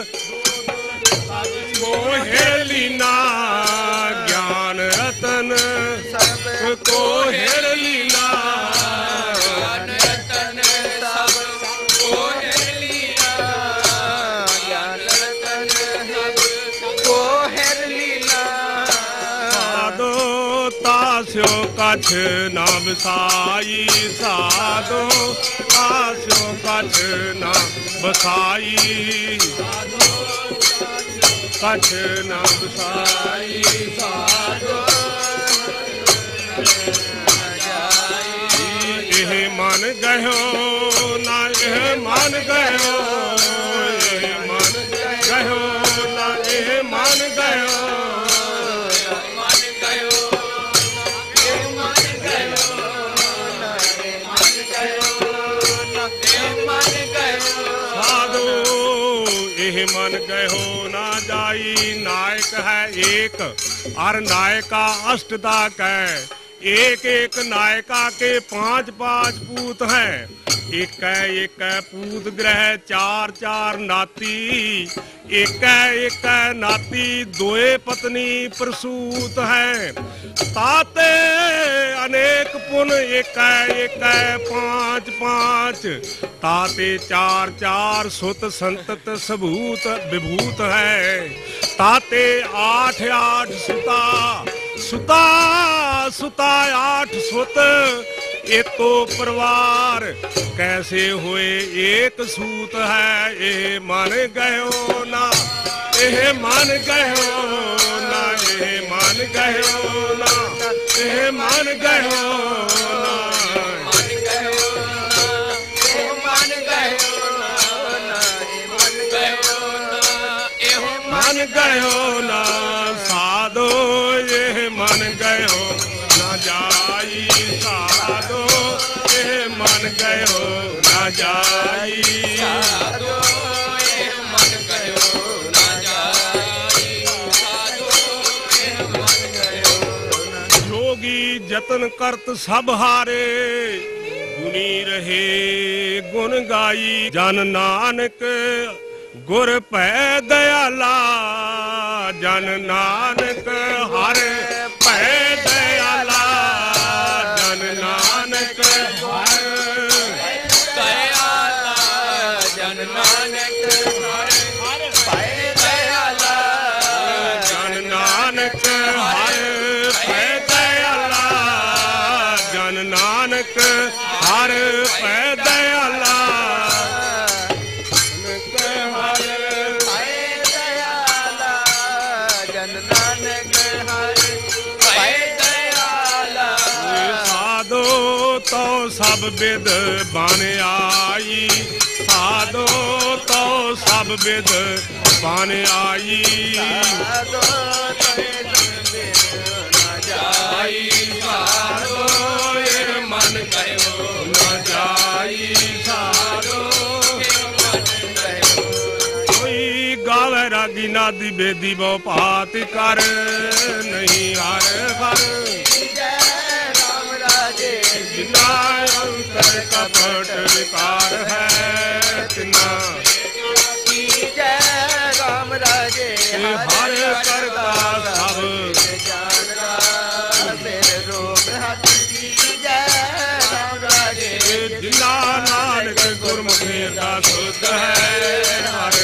को हिर लीना, ज्ञान रतन सबको हिर लीना। ज्ञान रतन सबको हिर लीना, ज्ञान रतन सबको हिर लीना। साधो तास्यो कछ न बसाई, साधो तास्यो कछ न बसाई। कछ न बसाई, साधो एह मन गयो ना, एह मन गयो, एह मन गयो ना, एह मन गयो। मन गयो, ए मन गयो, ए मन गयो, ए मन गयो। साधो एह मन गयो ना जाई। नायक है एक और नायका अष्टदा कै, एक एक नायका के 5 5 पूत हैं। एक पूत ग्रह 4 4 नाती, एक नाती 2 पत्नी प्रसूत हैं। ताते अनेक पुन एक 5 5, ताते 4 4 सुत संतत सबूत विभूत है। ताते 8 8 सुता, सुता सुता 8 सुत, एको परिवार कैसे हुए एक सूत है। ए मन गयो ना, एह मन गयो ना, एह मन गयो ना, एह मन गयो ना। मन गयो ना, ए मन गयो ना, ए मन गयो ना, ए मन गयो ना। साधो एह मन गयो ना जाई, साधो एह मन गयो ना जाई। साधो ए मन गयो ना जाई, साधो ए मन गयो। योगी जतन करत सब हारे, गुनी रहे गुण गाई। जन नानक गुर पै दयाला, जन नानक हर पै दयाला। जन नानक हर दयाला, जन नानक हर पै दयाला। जन नानक हर पै दयाला, जन नानक हर पै दयाला। तो सब विद बन आई, साधो तो सब विद बन आई। साधो तो सब विद न जाई। ਜਾਈ ਸਾਧੋ ਇਹ ਮਨ ਕਹਿਓ ਨਾ ਜਾਈ ਸਾਧੋ ਇਹ ਮਨ ਕਹਿਓ। ਕੋਈ ਗਾਵੇ ਰਾਗੀ ਨਾਦੀ ਬੇਦੀ ਬਹੁ ਭਾਤ ਕਰ ਨਹੀਂ ਹਰ ਹਰ ਜਿਨਾ ਅੰਤਰ ਕਪਟ ਵਿਕਾਰ ਹੈ ਤਿਨਾ ਕੀ ਜੈ ਰਾਮ ਰਾਜੇ ਹਰ ਕਰਤਾ ਸਭ ਜਾਣਦਾ ਫਿਰ ਰੋਗ ਹੱਥ ਕੀ ਜੈ ਰਾਮ ਰਾਜੇ ਜਿਨਾ ਨਾਨਕ ਗੁਰਮੁਖੀ ਦਾ ਸੁਧ ਹੈ ਹਰ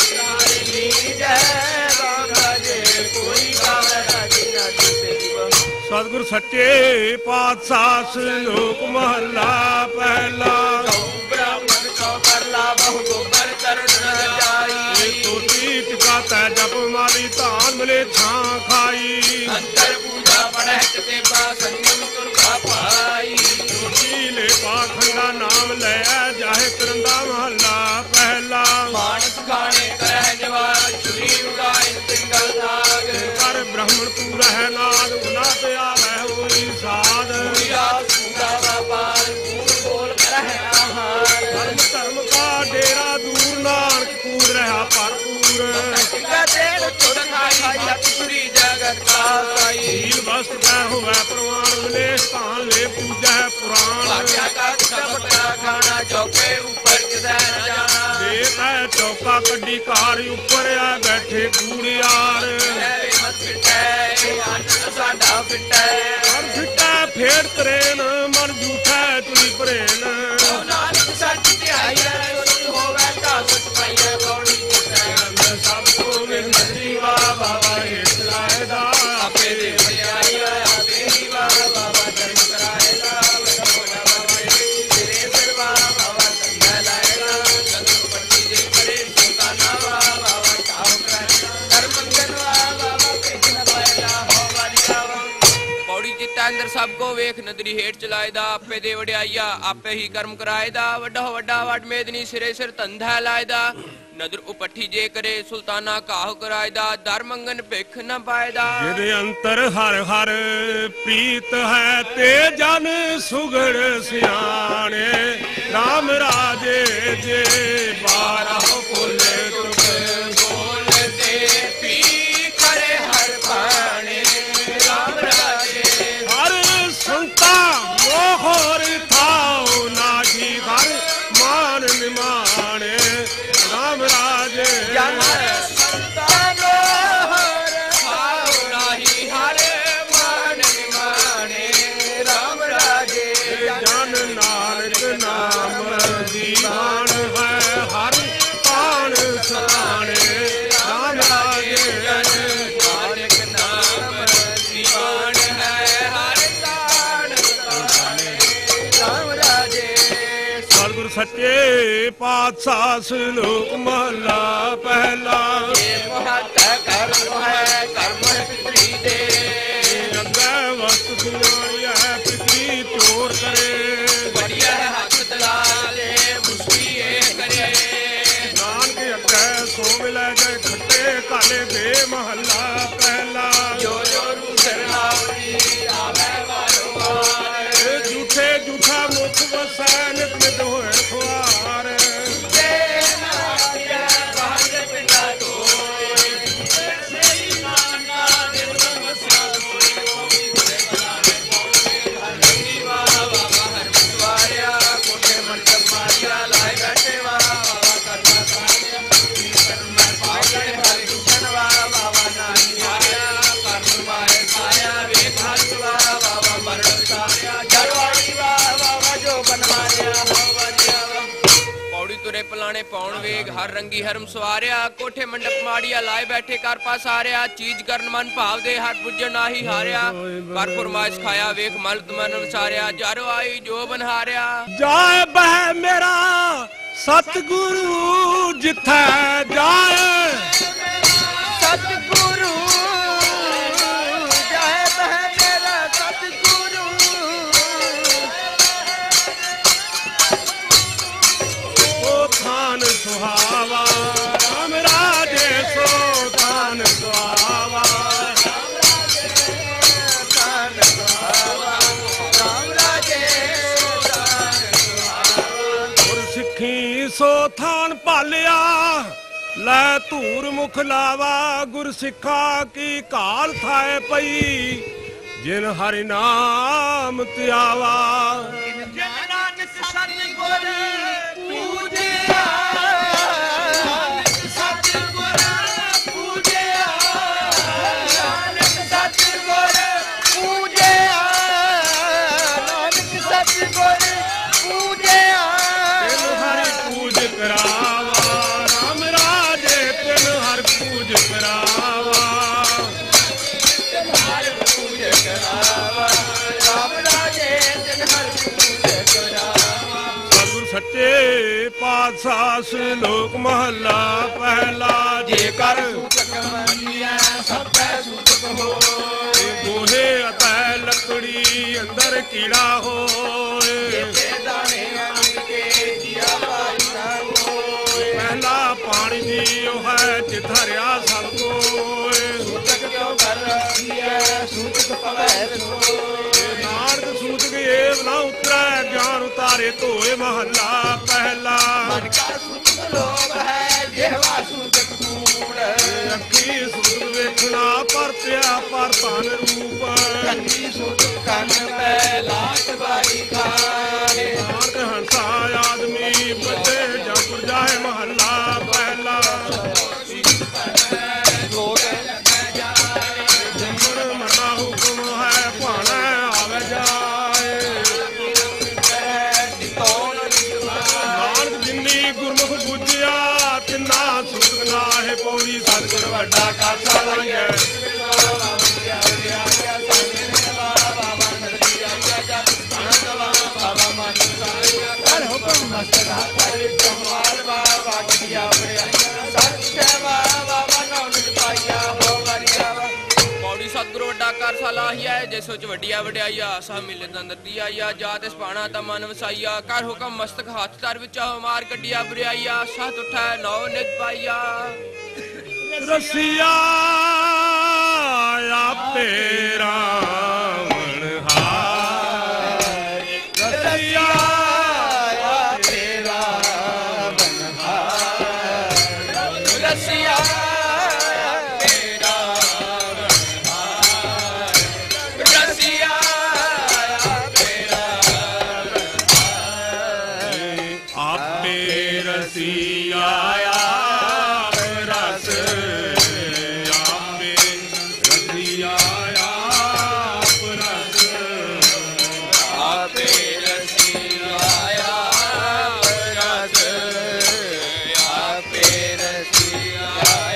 ਕੀ ਜੈ ਰਾਮ ਰਾਜੇ ਕੋਈ ਗਾਵੇ ਰਾਜੀ ਨਾ ਦਿਸੇ ਸਤਿਗੁਰ ਸੱਚੇ ਪਾਤਸ਼ਾਹ ਸ਼ਲੋਕ ਮਹਲਾ ਪਹਿਲਾ। ਬ੍ਰਾਹਮਣ ਕੋ ਕਰਲਾ ਬਹੁ ਗੋਬਰ ਤਰਨ ਨ ਜਾਈ ਤੋਤੀ ਟਿਕਾ ਤੈ ਜਪ ਮਾਲੀ ਧਾਨ ਮਿਲੇ ਥਾਂ ਖਾਈ ਅੰਤਰ ਪੂਜਾ ਪੜੈ ਤੇ ਬਾ ਸੰਗਮ ਤੁਰਖਾ ਪਾਈ ਤੋਤੀ ਲੈ ਪਾਖੰਡਾ ਨਾਮ ਲੈ ਜਾਹੇ ਕਰੰਦਾ ਮਹਲਾ ਪਹਿਲਾ। ਮਾਨਸ ਖਾਣੇ ਕਰਹਿ ਜਵਾਨ ਚੁਰੀ ਉਗਾਇ ਪਿੰਗਲ ਨਾਗ ਕਰ ਬ੍ਰਾਹਮਣ ਤੂੰ ਰਹਿ ਨਾਦ ਉਨਾ ਤੇ ਆਵੈ ਹੋਈ ਸਾਧ ਪੂਰਾ ਪੂਰਾ ਵਪਾਰ ਕੂੜ ਬੋਲ ਕਰਹਿ ਆਹਾਰ ਧਰਮ ਧਰਮ ਕਾ ਡੇਰਾ ਦੂਰ ਨਾਨਕ ਕੂੜ ਰਹਾ ਭਰਪੂਰ ਟਿਕਾ ਤੇੜ ਚੁੜ ਖਾਈ ਜਪ ਚੁਰੀ ਜਗਤ ਕਾ ਸਾਈ ਹੀਲ ਵਸਤ ਕੈ ਹੋਵੈ ਪ੍ਰਵਾਨ ਮਿਲੇ ਸਥਾਨ ਲੈ ਪੂਜੈ ਪੁਰਾਣ ਭਾਗਿਆ ਕਾ ਕਪਟਾ ਖਾਣਾ ਚੌਕੇ ਉੱਪਰ ਕਿਸੈ ਨ ਜਾਣਾ ਦੇਵੈ ਚੌਕਾ ਕੱਢੀ ਕਾਰ ਉੱਪਰ ਆ ਬੈਠੇ ਕੂੜਿਆਰ ਐਵੇਂ ਮਤ ਫਿਟੈ ਇਹ ਅੰਨ ਸਾਡਾ ਫਿਟੈ ਮਨ ਫਿੱਟਾ ਫੇੜ ਤਰੇਨ ਮਨ ਝੂਠੈ ਤੁਲੀ ਭਰੇਨ ਨਾਨਕ ਸੱਚ ਧਿਆਈ ਸੁਣ ਹੋਵੇ ਤਾਂ ਸੁਖ ਪਾਈਐ ਕੌੜੀ ਕਿਸੈ ਸਭ ਕੋ ਮਿਲਦੀ ਵਾ ਬਾਬਾ ਹੇਠ ਲਾਇਦਾ ਆਪੇ ਦੇ ਵਡਿਆਈ ਆਪੇ ਹੀ ਵਾ ਬਾਬਾ ਜਨ ਕਰਾਏਗਾ ਵਡੋਲਾ ਬਾਬਾ ਤੇਰੇ ਸਰਵਾ ਬਾਬਾ ਸੰਗਾ ਲਾਏਗਾ ਕਦੋਂ ਪੱਟੀ ਦੇ ਕਰੇ ਸੁਲਤਾਨਾ ਵਾ ਬਾਬਾ ਕਾਉ ਕਰਾਏਗਾ ਧਰਮੰਗਨ ਵਾ ਬਾਬਾ ਕਿਛਨ ਪਾਏਗਾ ਹੋ ਵਾਰੀਆ ਵਾ ਪੌੜੀ ਚਿੱਤਾ ਅੰਦਰ ਸਭ ਕੋ ਵੇਖ ਨਦਰੀ ਹੇਠ ਚਲਾਇਦਾ ਆਪੇ ਦੇ ਵਡਿਆਈਆ ਆਪੇ ਹੀ ਕਰਮ ਕਰਾਇਦਾ ਵੱਡਾ ਵੱਡਾ ਵਡ ਮੇਦਨੀ ਸਿਰੇ ਸਿਰ ਧੰਧਾ ਲਾਇਦਾ ਨਦਰ ਉਪੱਠੀ ਜੇ ਕਰੇ ਸੁਲਤਾਨਾ ਕਾਹ ਕਰਾਇਦਾ ਦਰ ਮੰਗਨ ਭਿਖ ਨ ਪਾਇਦਾ ਜਿਹਦੇ ਅੰਤਰ ਹਰ ਹਰ ਪ੍ਰੀਤ ਹੈ ਤੇ ਜਨ ਸੁਗੜ ਸਿਆਣੇ ਰਾਮ ਰਾਜੇ ਜੇ ਬਾਰਹੁ ਫੁੱਲ ਤੁਕ ਬੋਲਦੇ ਪੀ ਕਰੇ ਹਰ ਬਾਣੇ ਰਾਮ ਰਾਜੇ ਹਰ ਸੰਤਾ ਮੋਹਰ ਥਾਉ ਨਾਹੀ ਹਰ ਮਾਨ ਨਿਮਾਣੇ ਰਾਮ ਰਾਜੇ ਜਨ ਸੰਤਾਨੋ ਹਰ ਹਾਉ ਨਾਹੀ ਹਰ ਮਾਨ ਨਿਮਾਣੇ ਰਾਮ ਰਾਜੇ ਜਨ ਨਾਨਕ ਨਾਮ ਦੀਵਾਨ ਹੈ ਹਰ ਪਾਣ ਸਤਾਣੇ ਰਾਮ ਰਾਜੇ ਨਾਨਕ ਨਾਮ ਦੀਵਾਨ ਹੈ ਹਰ ਤਾਣ ਤਾਣੇ ਰਾਮ ਰਾਜੇ ਸਤਿਗੁਰ ਸੱਚੇ ਪਾਤਸ਼ਾਹ ਸ਼ਲੋਕ ਮਹਲਾ ਪਹਿਲਾ। ਇਹ ਮਹਤ ਕਰਮ ਹੈ ਕਰਮ ਹੈ ਪਿਤਰੀ ਦੇ ਅੱਗੇ ਵਸਤ ਸੁਣਾਈ ਹੈ ਪਿਤਰੀ ਚੋਰ ਕਰੇ ਬੜੀਆ ਹੱਥ ਦਲਾਲੇ ਮੁਸਕੀ ਇਹ ਕਰੇ ਨਾਨਕ ਅੱਗੇ ਸੋ ਮਿਲੈ ਜੈ ਖੱਟੇ ਕਾਲੇ ਦੇ ਮਹੱਲਾ ਪਹਿਲਾ। ਜੋ ਜੋ ਰੂ ਸਰਨਾਵੀ ਆਵੇ ਵਾਰੋ ਵਾਰ ਇਹ ਝੂਠੇ ਝੂਠਾ ਮੁਖ ਵਸੈ ਨਿਤ ਨਿਤ ਹੋਏ ਖੁਆਰ ਤੇ ਨਾਰਿਆ ਬਾਹਰ ਪਿੰਡਾ ਤੋਏ ਸਹੀ ਮਾਨਾ ਦਿਲ ਵਸਿਆ ਕੋਈ ਕੋਈ ਬੜੇ ਬਲਾਣੇ ਪੌਣੇ ਹਰ ਵਾ ਬਾਬਾ ਹਰ ਵਿਸਵਾਰਿਆ ਕੋਠੇ ਮੰਡਪ ਮਾਰਿਆ ਲਾਇ ਬੈਠੇ ਵਾ ਬਾਬਾ ਕਰਨਾ ਸਾਰਿਆ ਕੀਰਤਨ ਮੈਂ ਪਾਗਲ ਹਰ ਦੁਸ਼ਣ ਵਾ ਬਾਬਾ ਨਾਹੀ ਆਇਆ ਕਰਨ ਮਾਏ ਸਾਰਿਆ ਵੇਖ ਹਰ ਵਾ ਬਾਬਾ ਮਰਨ ਸਾਰਿਆ ਜਰਵਾੜੀ ਵਾ ਬਾਬਾ ਜੋ ਬਨਵਾਰਿਆ ਹੋ ਵਾਰਿਆ ਵਾ ਪੌੜੀ ਤੁਰੇ ਪਲਾਣੇ ਪਾਉਣ ਵੇਗ ਹਰ ਰੰਗੀ ਹਰਮ ਸਵਾਰਿਆ ਕੋਠੇ ਮੰਡਪ ਮਾੜੀਆ ਲਾਏ ਬੈਠੇ ਕਰ ਪਾਸਾਰਿਆ ਚੀਜ਼ ਕਰਨ ਮਨ ਭਾਵ ਦੇ ਹਰ ਪੁੱਜਣ ਨਾਹੀ ਹਾਰਿਆ ਕਰ ਫਰਮਾਇਸ਼ ਖਾਇਆ ਵੇਖ ਮਲ ਮਨ ਵਿਚਾਰਿਆ ਜਰ ਆਈ ਜੋ ਬਨਹਾਰਿਆ ਜਾਏ ਬਹਿ ਮੇਰਾ ਸਤਿਗੁਰੂ ਜਿੱਥੈ ਜਾਏ ਸਤਿਗੁਰੂ ਜੈ ਬਹਿ ਮੇਰਾ ਸਤਿਗੁਰੂ ਉਹ ਥਾਨ ਸੁਹਾਵਾ ਰਾਮ ਰਾਜੇ ਸੋ ਥਾਨ ਸੁਹਾਵਾ ਧਨ ਥਾਨ ਭਾਲਿਆ ਲੈ ਧੂਰ ਮੁਖ ਲਾਵਾ ਗੁਰ ਸਿੱਖਾ ਕੀ ਘਾਲ ਥਾਏ ਪਈ ਜਿਨ ਹਰਿ ਨਾਮ ਧਿਆਵਾ ਨਾਨਕ ਸਤਿਗੁਰ ਪੂਜਿਆ ਸਤਿਗੁਰ ਪੂਜਿਆ ਨਾਨਕ ਸਤਿਗੁਰ ਪੂਜਿਆ ਨਾਨਕ ਸਤਿਗੁਰ ਪੂਜਿਆ ਤਿਨ ਹਰਿ ਪੂਜ ਕਰਾਵਾ ਰਾਮ ਰਾਜੇ ਤਿਨ ਹਰਿ ਪੂਜ ਕਰਾਵਾ ਸਤਿਗੁਰ ਸੱਚੇ ਪਾਤਸ਼ਾਹ ਸ਼ਲੋਕ ਮਹੱਲਾ ਪਹਿਲਾ ਜੇਕਰ ਸੂਤਕ ਮੰਨਿਆ ਸਭੈ ਸੂਤਕ ਹੋਏ ਗੋਹੇ ਅਤੇ ਲੱਕੜੀ ਅੰਦਰ ਕੀੜਾ ਹੋਏ ਦਾਣੇ ਅੰਨ ਕੇ ਜੀਆ ਪਾਈ ਨਾ ਹੋਏ ਪਹਿਲਾ ਪਾਣੀ ਦੀ ਉਹ ਹੈ ਜਿਤ ਹਰਿਆ ਸਭ ਕੋਏ ਸੂਤਕ ਕਿਉ ਕਰ ਰਹੀਐ ਸੂਤਕ ਪਵੈ ਸੋਏ ਨਾਰਦ ਸੂਤਕ ਏਵ ਨਾ ਉਤਰੈ ਗਿਆਨ ਉਤਾਰੇ ਧੋਏ ਮਹੱਲਾ ਪਹਿਲਾ ਮਨ ਕਾ ਸੂਤਕ ਲੋਭ ਹੈ ਜਿਹਵਾ ਸੂਤਕ ਕੂੜ ਅੱਖੀ ਸੂਤਕ ਵੇਖਣਾ ਪਰਤਿਆ ਪਰ ਧਨ ਰੂਪ ਕੰਨੀ ਸੂਤਕ ਕੰਨ ਪੈ ਲਾਟ ਬਾਈ ਖਾਏ ਨਾਰਦ ਹੰਸਾ ਆਦਮੀ ਬੱਚੇ ਜਪੁਰ ਜਾਏ ਮਹੱਲਾ ਪਹਿਲਾ ਜੰਮਣ ਮਰਨਾ ਹੁਕਮ ਹੈ ਭਾਣਾ ਆਵੇ ਜਾਏ ਨਾਨਕ ਜਿਨੀ ਗੁਰਮੁਖ ਬੁੱਝਿਆ ਤਿੰਨਾ ਸੁਖ ਨਾਹਿ ਪੌੜੀ ਸਤਿਗੁਰ ਵੱਡਾ ਕਾਸਾ ਲਾਈਐ ਹਰ ਹੁਕਮ ਮਸਤਕ ਹਰਿ ਜਮਾਲ ਬਾਬਾ ਕੀਆ ਬੜਿਆ ਸੱਚੇ ਬਾਬਾ ਨਾਨਕ ਪਾਇਆ ਹੋ ਵਰਿਆ ਪੌੜੀ ਸਤਿਗੁਰੂ ਵੱਡਾ ਕਰ ਸਲਾਹੀਆ ਜਿਸ ਵਿੱਚ ਵੱਡੀਆਂ ਵਡਿਆਈਆ ਸਭ ਮਿਲੇ ਦੰਦਰ ਦੀਆ ਜਾ ਤਿਸ ਪਾਣਾ ਤਾਂ ਮਨ ਵਸਾਈਆ ਕਰ ਹੁਕਮ ਮਸਤਕ ਹੱਥ ਧਰ ਵਿੱਚ ਮਾਰ ਕੱਢਿਆ ਬੁਰਾਈਆ ਸਤ ਉਠੈ ਨੌ ਨਿਤ ਪਾਈਆ ਰਸੀਆ ਆਪੇ ਰਾਵਣ ਹਾਰ ਰਸੀਆ ਰਸੀਆ ਰਸੀਆ ਆਪੇ ਰਸੀਆ ਆਪ ਰਸ ਆਪੇ ਰਸੀਆ ਆਪ ਰਸ ਆਪੇ ਰਸੀਆ ਰਸ ਆਪੇ ਰਸੀਆ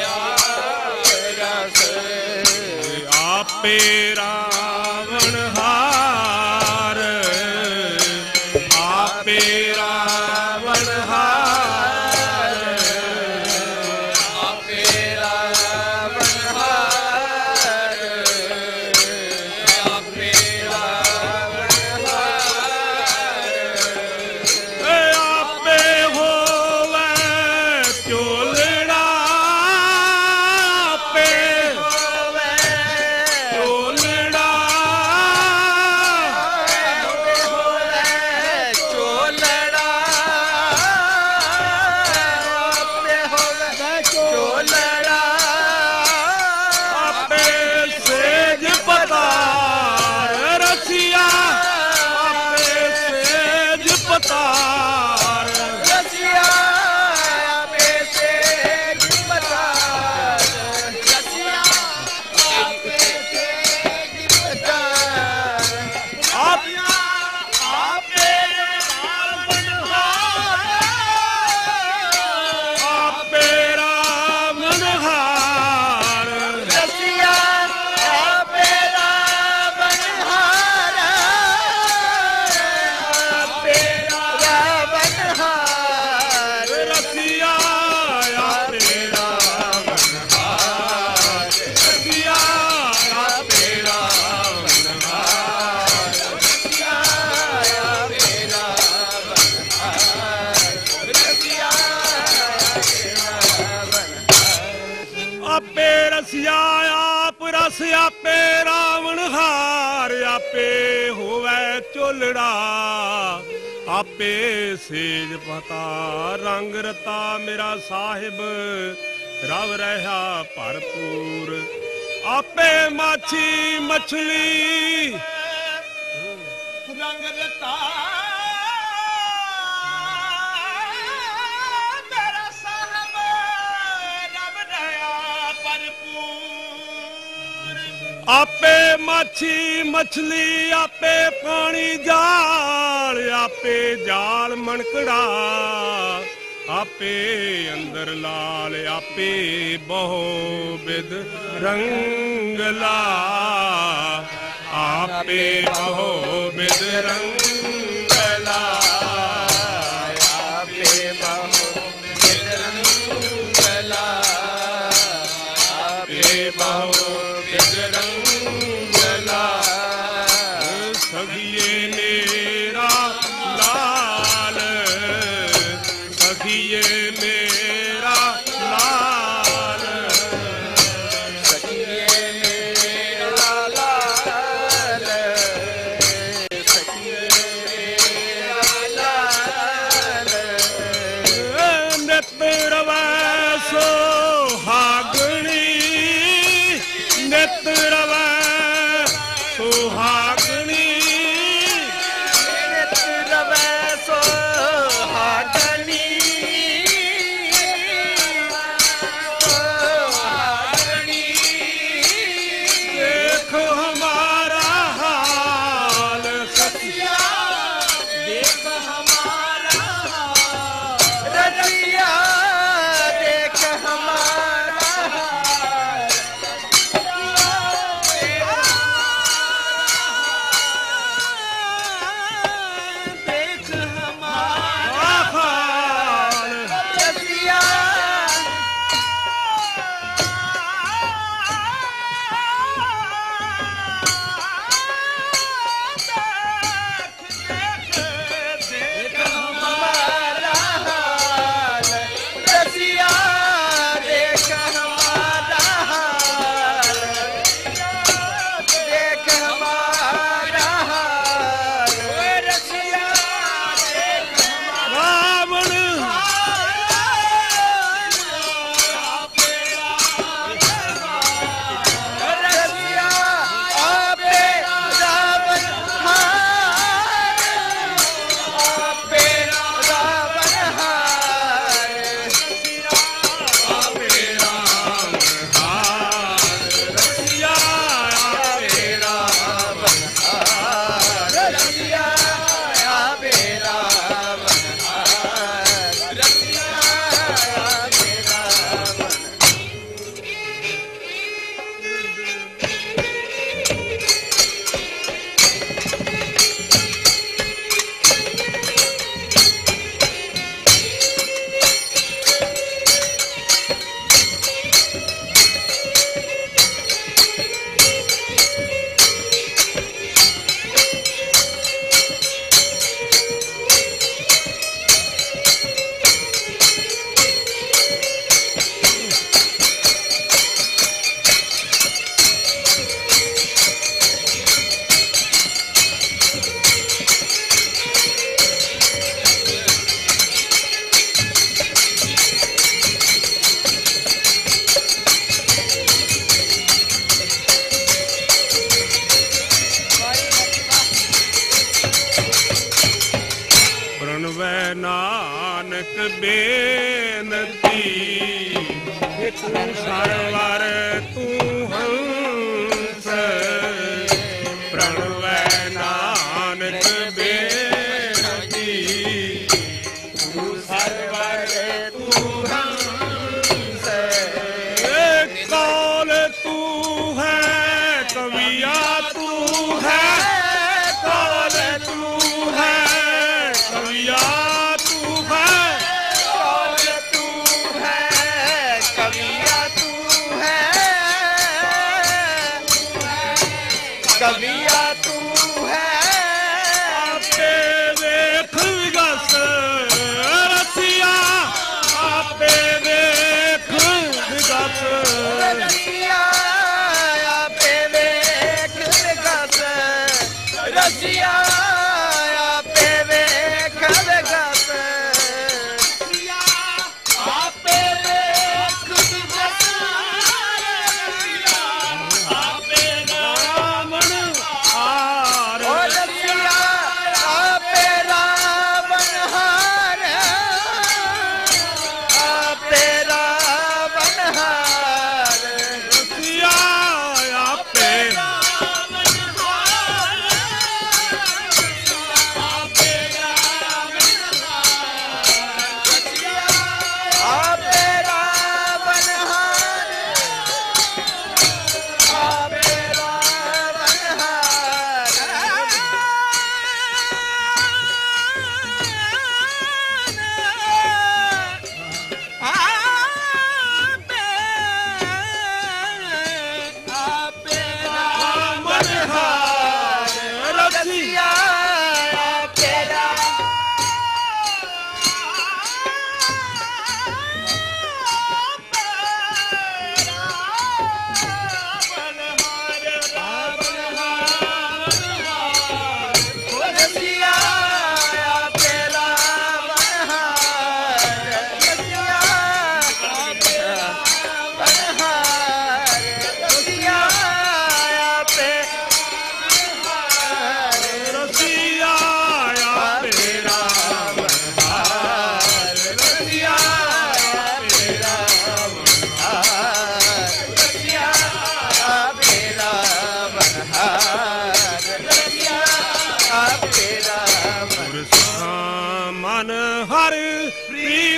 ਰਸ ਆਪੇ ਰਾਵਣ ਹਾਰ ਆਪੇ ਰਾਵਣ ਹਾਰ ਆਪੇ ਰਾਵਣ ਹਾਰ ਆਪੇ ਰਾਵਣ ਹਾਰ ਆਪੇ ਹੋਵੇ ਚੋਲੜਾ ਆਪੇ ਚੋਲੜਾ ਆਪੇ ਸੇਜ ਪਤਾਰ ਰਸੀਆ ਆਪੇ ਸੇਜ ਪਤਾਰ ਆਪੇ ਰਾਵਣ ਆਪੇ ਰਾਵਣ ਹਾਰ ਰਸੀਆ ਆਪੇ ਰਾਵਣ ਹਾਰ ਰਸੀਆ ਆਪੇ ਰਾਵਣ ਹਾਰ ਆਪੇ ਰਸੀਆ ਆਪ ਰਸ ਆਪੇ ਰਾਵਣ ਹਾਰ ਆਪੇ ਹੋਵੇ ਚੋਲੜਾ ਆਪੇ ਸੇਜ ਪਤਾ ਰੰਗ ਰਤਾ ਮੇਰਾ ਸਾਹਿਬ ਰਵ ਰਹਾ ਭਰਪੂਰ ਆਪੇ ਮਾਛੀ ਮਛਲੀ ਰੰਗ ਰਤਾ ਮੇਰਾ ਸਾਹਿਬ ਰਵ ਰਹਾ ਭਰਪੂਰ ਆਪੇ ਮਾਛੀ ਮਛਲੀ ਆਪੇ ਪਾਣੀ ਜਾਲ ਆਪੇ ਜਾਲ ਮਣਕੜਾ ਆਪੇ ਅੰਦਰ ਲਾਲ ਆਪੇ ਬਹੁ ਬਿਦ ਰੰਗਲਾ ਆਪੇ ਬਹੁ ਬਿਦ ਰੰਗਲਾ ਆਪੇ ਬਹੁ ਬਿਦ ਰੰਗਲਾ ਆਪੇ ਬਹੁ ਬਿਦ ਰੰਗਲਾ ਸਖੀਏ ਮੇਰਾ ਲਾਲ ਸਖੀਏ ਮੇਰਾ ਲਾਲ ਸਖੀਏ ਮੇਰਾ ਲਾਲ ਸਖੀਏ ਮੇਰਾ ਲਾਲ ਨਿਤ ਰਵੈ ਸੁਹਾਗਣੀ ਨਿਤ ਰਵੈ ਸੁਹਾਗਣੀ ਨਿਤ ਰਵੈ ਸੁਹਾਗਣੀ ਸੁਹਾਗਣੀ ਦੇਖ ਹਮਾਰਾ ਹਾਲ ਸਖੀਆ ਦੇਖ ਹਮਾਰਾ ਰਜਿਆ ਦੇਖ ਹਮਾਰਾ ਦੇਖ ਹਮਾਰਾ ਹਾਲ ਰਜਿਆ ਦੇਖ ਹਮਾਰਾ ਹਾਲ ਰਜਿਆ ਦੇਖ ਹਮਾਰਾ ਹਾਲ ਦੇਖ ਹਮਾਰਾ ਹਾਲ ਰਜਿਆ ਦੇਖ ਰਾਵਣ ਰਜਿਆ ਆਪੇ ਰਾਵਣ ਹਾਰ ਆਪੇ ਰਾਵਣ ਹਾਰ ਆਪੇ ਰਾਮ ਹਾਲ ਰਸਿਆ ਆਪੇ ਰਾਵਣ ਹਾਰ ਰਜਿਆ ਆਪੇ ਰਾਵਣ ਹਾਰ ਰਜਿਆ ਆਪੇ ਰਾਵਣ ਪ੍ਰਣਵੈ ਨਾਨਕ ਬੇਨਤੀ ਤੂੰ ਸਰਵਰ ਤੂੰ ਹੰਸ ਪ੍ਰਣਵੈ ਨਾਨਕ ਬੇਨਤੀ ਤੂੰ ਸਰਵਰ ਤੂੰ ਹੰਸ ਕੌਲ ਤੂੰ ਹੈ ਕਵੀਆ ਤੂੰ ਹੈ ਕੌਲ ਤੂੰ ਹੈ ਕਵੀਆ ਤੂੰ ਹੈ ਕੌਲ ਤੂੰ ਹੈ ਕਵੀਆ ਤੂੰ ਹੈ ਕਵੀਆ ਤੂੰ ਹੈ ਆਪੇ ਵੇਖ ਵਿਗਸ ਰਸਿਆ ਆਪੇ ਵੇਖ ਵਿਗਸ ਰਜਿਆ ਆਪੇ ਵੇਖ ਵਿਗਸ ਰਜਿਆ ਆਪੇ ਵੇਖ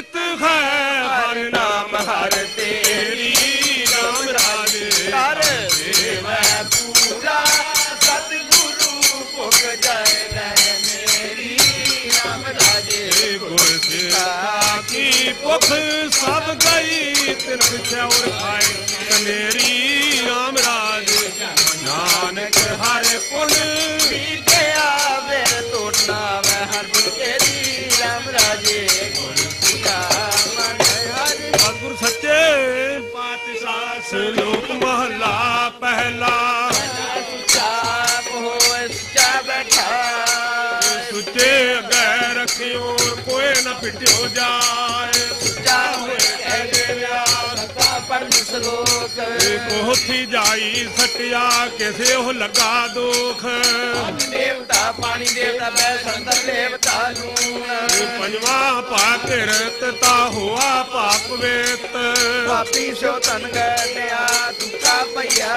जीत है हर नाम हर तेरी राम राजे कर देवै पूरा सतगुरु भुग जाए मेरी राम राजे गुर सेवा की भुख सब गई तिन चौर खाए कनेरी राम राजे नानक हर पुन बीतया फिर तोड़ना वै हर तेरी राम राजे गुर पूजा मन हर सतगुर सच्चे पातशाह श्लोक महला पहला चाप होए सच्चा बैठा सुचे अगे रखियो कोई न पिटियो जाए सच्चा होए देव्या सता परम श्लोक कोथी जाई सटिया किसे हो लगा दुख देवता पानी देवता बै संतर देवता नून पंजवा पाकिरत ता हुआ पाप वेत पापी सो तन गया दुखा भैया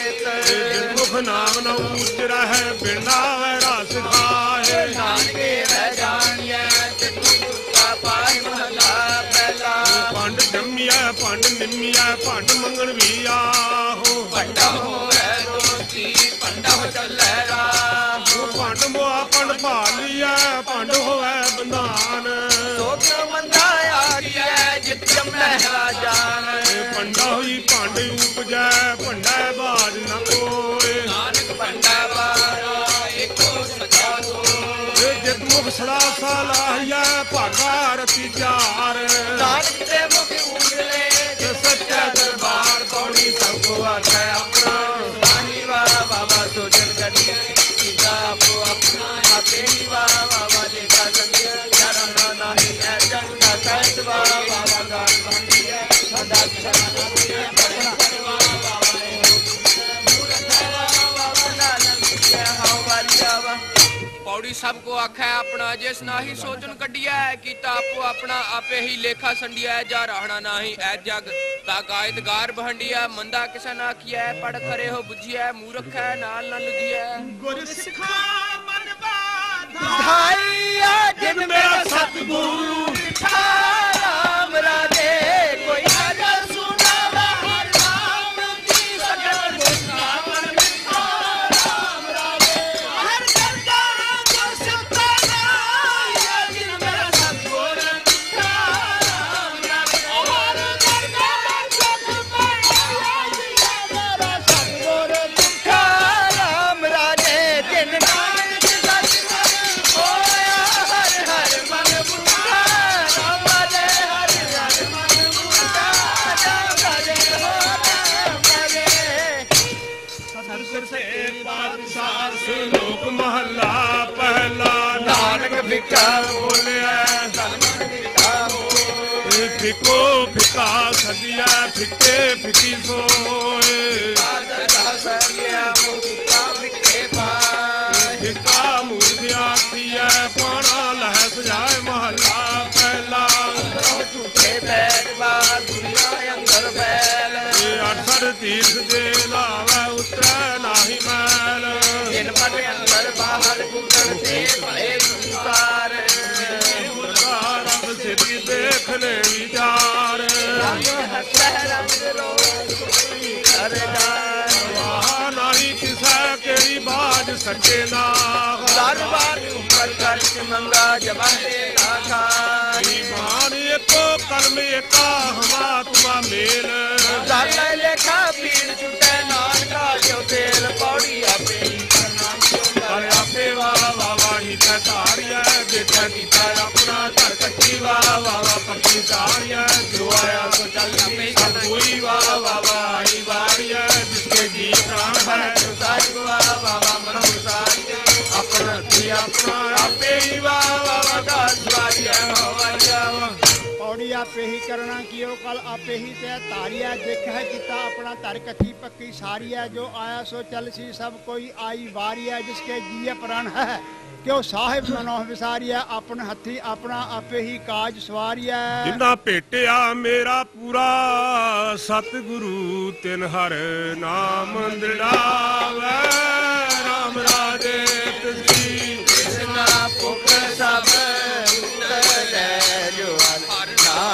देत मुख नाम न ऊच रहे बिना वै रस खाए नानके वै जानिए चित्त दुखा पाए महला पहला पंड जम्मिया पंड निम्मिया पंड मंगण भी आहो पंडा होए दोस्ती पंडा हो चले राह पंड मोआ पंड भालिया पंड होवे बंधान सोच मंदा आरिया जित जमै जान पंडा हुई पंड उपजै पंडा बाज न कोए नानक पंडा वारा एको सजा दो जित मुख सड़ा सा लाहिया भागा रति चार नानक ते मुख उजले जो सच्चा दरबार पौड़ी सबको आखे अपना सानी वाह बाबा सोचन करिए सीता आपको अपना आपे ही वाह बाबा देखा करिए चरण नहीं है जन का कैद वाह बाबा गाल बंदी है सदा चरण दिए पढ़ना वाह बाबा मूर्ख वाह बाबा नानक के हमारी आवा पौड़ी सबको आखै अपना जिस नाही सोचन कढिया कीता आपो अपना आपे ही लेखा संडिया जा रहना नाही ऐ जग ता गायत गार बहंडिया मंदा किसा ना किया पढ़ करे हो बुझिया मूर्ख है नाल न लुधिया ਗੁਰ ਸਿਖਾ ਮਨ ਬਾਧਾ धाइया जिन मेरा सतगुरु मिठा राम राजे कोई आजा सुनावा हर नाम की सगल दुश्मन मिठा राम राजे हर दरगा जो सताना जिन मेरा सतगुरु मिठा राम राजे हर दरगा जो सताना मेरा सतगुरु मिठा राम राजे जिन नानक सतगुरु होया हर हर मन मुक्ता राम राजे हर हर मन मुक्ता राम राजे हो राम राजे सतगुर से पातशाह श्लोक महला पहला नानक भिक्षा बोलिया सलमन भिक्षा हो फिको फिका सदिया फिके फिकी सोए सरिया मुक्ता भिखे पाए फिका मूर्तिया थिया पाना लह सजाए महला पहला झूठे बैठ बार दुनिया अंदर बैल अठसठ तीर्थ दे लावे उतरै नाही मैल जिन मन अंदर बाहर गुजरते भले संसार मुर्गा रब सिद्धि देखने विचार रंग हंसै रंग रोज कोई कर जाए वहाँ नाही किसा केरी बाज सके ना दरबार ऊपर खर्च मंगा जमाने का खाई ईमान एको कर्म एका हमात्मा मेल दर लेखा पीड़ छुटे नानका जो तेल पौड़ी आपे ही करना अरे आपे वाह वाह ही तारिया देखा गीता अपना घर कच्ची वाह वाह पक्की तारिया जो आया तो चल सब कोई वाह वाह ही वारिया जिसके जी प्राण है साहिब वाह बाबा मन साहिब अपना थी अपना आपे ही वाह बाबा का स्वारिया हवा जावा ਪੌੜੀ ਆਪੇ ਹੀ ਕਰਨਾ ਕੀਓ ਕਲ ਆਪੇ ਹੀ ਤੇ ਧਾਰਿਆ ਦੇਖੈ ਕੀਤਾ ਆਪਣਾ ਧਰ ਕਥੀ ਪੱਕੀ ਸਾਰੀਆ ਜੋ ਆਇਆ ਸੋ ਚੱਲ ਸੀ ਸਭ ਕੋਈ ਆਈ ਵਾਰੀਆ ਜਿਸਕੇ ਜੀਏ ਪ੍ਰਾਣ ਹੈ ਕਿਉ ਸਾਹਿਬ ਮਨੋ ਵਿਸਾਰੀਆ ਆਪਣ ਹੱਥੀ ਆਪਣਾ ਆਪੇ ਹੀ ਕਾਜ ਸਵਾਰੀਆ ਜਿੰਨਾ ਭੇਟਿਆ ਮੇਰਾ ਪੂਰਾ ਸਤਿਗੁਰੂ ਤਿਨ ਹਰ ਨਾਮ ਦ੍ਰਿੜਾਵੈ ਰਾਮ ਰਾਜੇ ਤਿਸੀ कृष्णा पुख सब उतर जो हर नाम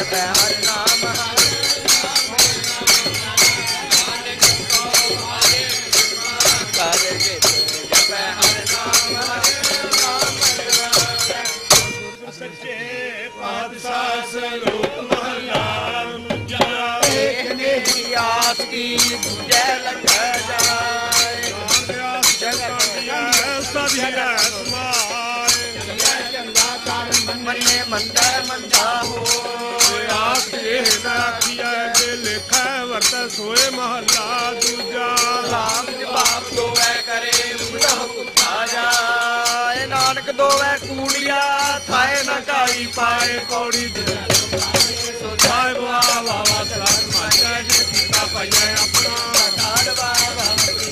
ਜਪੈ ਹਰਿ ਨਾਮ ਸੱਚੇ ਪਾਤਸ਼ਾਹ ਸਲੋਕ ਮਹਲਾ ਦੂਜਾ ਏਕ ਨੇਹੀ ਆਸ ਕੀ ਦੂਜੈ ਲਗ ਜਾਏ ਸਭਿਆ ਸਮਾਏ ਚੰਗਾ ਕਰ ਮੰਨੇ ਮੰਦਾ ਮੰਦਾ ਹੋ ਆਸ ਇਹ ਰਾਖੀਐ ਜੇ ਲਿਖੈ ਵਰਤੈ ਸੋਏ ਮਹਲਾ ਦੂਜਾ ਰਾਮ ਜਵਾਬ ਦੋਵੈ ਕਰੇ ਮੁੜਾ ਹੁਕਮ ਆ ਜਾਏ ਨਾਨਕ ਦੋਵੈ ਕੂੜੀਆ ਥਾਏ ਨਾ ਕਾਈ ਪਾਏ ਪੌੜੀ ਦੇ ਸਾਹਿਬ ਵਾਵਾ ਵਾਵਾ ਸਲਾਮ ਮਾਜੈ ਜੀ ਕੀਤਾ ਪਾਈਐ ਆਪਣਾ ਕਾੜ ਬਾਬਾ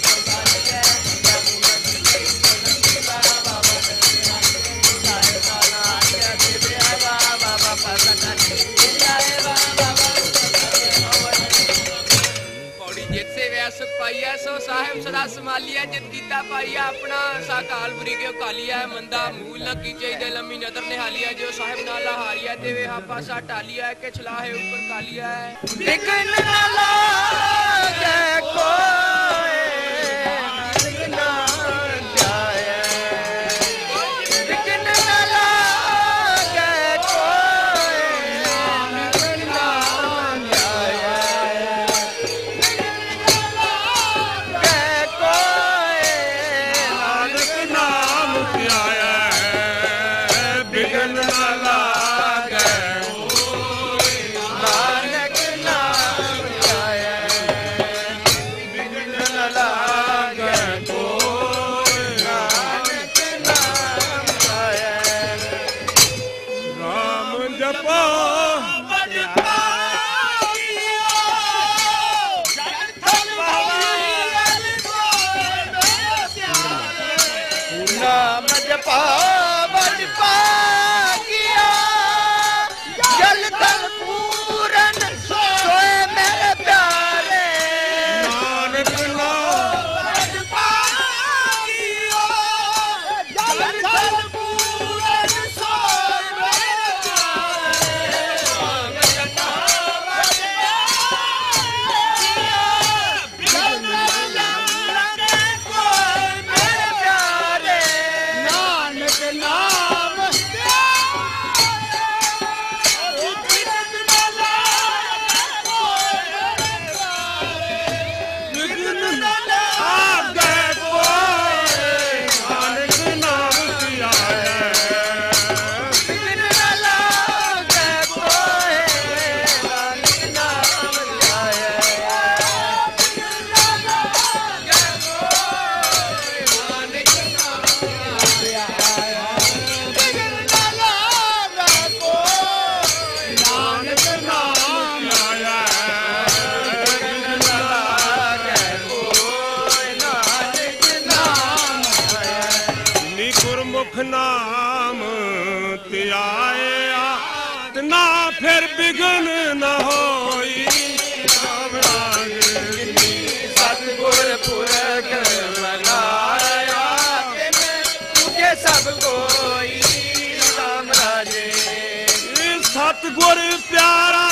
ਸੁਖ ਪਾਈਐ ਸੋ ਸਾਹਿਬ ਸਦਾ ਸੰਭਾਲੀਐ ਜਿਤ ਕੀਤਾ ਪਾਈਐ ਆਪਣਾ ਸਾਕਾਲ ਬੁਰੀ ਕਿਉ ਕਾਲੀਐ ਮੰਦਾ ਮੂਲ ਨ ਕੀਚੇ ਦੇ ਲੰਮੀ ਨਦਰ ਨਿਹਾਲੀਐ ਜੋ ਸਾਹਿਬ ਨਾਲ ਹਾਰੀਐ ਦੇਵੇ ਹਾਪਾ ਸਾ ਟਾਲੀਐ ਕਿ ਛਲਾਹੇ ਉੱਪਰ ਕਾਲੀਐ ਵਿਗਨ ਨਾ ਲਾਗੈ ਕੋਇ ਨਾ ਜਾਏ ਵਿਗਨ ਨਾ ਲਾਗੈ ਕੋਇ ਨਾ ਜਾਏ ਨਾਨਕ ਨਾਮ ਧਿਆਇਐ ਬਿਗਨ ਨਾ ਲਾਗੈ ਨਾਨਕ ਨਾਮ ਆਇਆ ਬਿਗਨ ਨ ਲਾਗੈ ਕੋਈ ਨਾਨਕ ਨਾਮ ਆਇਆ ਰਾਮ ਜਪੋ ਨਾਮ ਜਪਾ ਬੜ ਪਾਗਿਆ ਜਲ ਤਲ ਪੂਰਨ ਸੋਏ ਮੇਰੇ ਪਿਆਰੇ ਨਾਨਕ ਨਾਮ ਬੜ ਪਾਗਿਆ ਜਲ ਤਲ ਪੂਰਨ ਸੋਏ ਮੇਰੇ ਪਿਆਰੇ ਨਾਨਕ ਨਾਮ ਬਿਗਨ ਨਾ ਲਾਗੈ ਕੋਈ ਨਾਨਕ ਨਾਮ ਧਿਆਇਐ ਬਿਗਨ ਨ ਲਾਗੈ ਕੋਇ ਨਾਨਕ ਨਾਮ ਆਇਆ ਨਾਨਕ ਨਾਮ ਧਿਆਇਐ ਨੀ ਗੁਰਮੁਖ ਨਾਮ ਧਿਆਇਆ ਨਾ ਫਿਰ ਬਿਗਨ ਨਾ ਹੋਈ ਰਾਮ ਰਾਜ ਸਤਿਗੁਰ ਪੁਰਖ ਮਨਾਇਆ ਤੁਝੇ ਸਭ ਕੋਈ ਰਾਮ ਰਾਜੇ ਸਤਿਗੁਰ ਪਿਆਰਾ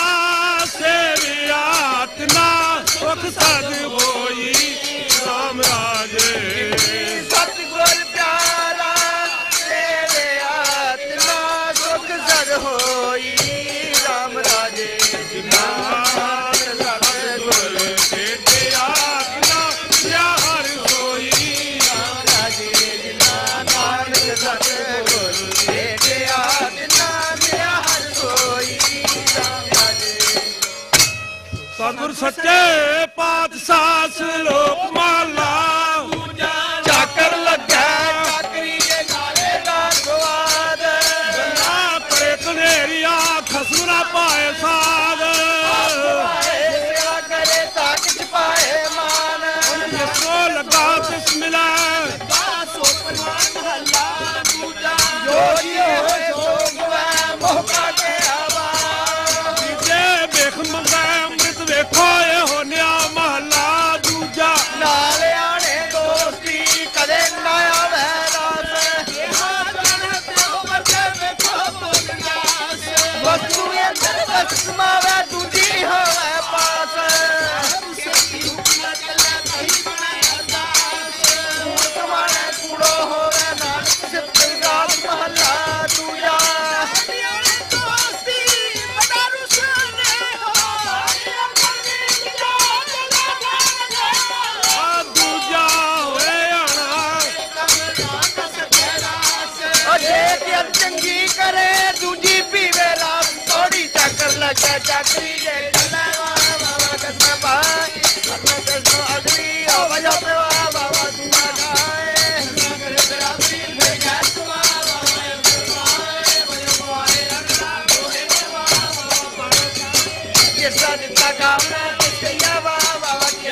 ਸੇਵਿਆਤ ਨਾ ਸੁਖ ਸਦ ਹੋਈ ਰਾਮ ਰਾਜੇ ਸਤਿਗੁਰ ਪਿਆਰਾ ਤੇਰੇ ਆਤਮਾ ਸੁਖ ਸਦ ਹੋਈ ਰਾਮ ਰਾਜੇ ਨਾਨਕ ਸਤਿਗੁਰ ਤੇਰੇ ਆਤਮਾ ਸਿਆ ਹਰਿ ਹੋਈ ਰਾਮ ਰਾਜੇ ਜਿਨਾ ਨਾਨਕ ਸਤਿਗੁਰ ਤੇਰੇ ਆਤਮਾ ਮਿਆ ਹਰ ਹੋਈ ਰਾਮ ਰਾਜੇ ਸਤਿਗੁਰ ਸੱਚੇ ਪਾਤਸ਼ਾਹ ਸਲੋਕ ਮਹਲਾ ਚਾਕਰ ਲੱਗਾ ਚਾਕਰੀ ਦੇ ਨਾਲੇ ਦਾ ਸਵਾਦ ਗੱਲਾਂ ਪਰੇ ਕਨੇਰੀਆ ਖਸਮ ਨਾ ਪਾਏ ਸਾਧ ਸੇਵਾ ਕਰੇ ਤਾਕ ਚ ਪਾਏ ਮਾਨ ਜਿਸੋ ਲੱਗਾ ਤਿਸ ਮਿਲੈ ਜੋ ਜੀ ਹੋਏ ਸੋ ਗਵੈ ਮੋਹ ਕਾ ਕੇ ਆਵਾ ਜੇ ਵੇਖ ਮੰਗੈ ਅੰਮ੍ਰਿਤ ਵੇਖੋ ਇਹੋ ਨਿਆ ਮਹਲਾ ਦੂਜਾ ਨਾਲ ਆਣੇ ਦੋਸਤੀ ਕਦੇ ਨਾ ਆਵੇ ਰਾਸ ਵਸਤੂ ਅੰਦਰ ਵਸਤੂ लगा चाकरी जे चला बाबा कसम पाए अपना कसम अगली आवाज पे बाबा दुआ गाए करे बराबरी में गैस बाबा ये सजता काम किसके बाबा के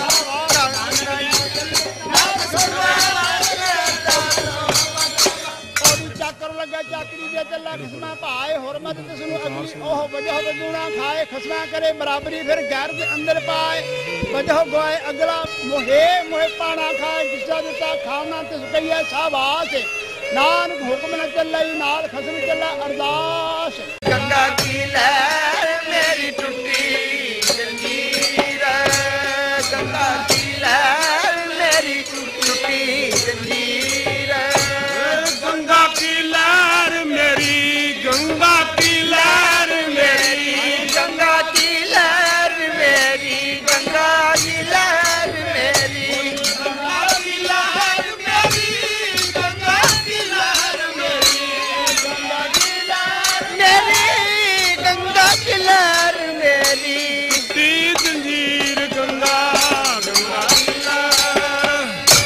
लगा चाकरी जे चला खसमा पाए हुरमत तसनु अगली ओह वजह बदूना खाए खसमा करे बराबरी फिर गैर के अंदर पाए वजह गोए अगला मोहे मोहे पाना खाए जिसा दिता खाना ते सुकैया शाबाश नानक हुक्म न चलई नाल खसम चला अरदास गंगा की लहर मेरी टूटी जंजीर गंगा की लहर मेरी टूटी जंजीर गंगा की लहर मेरी गंगा की लहर मेरी गंगा की लहर मेरी गंगा की लहर मेरी गंगा की लहर मेरी गंगा की लहर मेरी गंगा की लहर मेरी गंगा की लहर मेरी टूटी जंजीर गंगा गंगा की लहर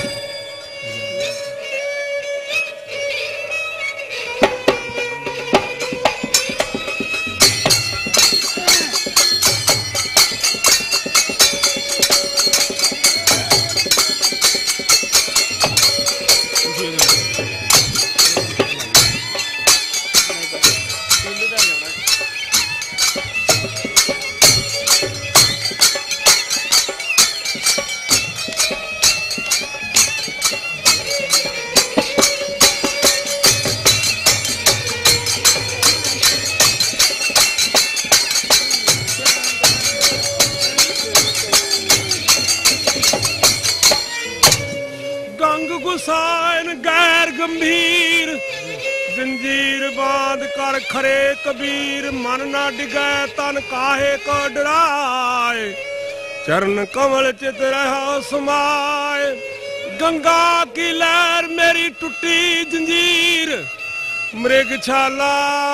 गंग गुसायन गैर गंभीर जंजीर बांध कर खरे कबीर मन ना डिगै तन काहे को डराए चरण कमल चित रहा समाए गंगा की लहर मेरी टूटी जंजीर मृगशाला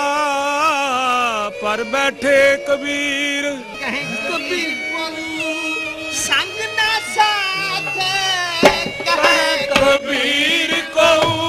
पर बैठे कबीर कबीर संग ना साथ कबीर को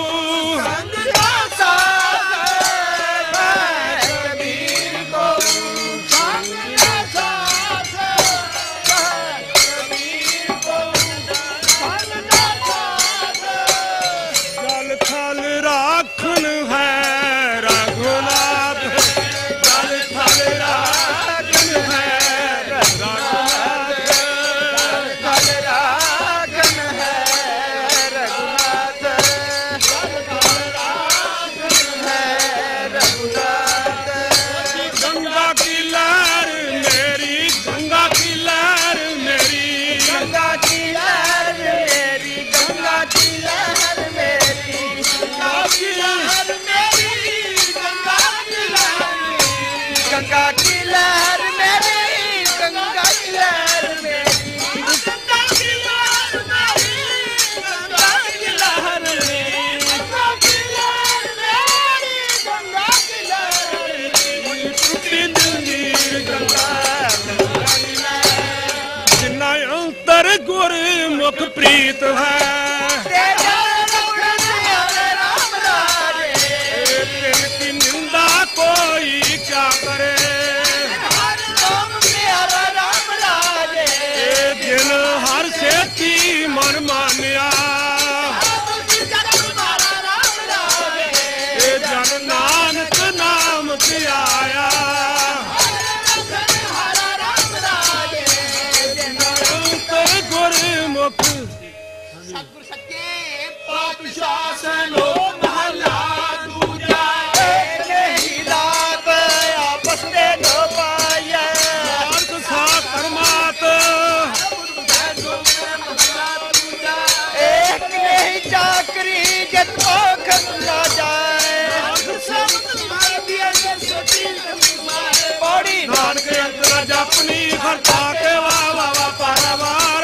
जल थल राखन है रघुनाथ जल थल राखन है रघुनाथ कल रागन है रघुनाथ है रघुनाथ गंगा की लहर मेरी गंगा की लहर मेरी गंगा की लहर मेरी गंगा की लहर मेरी गंगा की लहर मेरी गंगा की लहर गंगा की लहर मेरी गंगा की लहर मेरी गंगा की लहर मेरी गंगा की लहर मेरी गंगा की लहर मेरी गंगा की लहर मेरी टूटी जंजीर गंगा गंगा की लहर जिन्ना अंतर गुर मुख प्रीत है तेरा रघुनाथ राम राजे तिनकी निंदा कोई क्या करे हर नाम प्यारा राम राजे जिन हर सेती मन मानिया राम राजे जन नानक नाम धियाया हरा राम राजे अंतर गुर मुख सतगुर सच्चे पातशाह सनो महला दूजा नहीं रात आपस में दो पाया अर्थ सा कर्मात एक नहीं चाकरी जतो खतना जाए पौड़ी नानक अंतर जपनी खरता के वाह वाह वाह पारावार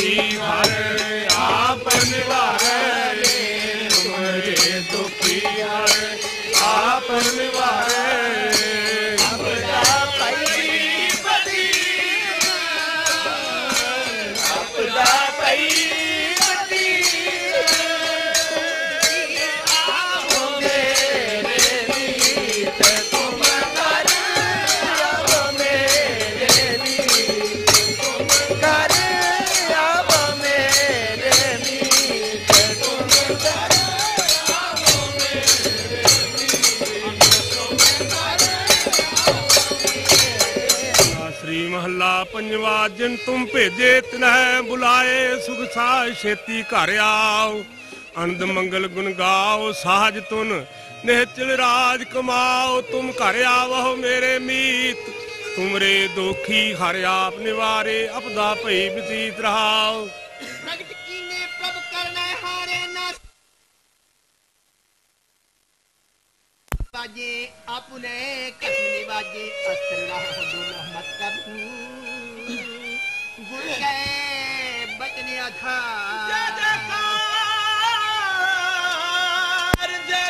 दुखी हरे आप निवारे, तुमरे दुखी हरे आप निवारे। महला पंजवा जिन तुम भेजे तिन्ह बुलाए, सुख साज छेती घर आओ, आनंद मंगल गुण गाओ, साज तुन निहचल राज कमाओ। तुम घर आवो मेरे मीत, तुमरे दोखी हर आप निवारे, अपदा भई बतीत रहाओ। प्रगट कीने प्रभ करना हारे ना बाजे, अपने कसम निवाजे, अस्त्र राह दुल्ह मत कबू, गुर गए बचन आधार। जय जयकार जय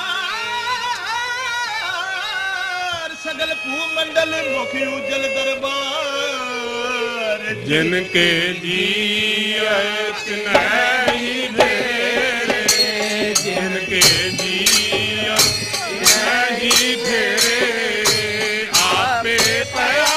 जयकार, सगल भूमंडल मुखी उज्जल दरबार। जिनके जिए तिनहि फेरे, जिनके जिए तिनहि फेरे, आपे पया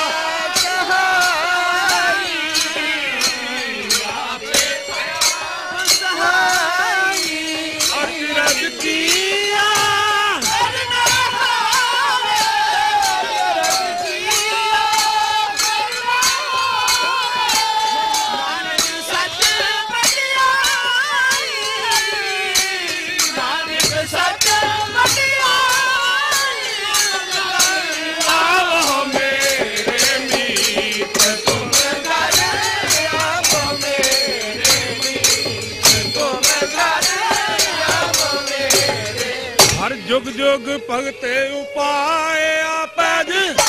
जुग जुग भगते उपाय आपज,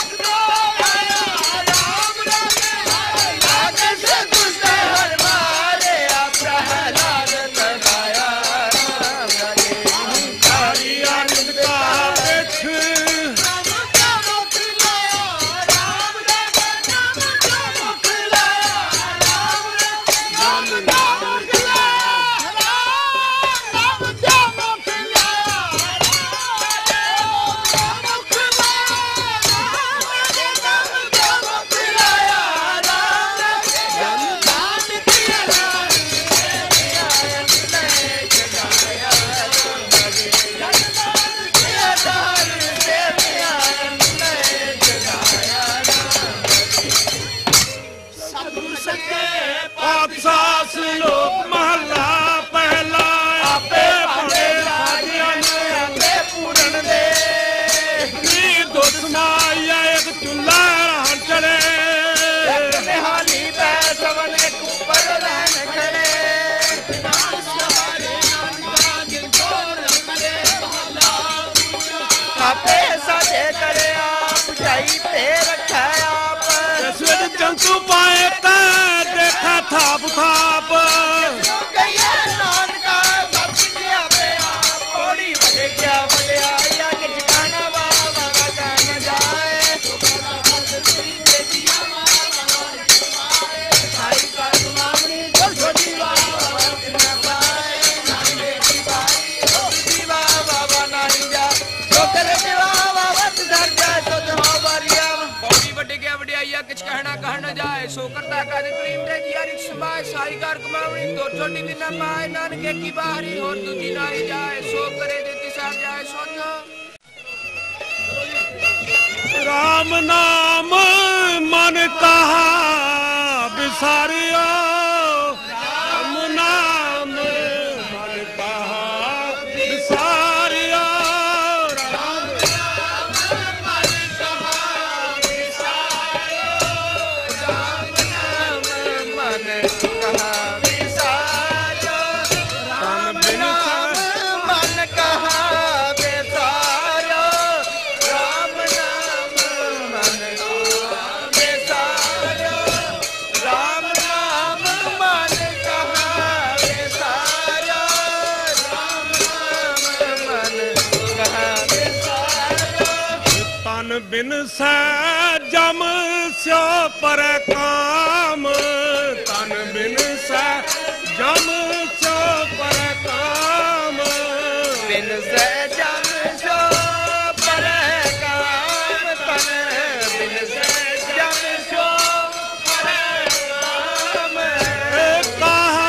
जंतु पाए देखा थाप थाप, सो करता कादे करीम दे जियारी समाए साई कार कमावनी तो छोटी भी ना पाए, नानके की बाहरी और दूजी ना ही जाए, सो करे देती साथ जाए सोचो। राम नाम मन कहा बिसारियो, राम नाम मन कहा बिसारियो, राम नाम मन कहा बिसारियो, राम नाम मन कहा बिसारियो, राम नाम मन कहा बिसारियो, राम नाम मन कहा बिसारियो, राम नाम बिन सै जम स्यो पर काम, तन बिन सै जम स्यो पर काम, बिन सै जम स्यो पर काम, तन बिन सै जम स्यो पर काम, कहा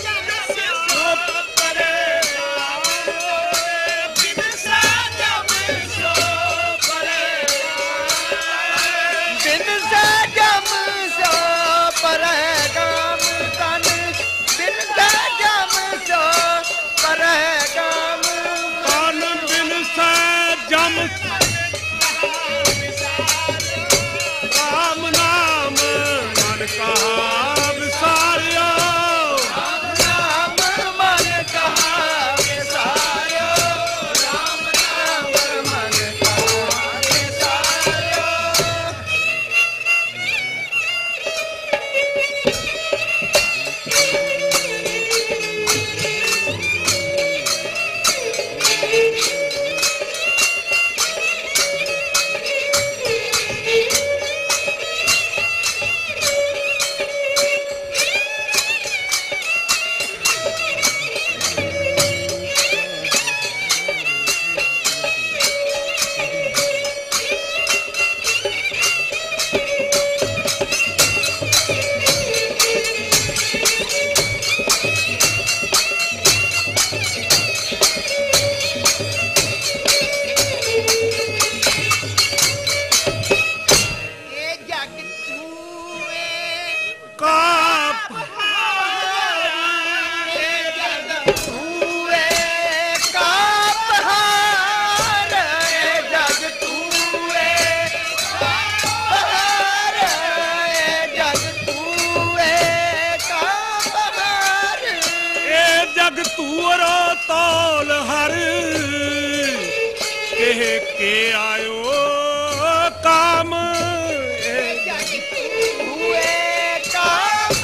राम नाम मन कहा विसारियो, राम नाम मन कहा विसारियो, राम नाम मन कहा विसारियो। तौल हर के आयो काम, हुए काम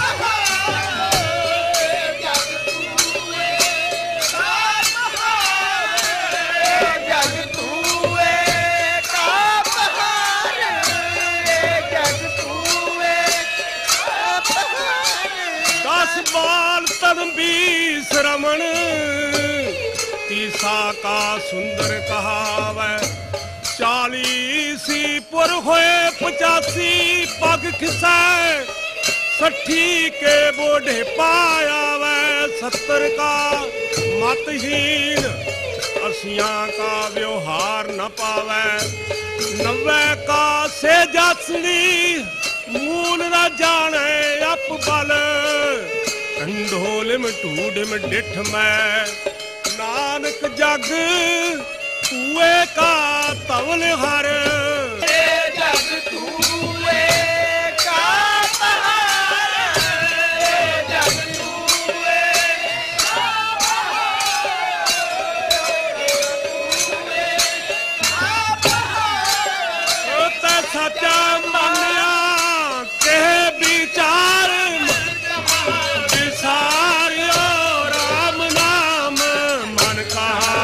बाल तन 20 रमण, तीसा का सुंदर कहावै, 40 पुर होए 85 पग खिसाए, 60 के बूढ़े पाया वै, 70 का मतहीन 80 का व्यवहार न पावै, 90 का से जासनी मूल न जाने अप बल, ढोल में ढूढ़ में डिठ में नानक जग कुए का तवल हर, जग कुए का बहार, जग कुए का बहार, सचा मानिया के विचार विसारियो, राम नाम मन कहा,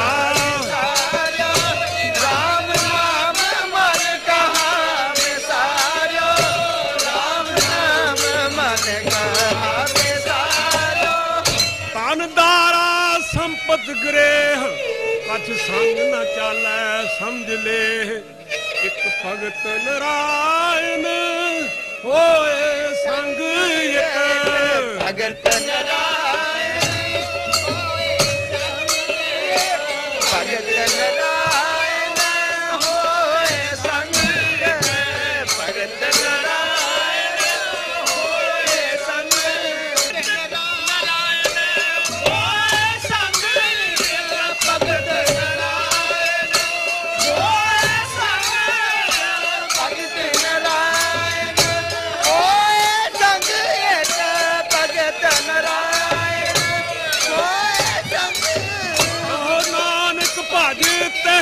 राम नाम मन कहा विसारियो, राम नाम मन कहा विसारियो। तानदारा संपत ग्रेह कछ संग न चालै समझ ले, एक भगत नारायण होए संग एक, भगत नारायण होए संग एक, भगत नारायण होए संग एक, भगत नारायण होए संग एक, नारायण होए संग एक, भगत नारायण होए संग एक, भगत नारायण होए संग एक, भगत नारायण होए संग। नानक भज ते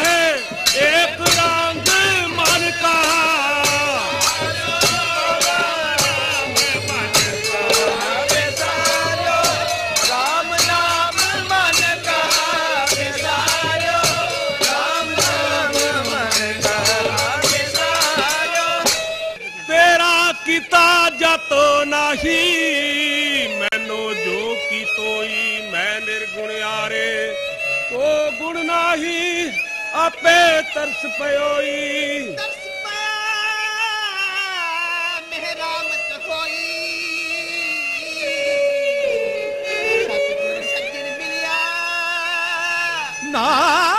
ਨਾਹੀ ਮੈਨੂੰ ਜੋ ਕੀ ਤੋਈ ਮੈਂ ਨਿਰਗੁਣਿਆਰੇ ਕੋ ਗੁਣ ਨਾਹੀ ਆਪੇ ਤਰਸ ਪਇਓਈ ਤਰਸ ਪਿਆ ਮਿਹਰਾਮਤ ਹੋਈ ਸਤਿਗੁਰ ਸੱਜਣ ਮਿਲਿਆ ਨਾਨਕ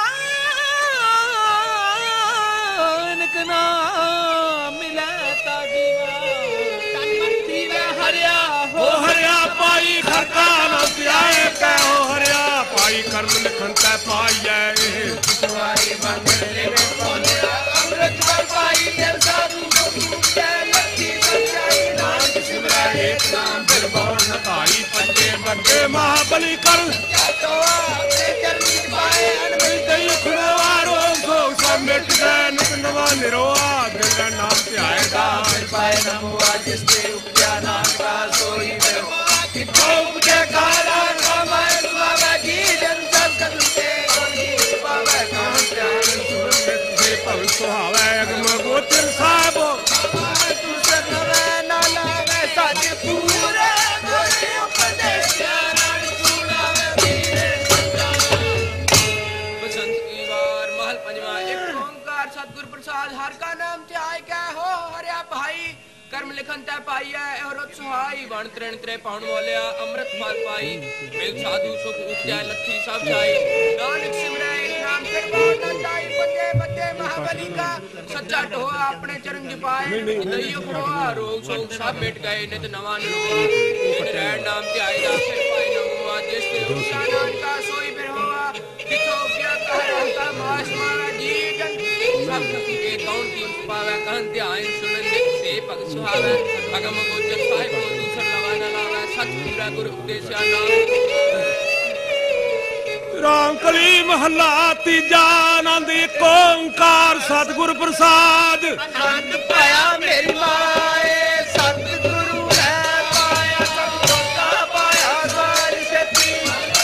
ਨਾਮ ਮਿਲੇ ਤਾ ਦੀਵਾ ਤਨ ਮਨ ਦੀਵੇ ਹਰਿਆ ਹੋ ਹਰਿਆ ਪਾਈ ਖਰਕਾ ਨਾ ਧਿਆਏ ਕੈ ਹੋ ਹਰਿਆ ਪਾਈ ਕਰਮ ਲਿਖਣ ਤੈ ਪਾਈਐ ਸਵਾਰੀ ਬੰਦ ਲੈਵੇ ਕੋਲਿਆ ਅੰਮ੍ਰਿਤ ਵਰ ਪਾਈ ਜਨ ਸਾਧੂ ਜੈ ਲੱਖੀ ਸਚਾਈ ਨਾਨਕ ਸਿਮਰਾਏ ਨਾਮ ਫਿਰ ਬੋਲ ਨਤਾਈ ਪੰਜੇ ਵੱਡੇ ਮਹਾਬਲੀ ਕਰ ਤੋ ਆਪਣੇ ਚਰਨੀ ਪਾਏ ਅਨਮਿਲ ਤੇ ਖੁਰਵਾਰੋ ਸੋ ਸਭ ਮਿਟ ਗਏ ਨਿਤ ਨਵਾ ਨਿਰੋਆ ਦਿਲ ਦਾ ਨਾਮ ਧਿਆਏਗਾ ਫਿਰ ਪਾਏ ਨਮੋਆ ਜਿਸ ਤੇ ਉਪਜਾ ਨਾਨਕਾ ਸੋਈ ਫਿਰ ਕਿਥੋਂ ਉਪਜੇ ਕਾਲਾ ਕਮਾਏ ਸੁਆਵਾ ਜੀ ਜਨ ਸਭ ਕਲ ਤੇ ਕੋਈ ਪਾਵੇ ਕਾਮ ਧਿਆਨ ਸੁਰਤ ਸੇ ਭਵ ਸੁਹਾਵੈ ਅਗਮ ਗੋਚਰ ਸਾਹਿਬ ਤੂੰ ਸਰਨਵੇ ਨਾ ਲਾਵੇ ਸੱਚ ਪੂਰੇ ਕੋਈ ਉਪਦੇਸ਼ਿਆ ਨਾਲ ਸੁਣਾਵੇ ਵੀਰੇ बसंत की वार महल पंजवा एक ओंकार सतगुर प्रसाद हर का नाम ध्याय कै हो हरिया भाई कर्म लिखन तै पाई है और सुहाई बन त्रण त्रे पाउन वालिया अमृत फल पाई मिल साधु सुख उपजै लथी सब जाई नानक सिमरै एक नाम फिर बात न जाई बंदे बंदे महाबली का सच्चा ढोआ अपने चरण जपाए दइयो खड़ोआ रोग शोक सब मिट गए नित नवा निरोआ जिन रैन नाम ध्याएगा फिर पाई न हुआ जिस ते उपजा नानका सोई फिर होआ किथो क्या कह रहता मास मारा जी जन सब के कौन की पावे कहन ध्यान सुनन से भगत सुहावे अगम गोचर साहिब को दूसर लवा न लावे सतपुरा गुरु उपदेशा नाम ਰਾਮ ਕਲੀ ਮਹੱਲਾ ਤੀਜਾ ਆਨੰਦ ਏਕ ਓੰਕਾਰ ਸਤਿਗੁਰ ਪ੍ਰਸਾਦ ਆਨੰਦ ਪਾਇਆ ਮੇਰੀ ਮਾਏ ਸਤਿਗੁਰੂ ਹੈ ਪਾਇਆ ਸਭ ਲੋਕਾਂ ਪਾਇਆ ਵਾਰ ਸਤੀ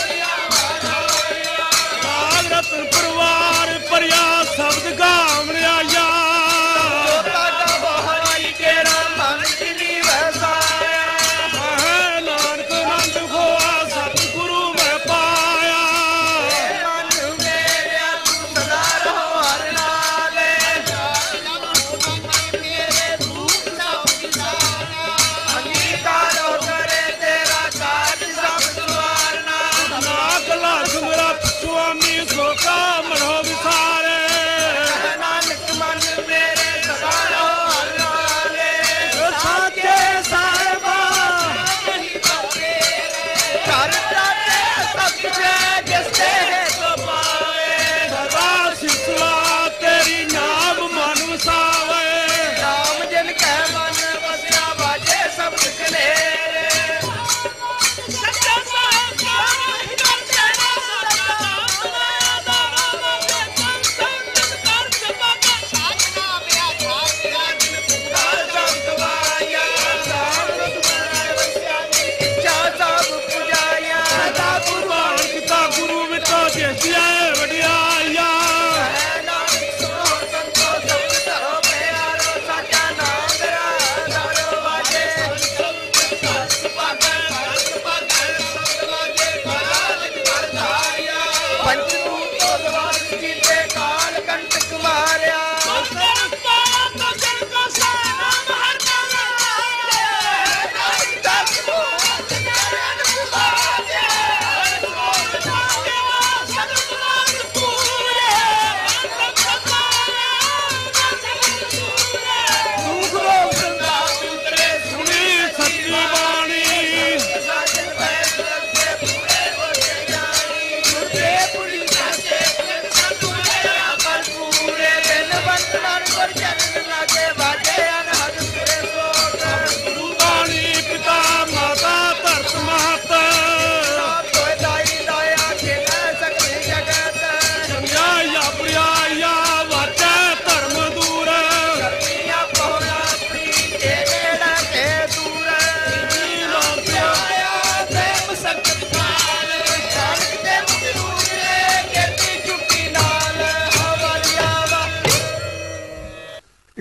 ਰਾਗ ਰਤਨ ਪਰਿਵਾਰ ਪਰਿਆ ਸ਼ਬਦ ਗਾਵਣ ਆਇਆ ਤੁਹਾਡਾ ਬਹਾਈ ਤੇਰਾ ਮਨ ਜਿਨੀ ਵਸਾਇਆ ਹੈ ਨਾਨਕ ਆਨੰਦ ਹੋਆ ਸਤਿਗੁਰੂ ਮੈਂ ਪਾਇਆ ਮਨ ਮੇਰਿਆ ਤੂੰ ਸਦਾ ਰਹੋ ਹਰ ਨਾਲੇ ਮੇਰੇ ਰੂਪ ਸਭ ਜਾਣਾ ਅੰਗੀਕਾਰੋ ਕਰੇ ਤੇਰਾ ਕਾਜ ਸਭ ਸਵਾਰਨਾ ਨਾਕ ਲਾਖ ਮੇਰਾ ਸੁਆਮੀ ਸੋਕਾ ਮਨੋ ਵਿਸਾਰੇ ਨਾਨਕ ਮਨ ਮੇਰੇ ਸਦਾ ਰਹੋ ਹਰ ਨਾਲੇ ਸਾਚੇ ਸਾਹਿਬਾ ਘਰ ਪ੍ਰਾਪੇ ਸਭ ਜੈ ਜਿਸ ਤੇ ਸੋ ਪਾਵੇ ਸਦਾ ਸਿਸਲਾ ਤੇਰੀ ਨਾਮ ਮਨ ਵਸਾਵੇ ਨਾਮ ਜਿਨ ਕੈ ਮਨ ਵਸਿਆ ਬਾਜੇ ਸਭ ਕਲੇਰੇ ਸੱਚਾ ਸਾਹਿਬ ਕਰ ਤੇਰਾ ਸਦਾ ਦਾ ਸੰਤ ਕਰ ਸਭਾ ਸਾਧਨਾ ਵਿਆ ਕਾਲ ਸੰਤ ਵਾਇਆ ਸਾਧ ਵਸਿਆ ਇੱਛਾ ਸਭ ਪੁਜਾਇਆ ਸਦਾ ਕੁਰਬਾਨ ਕੀਤਾ ਗੁਰੂ ਵਿਟੋ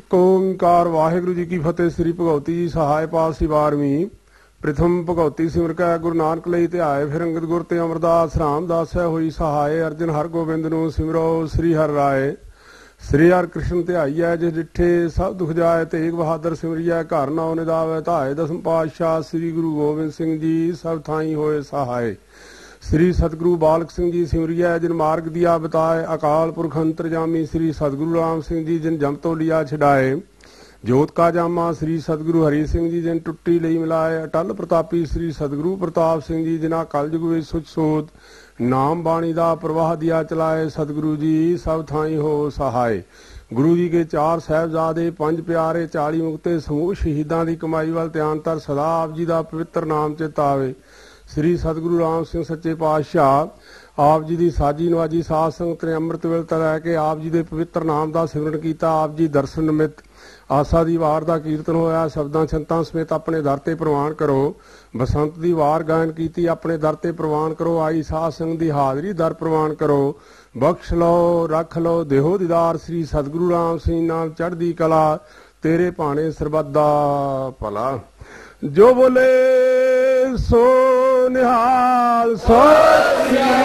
ਇੱਕ ਓਂਕਾਰ ਵਾਹਿਗੁਰੂ ਜੀ ਕੀ ਫਤਿਹ। ਸ੍ਰੀ ਭਗਉਤੀ ਜੀ ਸਹਾਇ ਪਾਤਸ਼ਾਹੀ 12ਵੀਂ। ਪ੍ਰਥਮ ਭਗਉਤੀ ਸਿਮਰ ਕੈ ਗੁਰੂ ਨਾਨਕ ਲਈ ਧਿਆਏ, ਫਿਰ ਅੰਗਦ ਗੁਰ ਤੇ ਅਮਰਦਾਸ ਰਾਮਦਾਸ ਹੈ ਹੋਈ ਸਹਾਏ। ਅਰਜਨ ਹਰ ਗੋਬਿੰਦ ਨੂੰ ਸਿਮਰੋ ਸ੍ਰੀ ਹਰਿ ਰਾਏ। ਸ੍ਰੀ ਹਰਿ ਕ੍ਰਿਸ਼ਨ ਧਿਆਈਐ ਜਿਸ ਡਿਠੇ ਸਭ ਦੁਖ ਜਾਏ, ਤੇਗ ਬਹਾਦਰ ਸਿਮਰਿਐ ਘਰ ਨਾਉ ਨਿਦਾਵੈ ਧਾਏ। ਦਸਮ ਪਾਤਸ਼ਾਹ ਸ੍ਰੀ ਗੁਰੂ ਗੋਬਿੰਦ ਸਿੰਘ ਜੀ ਸਭ ਥਾਈ ਹੋਏ ਸਹਾਏ। ਸ੍ਰੀ ਸਤਿਗੁਰੂ ਬਾਲਕ ਸਿੰਘ ਜੀ ਸਿਮਰਿਐ ਜਿਨ ਮਾਰਗ ਦੀਆ ਬਤਾਏ। ਅਕਾਲ ਪੁਰਖ ਅੰਤਰਜਾਮੀ ਸ੍ਰੀ ਸਤਿਗੁਰੂ ਰਾਮ ਸਿੰਘ ਜੀ ਜਿਨ ਜਮ ਤੋਂ ਲਿਆ ਛਡਾਏ। ਜੋਤ ਕਾ ਜਾਮਾ ਸ੍ਰੀ ਸਤਿਗੁਰੂ ਹਰੀ ਸਿੰਘ ਜੀ ਜਿਨ ਟੁੱਟੀ ਲਈ ਮਿਲਾਏ। ਅਟਲ ਪ੍ਰਤਾਪੀ ਸ੍ਰੀ ਸਤਿਗੁਰੂ ਪ੍ਰਤਾਪ ਸਿੰਘ ਜੀ ਜਿਨ੍ਹਾਂ ਕਲਯੁਗ ਵਿੱਚ ਸੁਚ ਸੋਧ ਨਾਮ ਬਾਣੀ ਦਾ ਪ੍ਰਵਾਹ ਦਿਆ ਚਲਾਏ। ਸਤਿਗੁਰੂ ਜੀ ਸਭ ਥਾਈ ਹੋ ਸਹਾਏ। ਗੁਰੂ ਜੀ ਕੇ 4 ਸਾਹਿਬਜ਼ਾਦੇ 5 ਪਿਆਰੇ 40 ਮੁਕਤੇ ਸਮੂਹ ਸ਼ਹੀਦਾਂ ਦੀ ਕਮਾਈ ਵੱਲ ਧਿਆਨ ਧਰ ਸਦਾ ਆਪ ਜੀ ਦਾ ਪਵਿੱਤਰ ਨਾਮ ਚਿਤ ਆਵੇ। ਸ੍ਰੀ ਸਤਿਗੁਰੂ ਰਾਮ ਸਿੰਘ ਸੱਚੇ ਪਾਤਸ਼ਾਹ ਆਪ ਜੀ ਦੀ ਸਾਜੀ ਨਵਾਜੀ ਸਾਧ ਸੰਗਤ ਨੇ ਅੰਮ੍ਰਿਤ ਵੇਲੇ ਤੋਂ ਲੈ ਕੇ ਆਪ ਜੀ ਦੇ ਪਵਿੱਤਰ ਨਾਮ ਦਾ ਸਿਮਰਨ ਕੀਤਾ। ਆਪ ਜੀ ਦਰਸ਼ਨ ਨਿਮਿਤ ਆਸਾ ਦੀ ਵਾਰ ਦਾ ਕੀਰਤਨ ਹੋਇਆ। ਸ਼ਬਦਾਂ ਛੰਤਾਂ ਸਮੇਤ ਆਪਣੇ ਦਰ ਤੇ ਪ੍ਰਵਾਨ ਕਰੋ। ਬਸੰਤ ਦੀ ਵਾਰ ਗਾਇਨ ਕੀਤੀ ਆਪਣੇ ਦਰ ਤੇ ਪ੍ਰਵਾਨ ਕਰੋ। ਆਈ ਸਾਧ ਸੰਗਤ ਦੀ ਹਾਜ਼ਰੀ ਦਰ ਪ੍ਰਵਾਨ ਕਰੋ। ਬਖਸ਼ ਲਓ ਰੱਖ ਲਓ ਦੇਹੋ ਦੀਦਾਰ ਸ੍ਰੀ ਸਤਿਗੁਰੂ ਰਾਮ ਸਿੰਘ ਨਾਮ ਚੜ੍ਹਦੀ ਕਲਾ। ਤੇਰੇ ਭਾਣੇ ਸਰਬੱਤ ਦਾ ਭਲਾ। ਜੋ ਬੋਲੇ ਸੋ ਨਿਹਾਲ ਸੋ